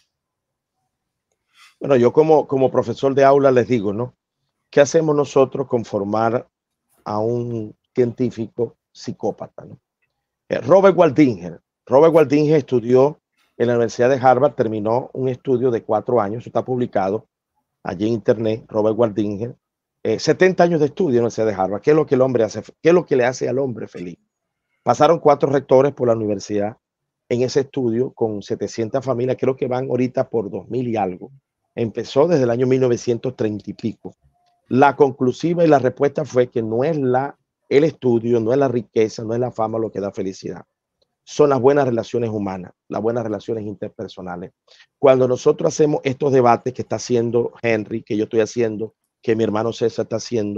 Bueno, yo como, como profesor de aula les digo, ¿no? ¿Qué hacemos nosotros con formar a un científico psicópata, ¿no? Eh, Robert Waldinger. Robert Waldinger estudió en la Universidad de Harvard, terminó un estudio de cuatro años, eso está publicado allí en internet, Robert Waldinger. Eh, setenta años de estudio en la Universidad de Harvard. ¿Qué es lo que el hombre hace? ¿Qué es lo que le hace al hombre feliz? Pasaron cuatro rectores por la universidad en ese estudio con setecientas familias, creo que van ahorita por dos mil y algo. Empezó desde el año mil novecientos treinta y pico. La conclusiva y la respuesta fue que no es la, el estudio, no es la riqueza, no es la fama lo que da felicidad. Son las buenas relaciones humanas, las buenas relaciones interpersonales. Cuando nosotros hacemos estos debates que está haciendo Henry, que yo estoy haciendo, que mi hermano César está haciendo,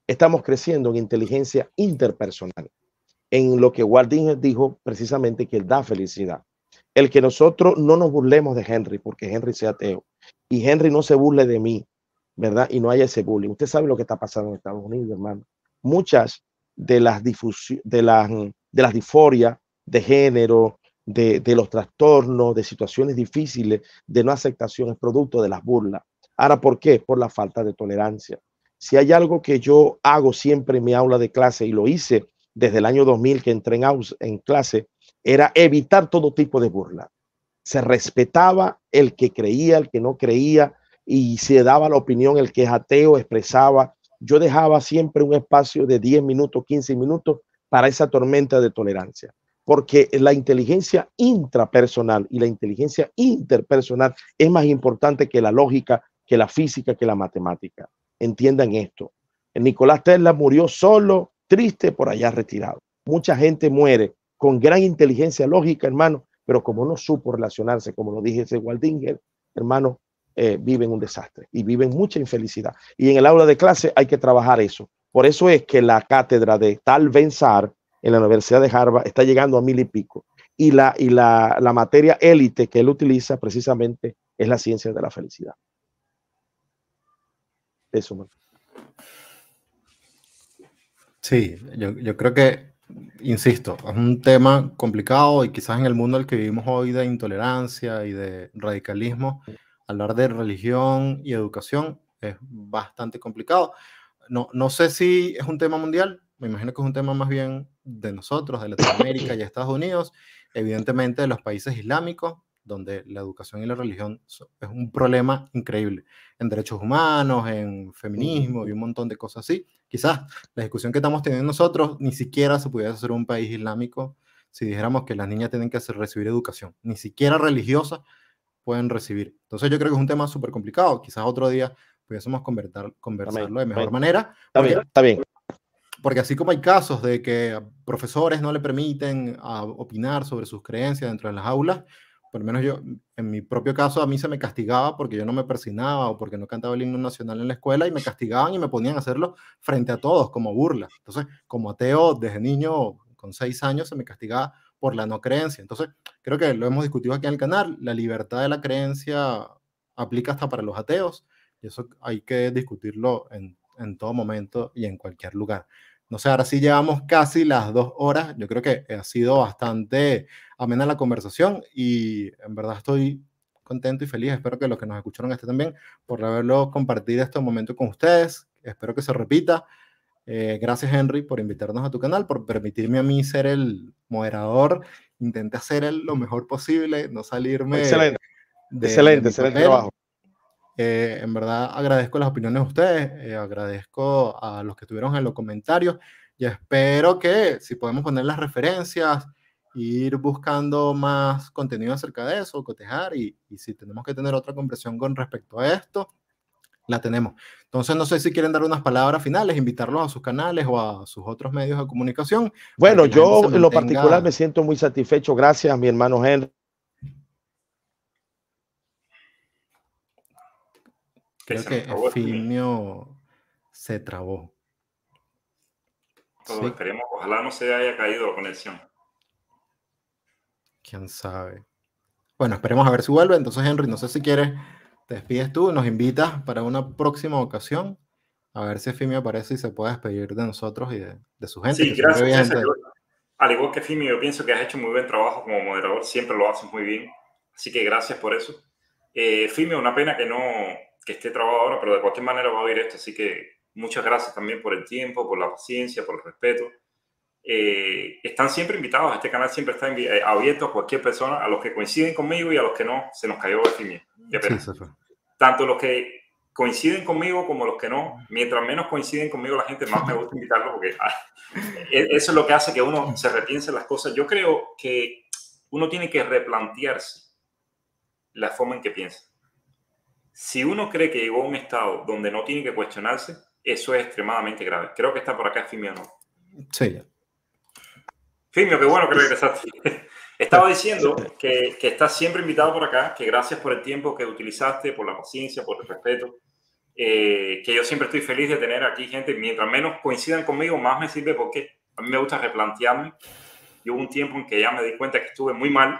estamos creciendo en inteligencia interpersonal, en lo que Walt Disney dijo precisamente que él da felicidad. El que nosotros no nos burlemos de Henry, porque Henry sea ateo, y Henry no se burle de mí, ¿verdad? Y no haya ese bullying. Usted sabe lo que está pasando en Estados Unidos, hermano. Muchas de las difusiones, de las, de las disforias de género, de, de los trastornos, de situaciones difíciles, de no aceptación, es producto de las burlas. Ahora, ¿por qué? Por la falta de tolerancia. Si hay algo que yo hago siempre en mi aula de clase, y lo hice desde el año dos mil que entré en, en clase, era evitar todo tipo de burla. Se respetaba el que creía, el que no creía, y se daba la opinión, el que es ateo expresaba. Yo dejaba siempre un espacio de diez minutos, quince minutos para esa tormenta de tolerancia, porque la inteligencia intrapersonal y la inteligencia interpersonal es más importante que la lógica, que la física, que la matemática. Entiendan esto. Nicolás Tesla murió solo, triste, por allá retirado. Mucha gente muere con gran inteligencia lógica, hermano, pero como no supo relacionarse, como lo dije ese Walt Disney, hermano, eh, viven un desastre y viven mucha infelicidad. Y en el aula de clase hay que trabajar eso. Por eso es que la cátedra de Tal Ben-Shahar en la Universidad de Harvard está llegando a mil y pico. Y la, y la, la materia élite que él utiliza precisamente es la ciencia de la felicidad. Eso, man. Sí, yo, yo creo que, insisto, es un tema complicado y quizás en el mundo en el que vivimos hoy de intolerancia y de radicalismo, hablar de religión y educación es bastante complicado. No, no sé si es un tema mundial, me imagino que es un tema más bien de nosotros, de Latinoamérica y Estados Unidos, evidentemente de los países islámicos, donde la educación y la religión es un problema increíble, en derechos humanos, en feminismo y un montón de cosas así. Quizás la discusión que estamos teniendo nosotros ni siquiera se pudiera hacer un país islámico si dijéramos que las niñas tienen que hacer, recibir educación, ni siquiera religiosa pueden recibir. Entonces yo creo que es un tema súper complicado. Quizás otro día pudiésemos conversar, conversarlo de mejor Amén. manera. Está porque, bien, está bien. Porque así como hay casos de que profesores no le permiten a, opinar sobre sus creencias dentro de las aulas, por lo menos yo, en mi propio caso, a mí se me castigaba porque yo no me persignaba o porque no cantaba el himno nacional en la escuela y me castigaban y me ponían a hacerlo frente a todos como burla. Entonces, como ateo, desde niño, con seis años, se me castigaba por la no creencia. Entonces, creo que lo hemos discutido aquí en el canal, la libertad de la creencia aplica hasta para los ateos y eso hay que discutirlo en, en todo momento y en cualquier lugar. No sé, ahora sí llevamos casi las dos horas. Yo creo que ha sido bastante amena la conversación y en verdad estoy contento y feliz. Espero que los que nos escucharon estén también por haberlo compartido este momento con ustedes. Espero que se repita. Eh, gracias, Henry, por invitarnos a tu canal, por permitirme a mí ser el moderador. Intenté hacer el, lo mejor posible, no salirme Excelente, de, excelente, de excelente trabajo. Eh, en verdad agradezco las opiniones de ustedes, eh, agradezco a los que estuvieron en los comentarios y espero que si podemos poner las referencias, ir buscando más contenido acerca de eso, cotejar y, y si tenemos que tener otra conversación con respecto a esto, la tenemos. Entonces no sé si quieren dar unas palabras finales, invitarlos a sus canales o a sus otros medios de comunicación. Bueno, yo en lo particular me siento muy satisfecho, gracias a mi hermano Henry. Creo que Efimio se trabó. Todos sí. Esperemos, ojalá no se haya caído la conexión. Quién sabe. Bueno, esperemos a ver si vuelve. Entonces, Henry, no sé si quieres, te despides tú, nos invitas para una próxima ocasión. A ver si Efimio aparece y se puede despedir de nosotros y de, de su gente. Sí, que gracias. Gente... Yo, al igual que Efimio, yo pienso que has hecho muy buen trabajo como moderador. Siempre lo haces muy bien. Así que gracias por eso. Eh, Efimio, una pena que no... que esté trabado ahora, pero de cualquier manera va a oír esto, así que muchas gracias también por el tiempo, por la paciencia, por el respeto. Eh, están siempre invitados, este canal siempre está eh, abierto a cualquier persona, a los que coinciden conmigo y a los que no, se nos cayó Efimio. Sí, tanto los que coinciden conmigo como los que no, mientras menos coinciden conmigo la gente, más me gusta invitarlos, porque ah, eso es lo que hace que uno se repiense las cosas. Yo creo que uno tiene que replantearse la forma en que piensa. Si uno cree que llegó a un estado donde no tiene que cuestionarse, eso es extremadamente grave. Creo que está por acá Efimio, ¿no? Sí. Efimio, qué bueno que regresaste. Estaba diciendo que, que estás siempre invitado por acá, que gracias por el tiempo que utilizaste, por la paciencia, por el respeto. eh, que yo siempre estoy feliz de tener aquí gente. Mientras menos coincidan conmigo, más me sirve porque a mí me gusta replantearme. Y hubo un tiempo en que ya me di cuenta que estuve muy mal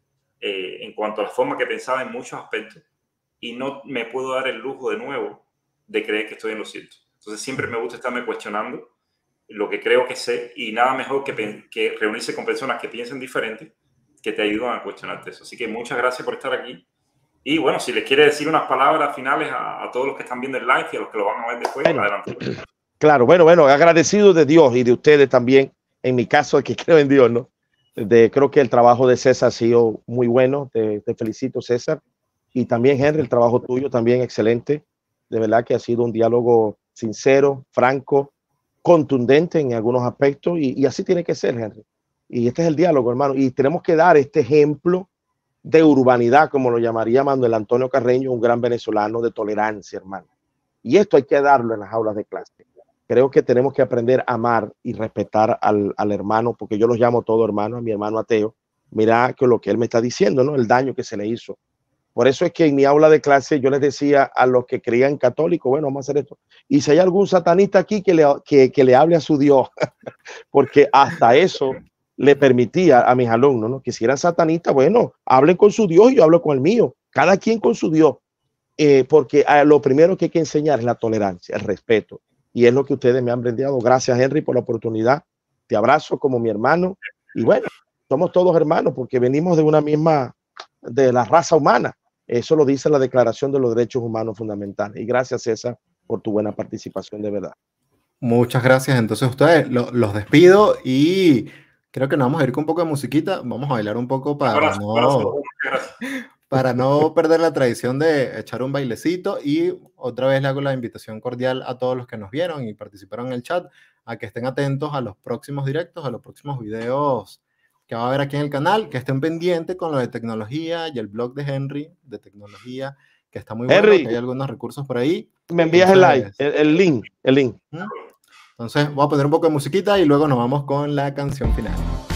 eh, en cuanto a la forma que pensaba en muchos aspectos y no me puedo dar el lujo de nuevo de creer que estoy en lo cierto. Entonces siempre me gusta estarme cuestionando lo que creo que sé y nada mejor que, que reunirse con personas que piensen diferente, que te ayudan a cuestionarte eso. Así que muchas gracias por estar aquí. Y bueno, si les quiere decir unas palabras finales a, a todos los que están viendo el live y a los que lo van a ver después, bueno, adelante. Claro, bueno, bueno, agradecido de Dios y de ustedes también. En mi caso, el que creo en Dios, ¿no? De, creo que el trabajo de César ha sido muy bueno. Te, te felicito, César. Y también, Henry, el trabajo tuyo también excelente. De verdad que ha sido un diálogo sincero, franco, contundente en algunos aspectos. Y, y así tiene que ser, Henry. Y este es el diálogo, hermano. Y tenemos que dar este ejemplo de urbanidad, como lo llamaría Manuel Antonio Carreño, un gran venezolano, de tolerancia, hermano. Y esto hay que darlo en las aulas de clase. Creo que tenemos que aprender a amar y respetar al, al hermano, porque yo los llamo todo hermano, a mi hermano ateo. Mira que lo que él me está diciendo, ¿no? El daño que se le hizo. Por eso es que en mi aula de clase yo les decía a los que creían católicos, bueno, vamos a hacer esto. Y si hay algún satanista aquí que le, que, que le hable a su Dios, porque hasta eso le permitía a mis alumnos, ¿no? Que si eran satanistas, bueno, hablen con su Dios y yo hablo con el mío. Cada quien con su Dios. Eh, porque eh, lo primero que hay que enseñar es la tolerancia, el respeto. Y es lo que ustedes me han brindado. Gracias, Henry, por la oportunidad. Te abrazo como mi hermano. Y bueno, somos todos hermanos porque venimos de una misma, de la raza humana. Eso lo dice la Declaración de los Derechos Humanos Fundamentales. Y gracias, César, por tu buena participación, de verdad. Muchas gracias. Entonces, ustedes lo, los despido y creo que nos vamos a ir con un poco de musiquita. Vamos a bailar un poco para abrazo, no... abrazo. para no perder la tradición de echar un bailecito. Y otra vez le hago la invitación cordial a todos los que nos vieron y participaron en el chat a que estén atentos a los próximos directos, a los próximos videos que va a haber aquí en el canal, que estén pendientes con lo de tecnología y el blog de Henry de tecnología, que está muy Henry, bueno, que hay algunos recursos por ahí. Me envías Entonces, el, like, el, el link, el link. Entonces voy a poner un poco de musiquita y luego nos vamos con la canción final.